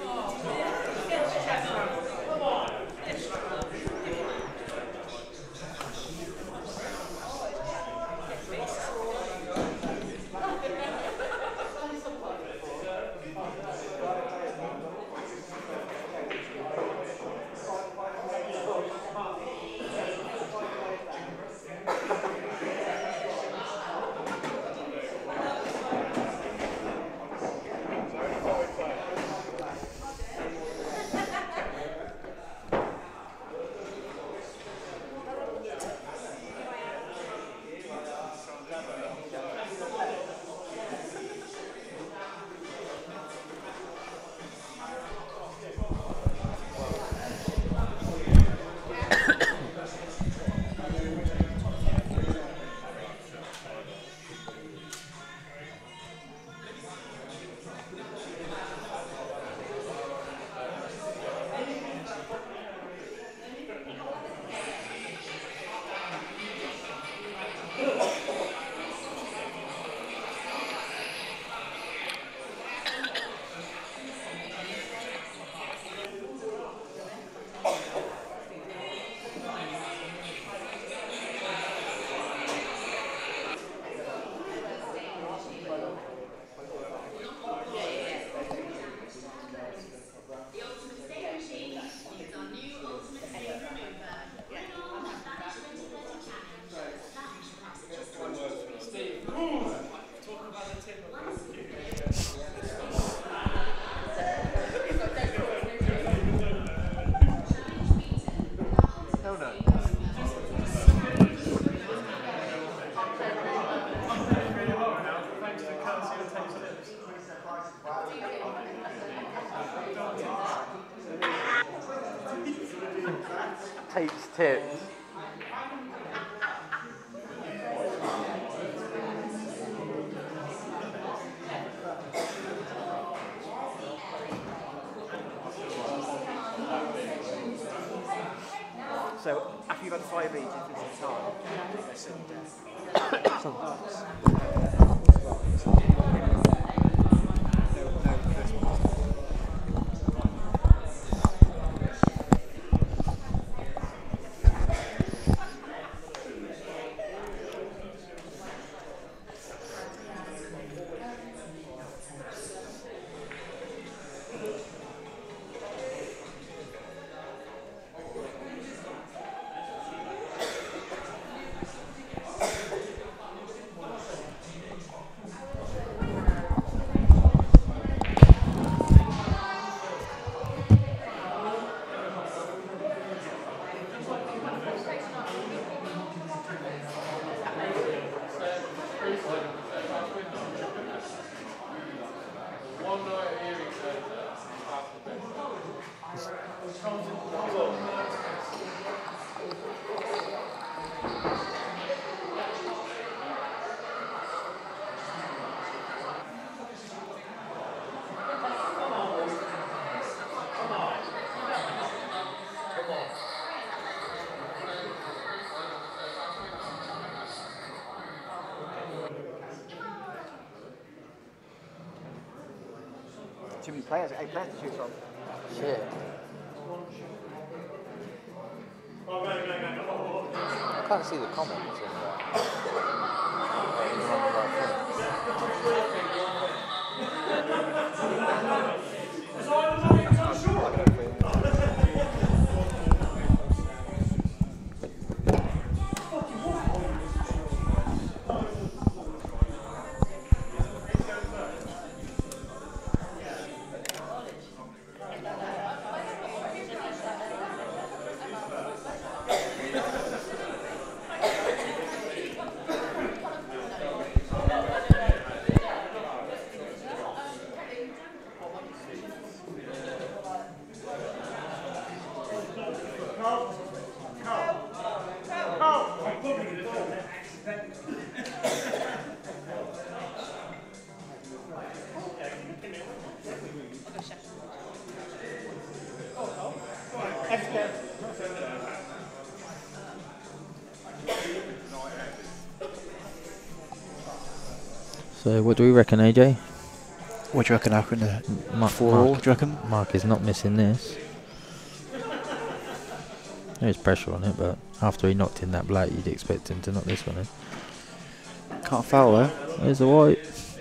Tape's tipped. So after you've had five each, if it's a tie, they're sitting down. Too many players, eight players to choose from. Shit. I can't see the comments in there. So what do we reckon, A J? What do you reckon, Alcon? The Mark, four all, Mark, do you reckon? Mark is not missing this. There's pressure on it, but after he knocked in that black, you'd expect him to knock this one in. Can't foul though. There's a white.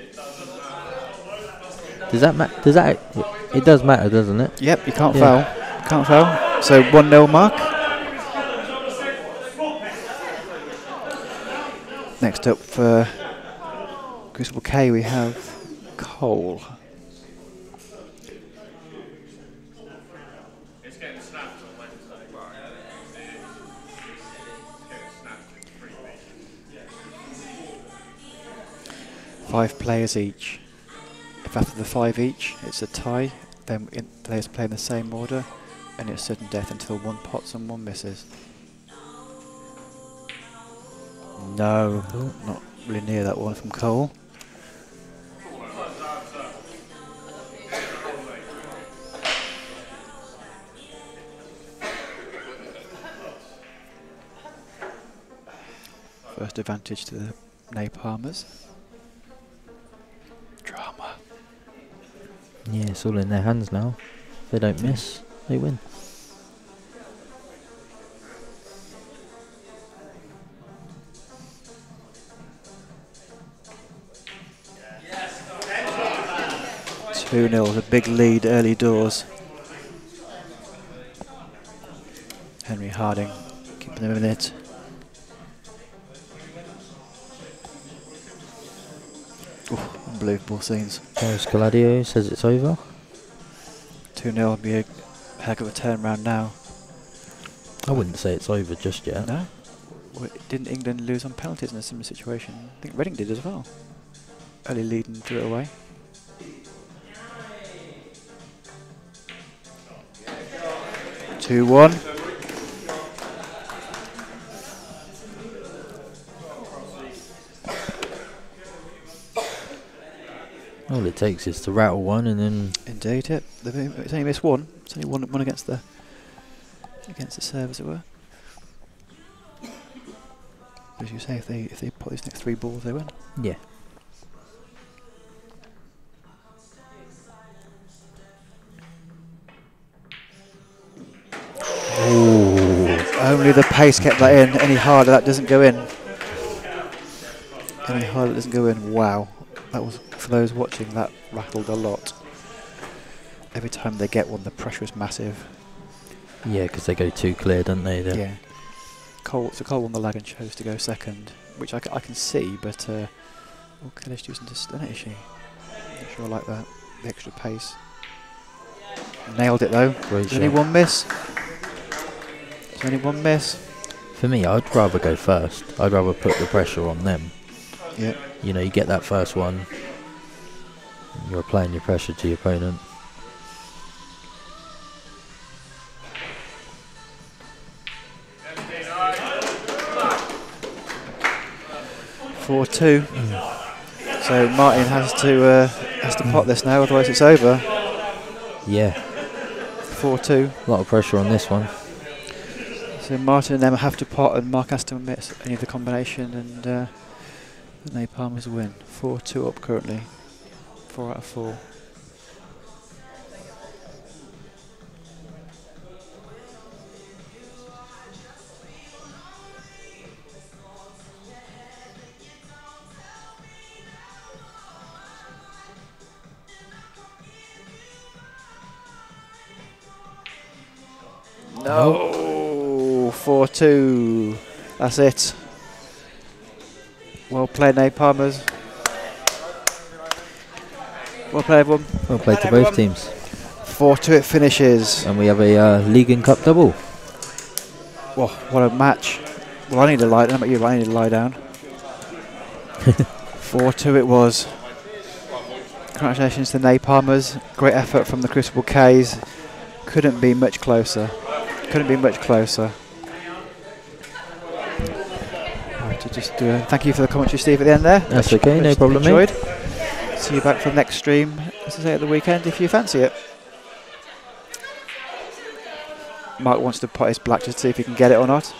Does that matter? Does that? It, it does matter, doesn't it? Yep, you can't Yeah. foul. Can't foul. So one nil Mark. Next up for Crucible K we have Cole. It's getting snapped on Wednesday. It's getting snapped in three weeks. Five players each. If after the five each it's a tie, then in players play in the same order, and it's sudden death until one pots and one misses. No, not really near that one from Cole. First advantage to the Napalmers. Drama. Yeah, it's all in their hands now. If they don't miss, they win. two nil, the big lead early doors. Henry Harding keeping them in it. Ooh, unbelievable scenes. Paris Galadio says it's over. two nil would be a heck of a turnaround now. I wouldn't say it's over just yet. No? W didn't England lose on penalties in a similar situation? I think Reading did as well. Early lead and threw it away. two one. All it takes is to rattle one and then... Indeed, it. It's only missed one. It's only one, one against the against the serve, as it were. But as you say, if they if they put these next three balls, they win. Yeah. Ooh. Only the pace kept that in. Any harder, that doesn't go in. Any harder, it doesn't go in. Wow. That was, for those watching, that rattled a lot. Every time they get one, the pressure is massive. Yeah, because they go too clear, don't they? The Yeah. Cole, so Cole won the lag and chose to go second, which I, c I can see, but uh, oh, Kelly's choosing to stun it, is she? Not sure I like that. The extra pace. Nailed it though. Great Is only shot. one miss? Is only one miss? For me, I'd rather go first. I'd rather put the pressure on them. Yeah. You know, you get that first one, you're applying your pressure to your opponent. four two. So Martin has to uh, has to pot this now, otherwise it's over. Yeah, four two. a lot of pressure on this one. So Martin and Emma have to pot, and Mark has to miss any of the combination, and uh, the Napalmers win. four two up currently. four out of four. No, four two. That's it. Well played, Napalmers. Well played, everyone. Well played to both teams. four two it finishes. And we have a uh, League and Cup double. Whoa, what a match. Well, I need to lie down. How about you? I need to lie down. four two it was. Congratulations to Napalmers. Great effort from the Crucible K's. Couldn't be much closer. Couldn't be much closer. Right, to just do a thank you for the commentary, Steve, at the end there. That's Much- okay, no much problem, enjoyed. mate. See you back for the next stream, as I say, at the weekend, if you fancy it. Mark wants to pot his black to see if he can get it or not.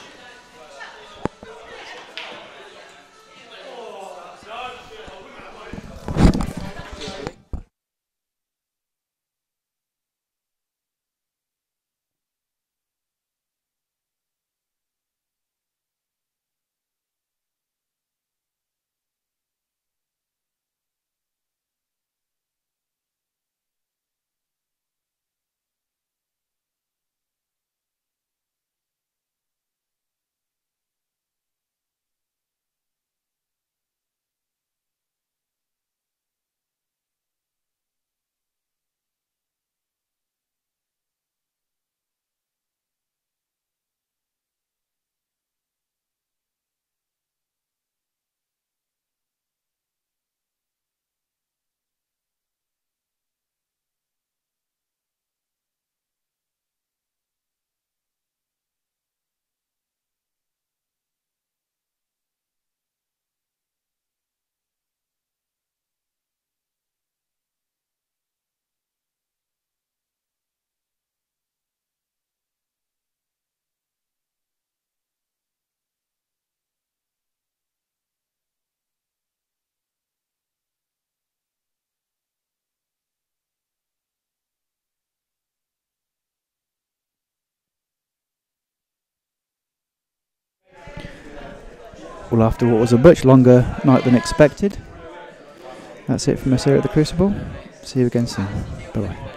Well, after what was a much longer night than expected, that's it from us here at the Crucible. See you again soon. Bye bye.